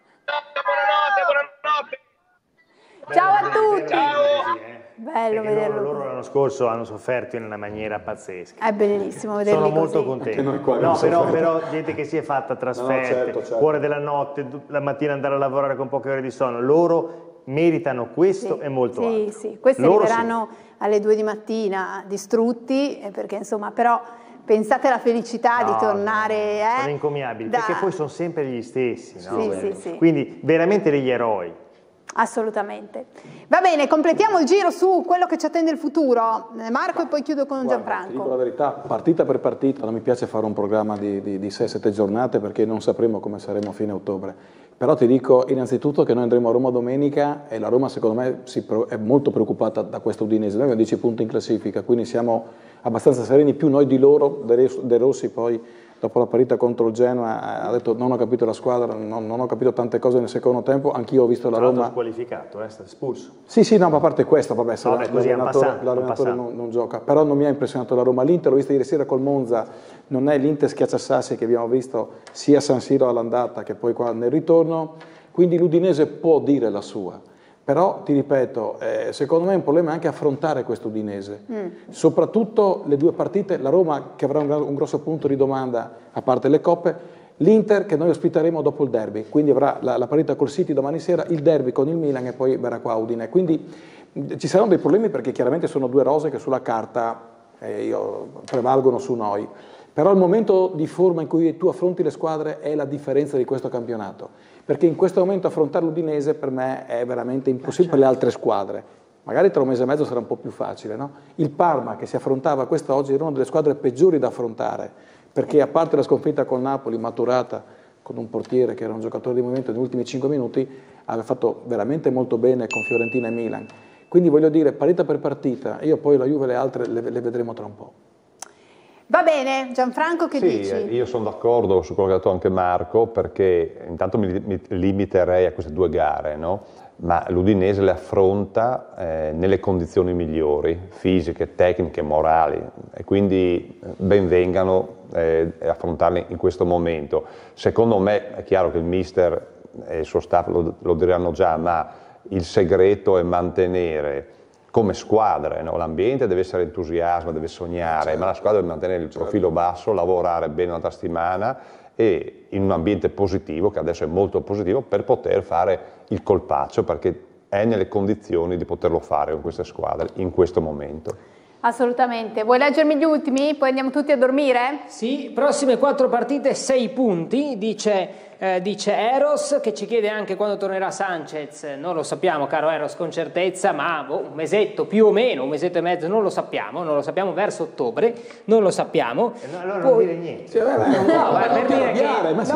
Buonanotte. Ciao a tutti. Ciao. Bello vederlo. Loro l'anno scorso hanno sofferto in una maniera pazzesca. È bellissimo vederli Sono molto così. contenti. Noi qua No, abbiamo però gente che si è fatta trasferte, certo. cuore della notte, la mattina andare a lavorare con poche ore di sonno, loro meritano questo e molto altro. Sì, questi loro arriveranno alle 2 di mattina distrutti, perché insomma, però pensate alla felicità di tornare. Sono incommiabili, perché poi sono sempre gli stessi, no? Sì. Quindi veramente degli eroi. Assolutamente. Va bene, completiamo il giro su quello che ci attende il futuro. Marco, e poi chiudo con Gianfranco. Ti dico la verità, partita per partita, non mi piace fare un programma di 6-7 giornate perché non sapremo come saremo a fine ottobre. Però ti dico innanzitutto che noi andremo a Roma domenica e la Roma secondo me è molto preoccupata da questo Udinese. Noi abbiamo 10 punti in classifica, quindi siamo abbastanza sereni, più noi di loro. De Rossi poi dopo la partita contro il Genoa ha detto non ho capito la squadra, non ho capito tante cose nel secondo tempo, anch'io ho visto la Roma. Squalificato, è stato espulso. Sì, no, ma a parte questo, vabbè, se l'allenatore non gioca, però non mi ha impressionato la Roma. L'Inter l'ho vista ieri sera col Monza, non è l'Inter schiacciasassi che abbiamo visto sia a San Siro all'andata che poi qua nel ritorno, quindi l'Udinese può dire la sua. Però, ti ripeto, secondo me è un problema anche affrontare questo Udinese. Soprattutto le 2 partite, la Roma che avrà un grosso punto di domanda, a parte le coppe, l'Inter che noi ospiteremo dopo il derby, quindi avrà la partita col City domani sera, il derby con il Milan e poi verrà qua a Udine. Quindi ci saranno dei problemi perché chiaramente sono 2 rose che sulla carta prevalgono su noi. Però il momento di forma in cui tu affronti le squadre è la differenza di questo campionato, perché in questo momento affrontare l'Udinese per me è veramente impossibile per le altre squadre. Magari tra un mese e mezzo sarà un po' più facile, no? Il Parma che si affrontava quest'oggi era una delle squadre peggiori da affrontare, perché a parte la sconfitta col Napoli maturata con un portiere che era un giocatore di movimento negli ultimi 5 minuti, aveva fatto veramente molto bene con Fiorentina e Milan. Quindi voglio dire, partita per partita, io poi la Juve e le altre le vedremo tra un po'. Va bene, Gianfranco, che dici? Io sono d'accordo su quello che ha detto anche Marco, perché intanto mi limiterei a queste 2 gare, no? Ma l'Udinese le affronta nelle condizioni migliori, fisiche, tecniche, morali, e quindi ben vengano affrontarle in questo momento. Secondo me è chiaro che il mister e il suo staff lo diranno già, ma il segreto è mantenere come squadra, no? L'ambiente deve essere entusiasmo, deve sognare, ma la squadra deve mantenere il profilo basso, lavorare bene una settimana e in un ambiente positivo, che adesso è molto positivo, per poter fare il colpaccio, perché è nelle condizioni di poterlo fare con queste squadre in questo momento. Assolutamente. Vuoi leggermi gli ultimi? Poi andiamo tutti a dormire? Sì, prossime 4 partite, 6 punti, dice Eros, che ci chiede anche quando tornerà Sanchez. Non lo sappiamo, caro Eros, con certezza, ma un mesetto più o meno, un mesetto e mezzo, non lo sappiamo verso ottobre, non lo sappiamo. Allora non dire niente. Per dire che ma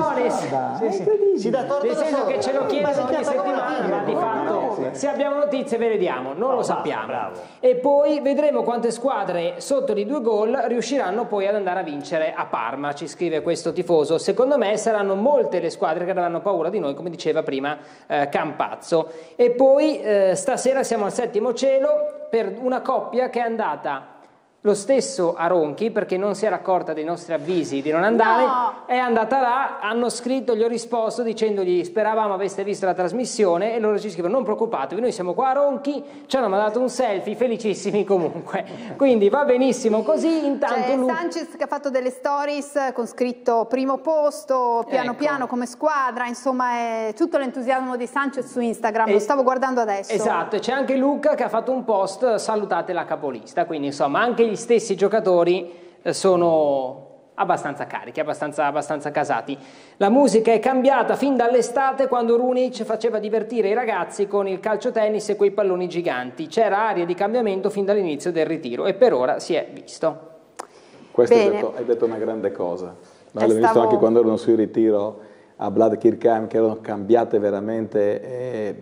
si dà torto nel senso che ce lo chiedono ogni chiama settimana, ma di fatto se abbiamo notizie ve le diamo, non lo sappiamo. Bravo. E poi vedremo quante squadre sotto di 2 gol riusciranno poi ad andare a vincere a Parma, ci scrive questo tifoso. Secondo me saranno molte le squadre che avranno paura di noi, come diceva prima Campazzo. E poi stasera siamo al 7° cielo per una coppia che è andata lo stesso a Ronchi, perché non si era accorta dei nostri avvisi di non andare, è andata là, hanno scritto, gli ho risposto dicendogli speravamo aveste visto la trasmissione, e loro ci scrivono non preoccupatevi, noi siamo qua a Ronchi, ci hanno mandato un selfie, felicissimi comunque, quindi va benissimo così. Intanto c'è Sanchez che ha fatto delle stories con scritto primo posto, piano piano come squadra, insomma è tutto l'entusiasmo di Sanchez su Instagram, lo stavo guardando adesso. Esatto, e c'è anche Luca che ha fatto un post, salutate la capolista, quindi insomma anche gli stessi giocatori sono abbastanza carichi, abbastanza casati. La musica è cambiata fin dall'estate, quando Runic faceva divertire i ragazzi con il calciotennis e quei palloni giganti. C'era aria di cambiamento fin dall'inizio del ritiro e per ora si è visto. Questo hai detto una grande cosa. L'ho visto anche quando erano sul ritiro a Blad Kirkheim, che erano cambiate veramente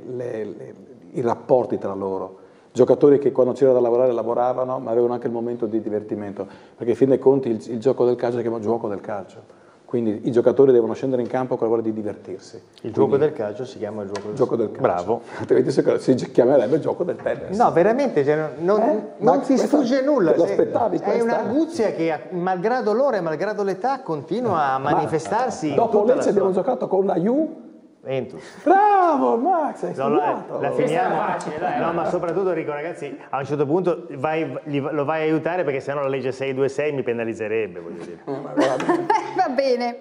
i rapporti tra loro. Giocatori che quando c'era da lavorare lavoravano, ma avevano anche il momento di divertimento, perché in fin dei conti il gioco del calcio si chiama gioco del calcio, quindi i giocatori devono scendere in campo con la voglia di divertirsi. Gioco del calcio si chiama gioco del calcio. Bravo. Altrimenti si chiamerebbe gioco del tennis. No, veramente, cioè, non si sfugge nulla. Lo aspettavi è un'arguzia che, malgrado l'ora e malgrado l'età, continua a manifestarsi. Dopo Lecce abbiamo giocato con la Juve. Ventus. Bravo Max, hai studiato. La finiamo facile, dai. No, ma soprattutto Enrico, ragazzi, a un certo punto lo vai a aiutare, perché sennò la legge 626 mi penalizzerebbe, voglio dire. Va bene,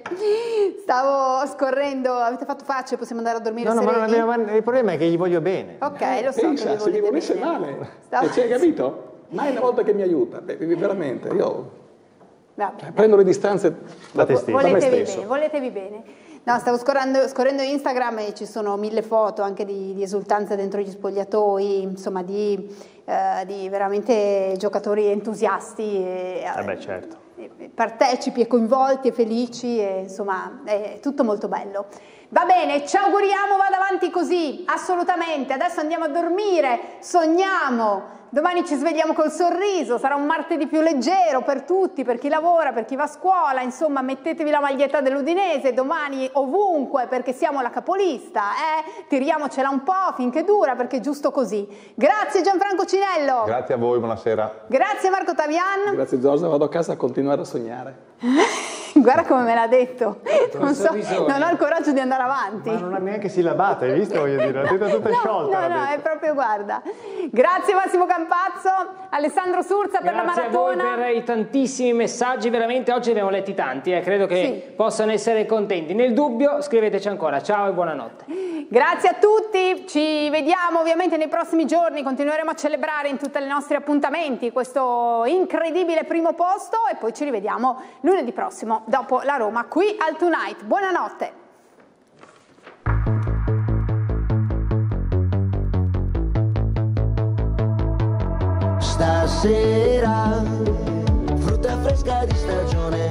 stavo scorrendo, avete fatto facce, possiamo andare a dormire sereni? No, il problema è che gli voglio bene. Ok, lo so. Pensa, se gli volesse male, ci hai capito? Mai una volta che mi aiuta, veramente, io prendo le distanze da me stesso. Voletevi bene. No, stavo scorrendo Instagram e ci sono 1000 foto anche di esultanza dentro gli spogliatoi, insomma di veramente giocatori entusiasti, certo. Partecipi e coinvolti e felici, e insomma è tutto molto bello. Va bene, ci auguriamo vada avanti così, assolutamente. Adesso andiamo a dormire, sogniamo. Domani ci svegliamo col sorriso, sarà un martedì più leggero per tutti, per chi lavora, per chi va a scuola, insomma mettetevi la maglietta dell'Udinese domani ovunque, perché siamo la capolista, tiriamocela un po' finché dura, perché è giusto così. Grazie Gianfranco Cinello. Grazie a voi, buonasera. Grazie Marco Tavian. Grazie Giorgia, vado a casa a continuare a sognare. Guarda come me l'ha detto, non ho il coraggio di andare avanti. Ma non ha neanche sillabato, hai visto? Voglio dire, la testa tutta sciolta. No, è proprio, guarda. Grazie Massimo Campazzo, Alessandro Surza per la maratona. Grazie a voi per i tantissimi messaggi, veramente oggi ne abbiamo letti tanti, credo che possano essere contenti. Nel dubbio scriveteci ancora, ciao e buonanotte. Grazie a tutti, ci vediamo ovviamente nei prossimi giorni, continueremo a celebrare in tutti i nostri appuntamenti questo incredibile primo posto e poi ci rivediamo lunedì prossimo dopo la Roma qui al Tonight. Buonanotte. Stasera frutta fresca di stagione,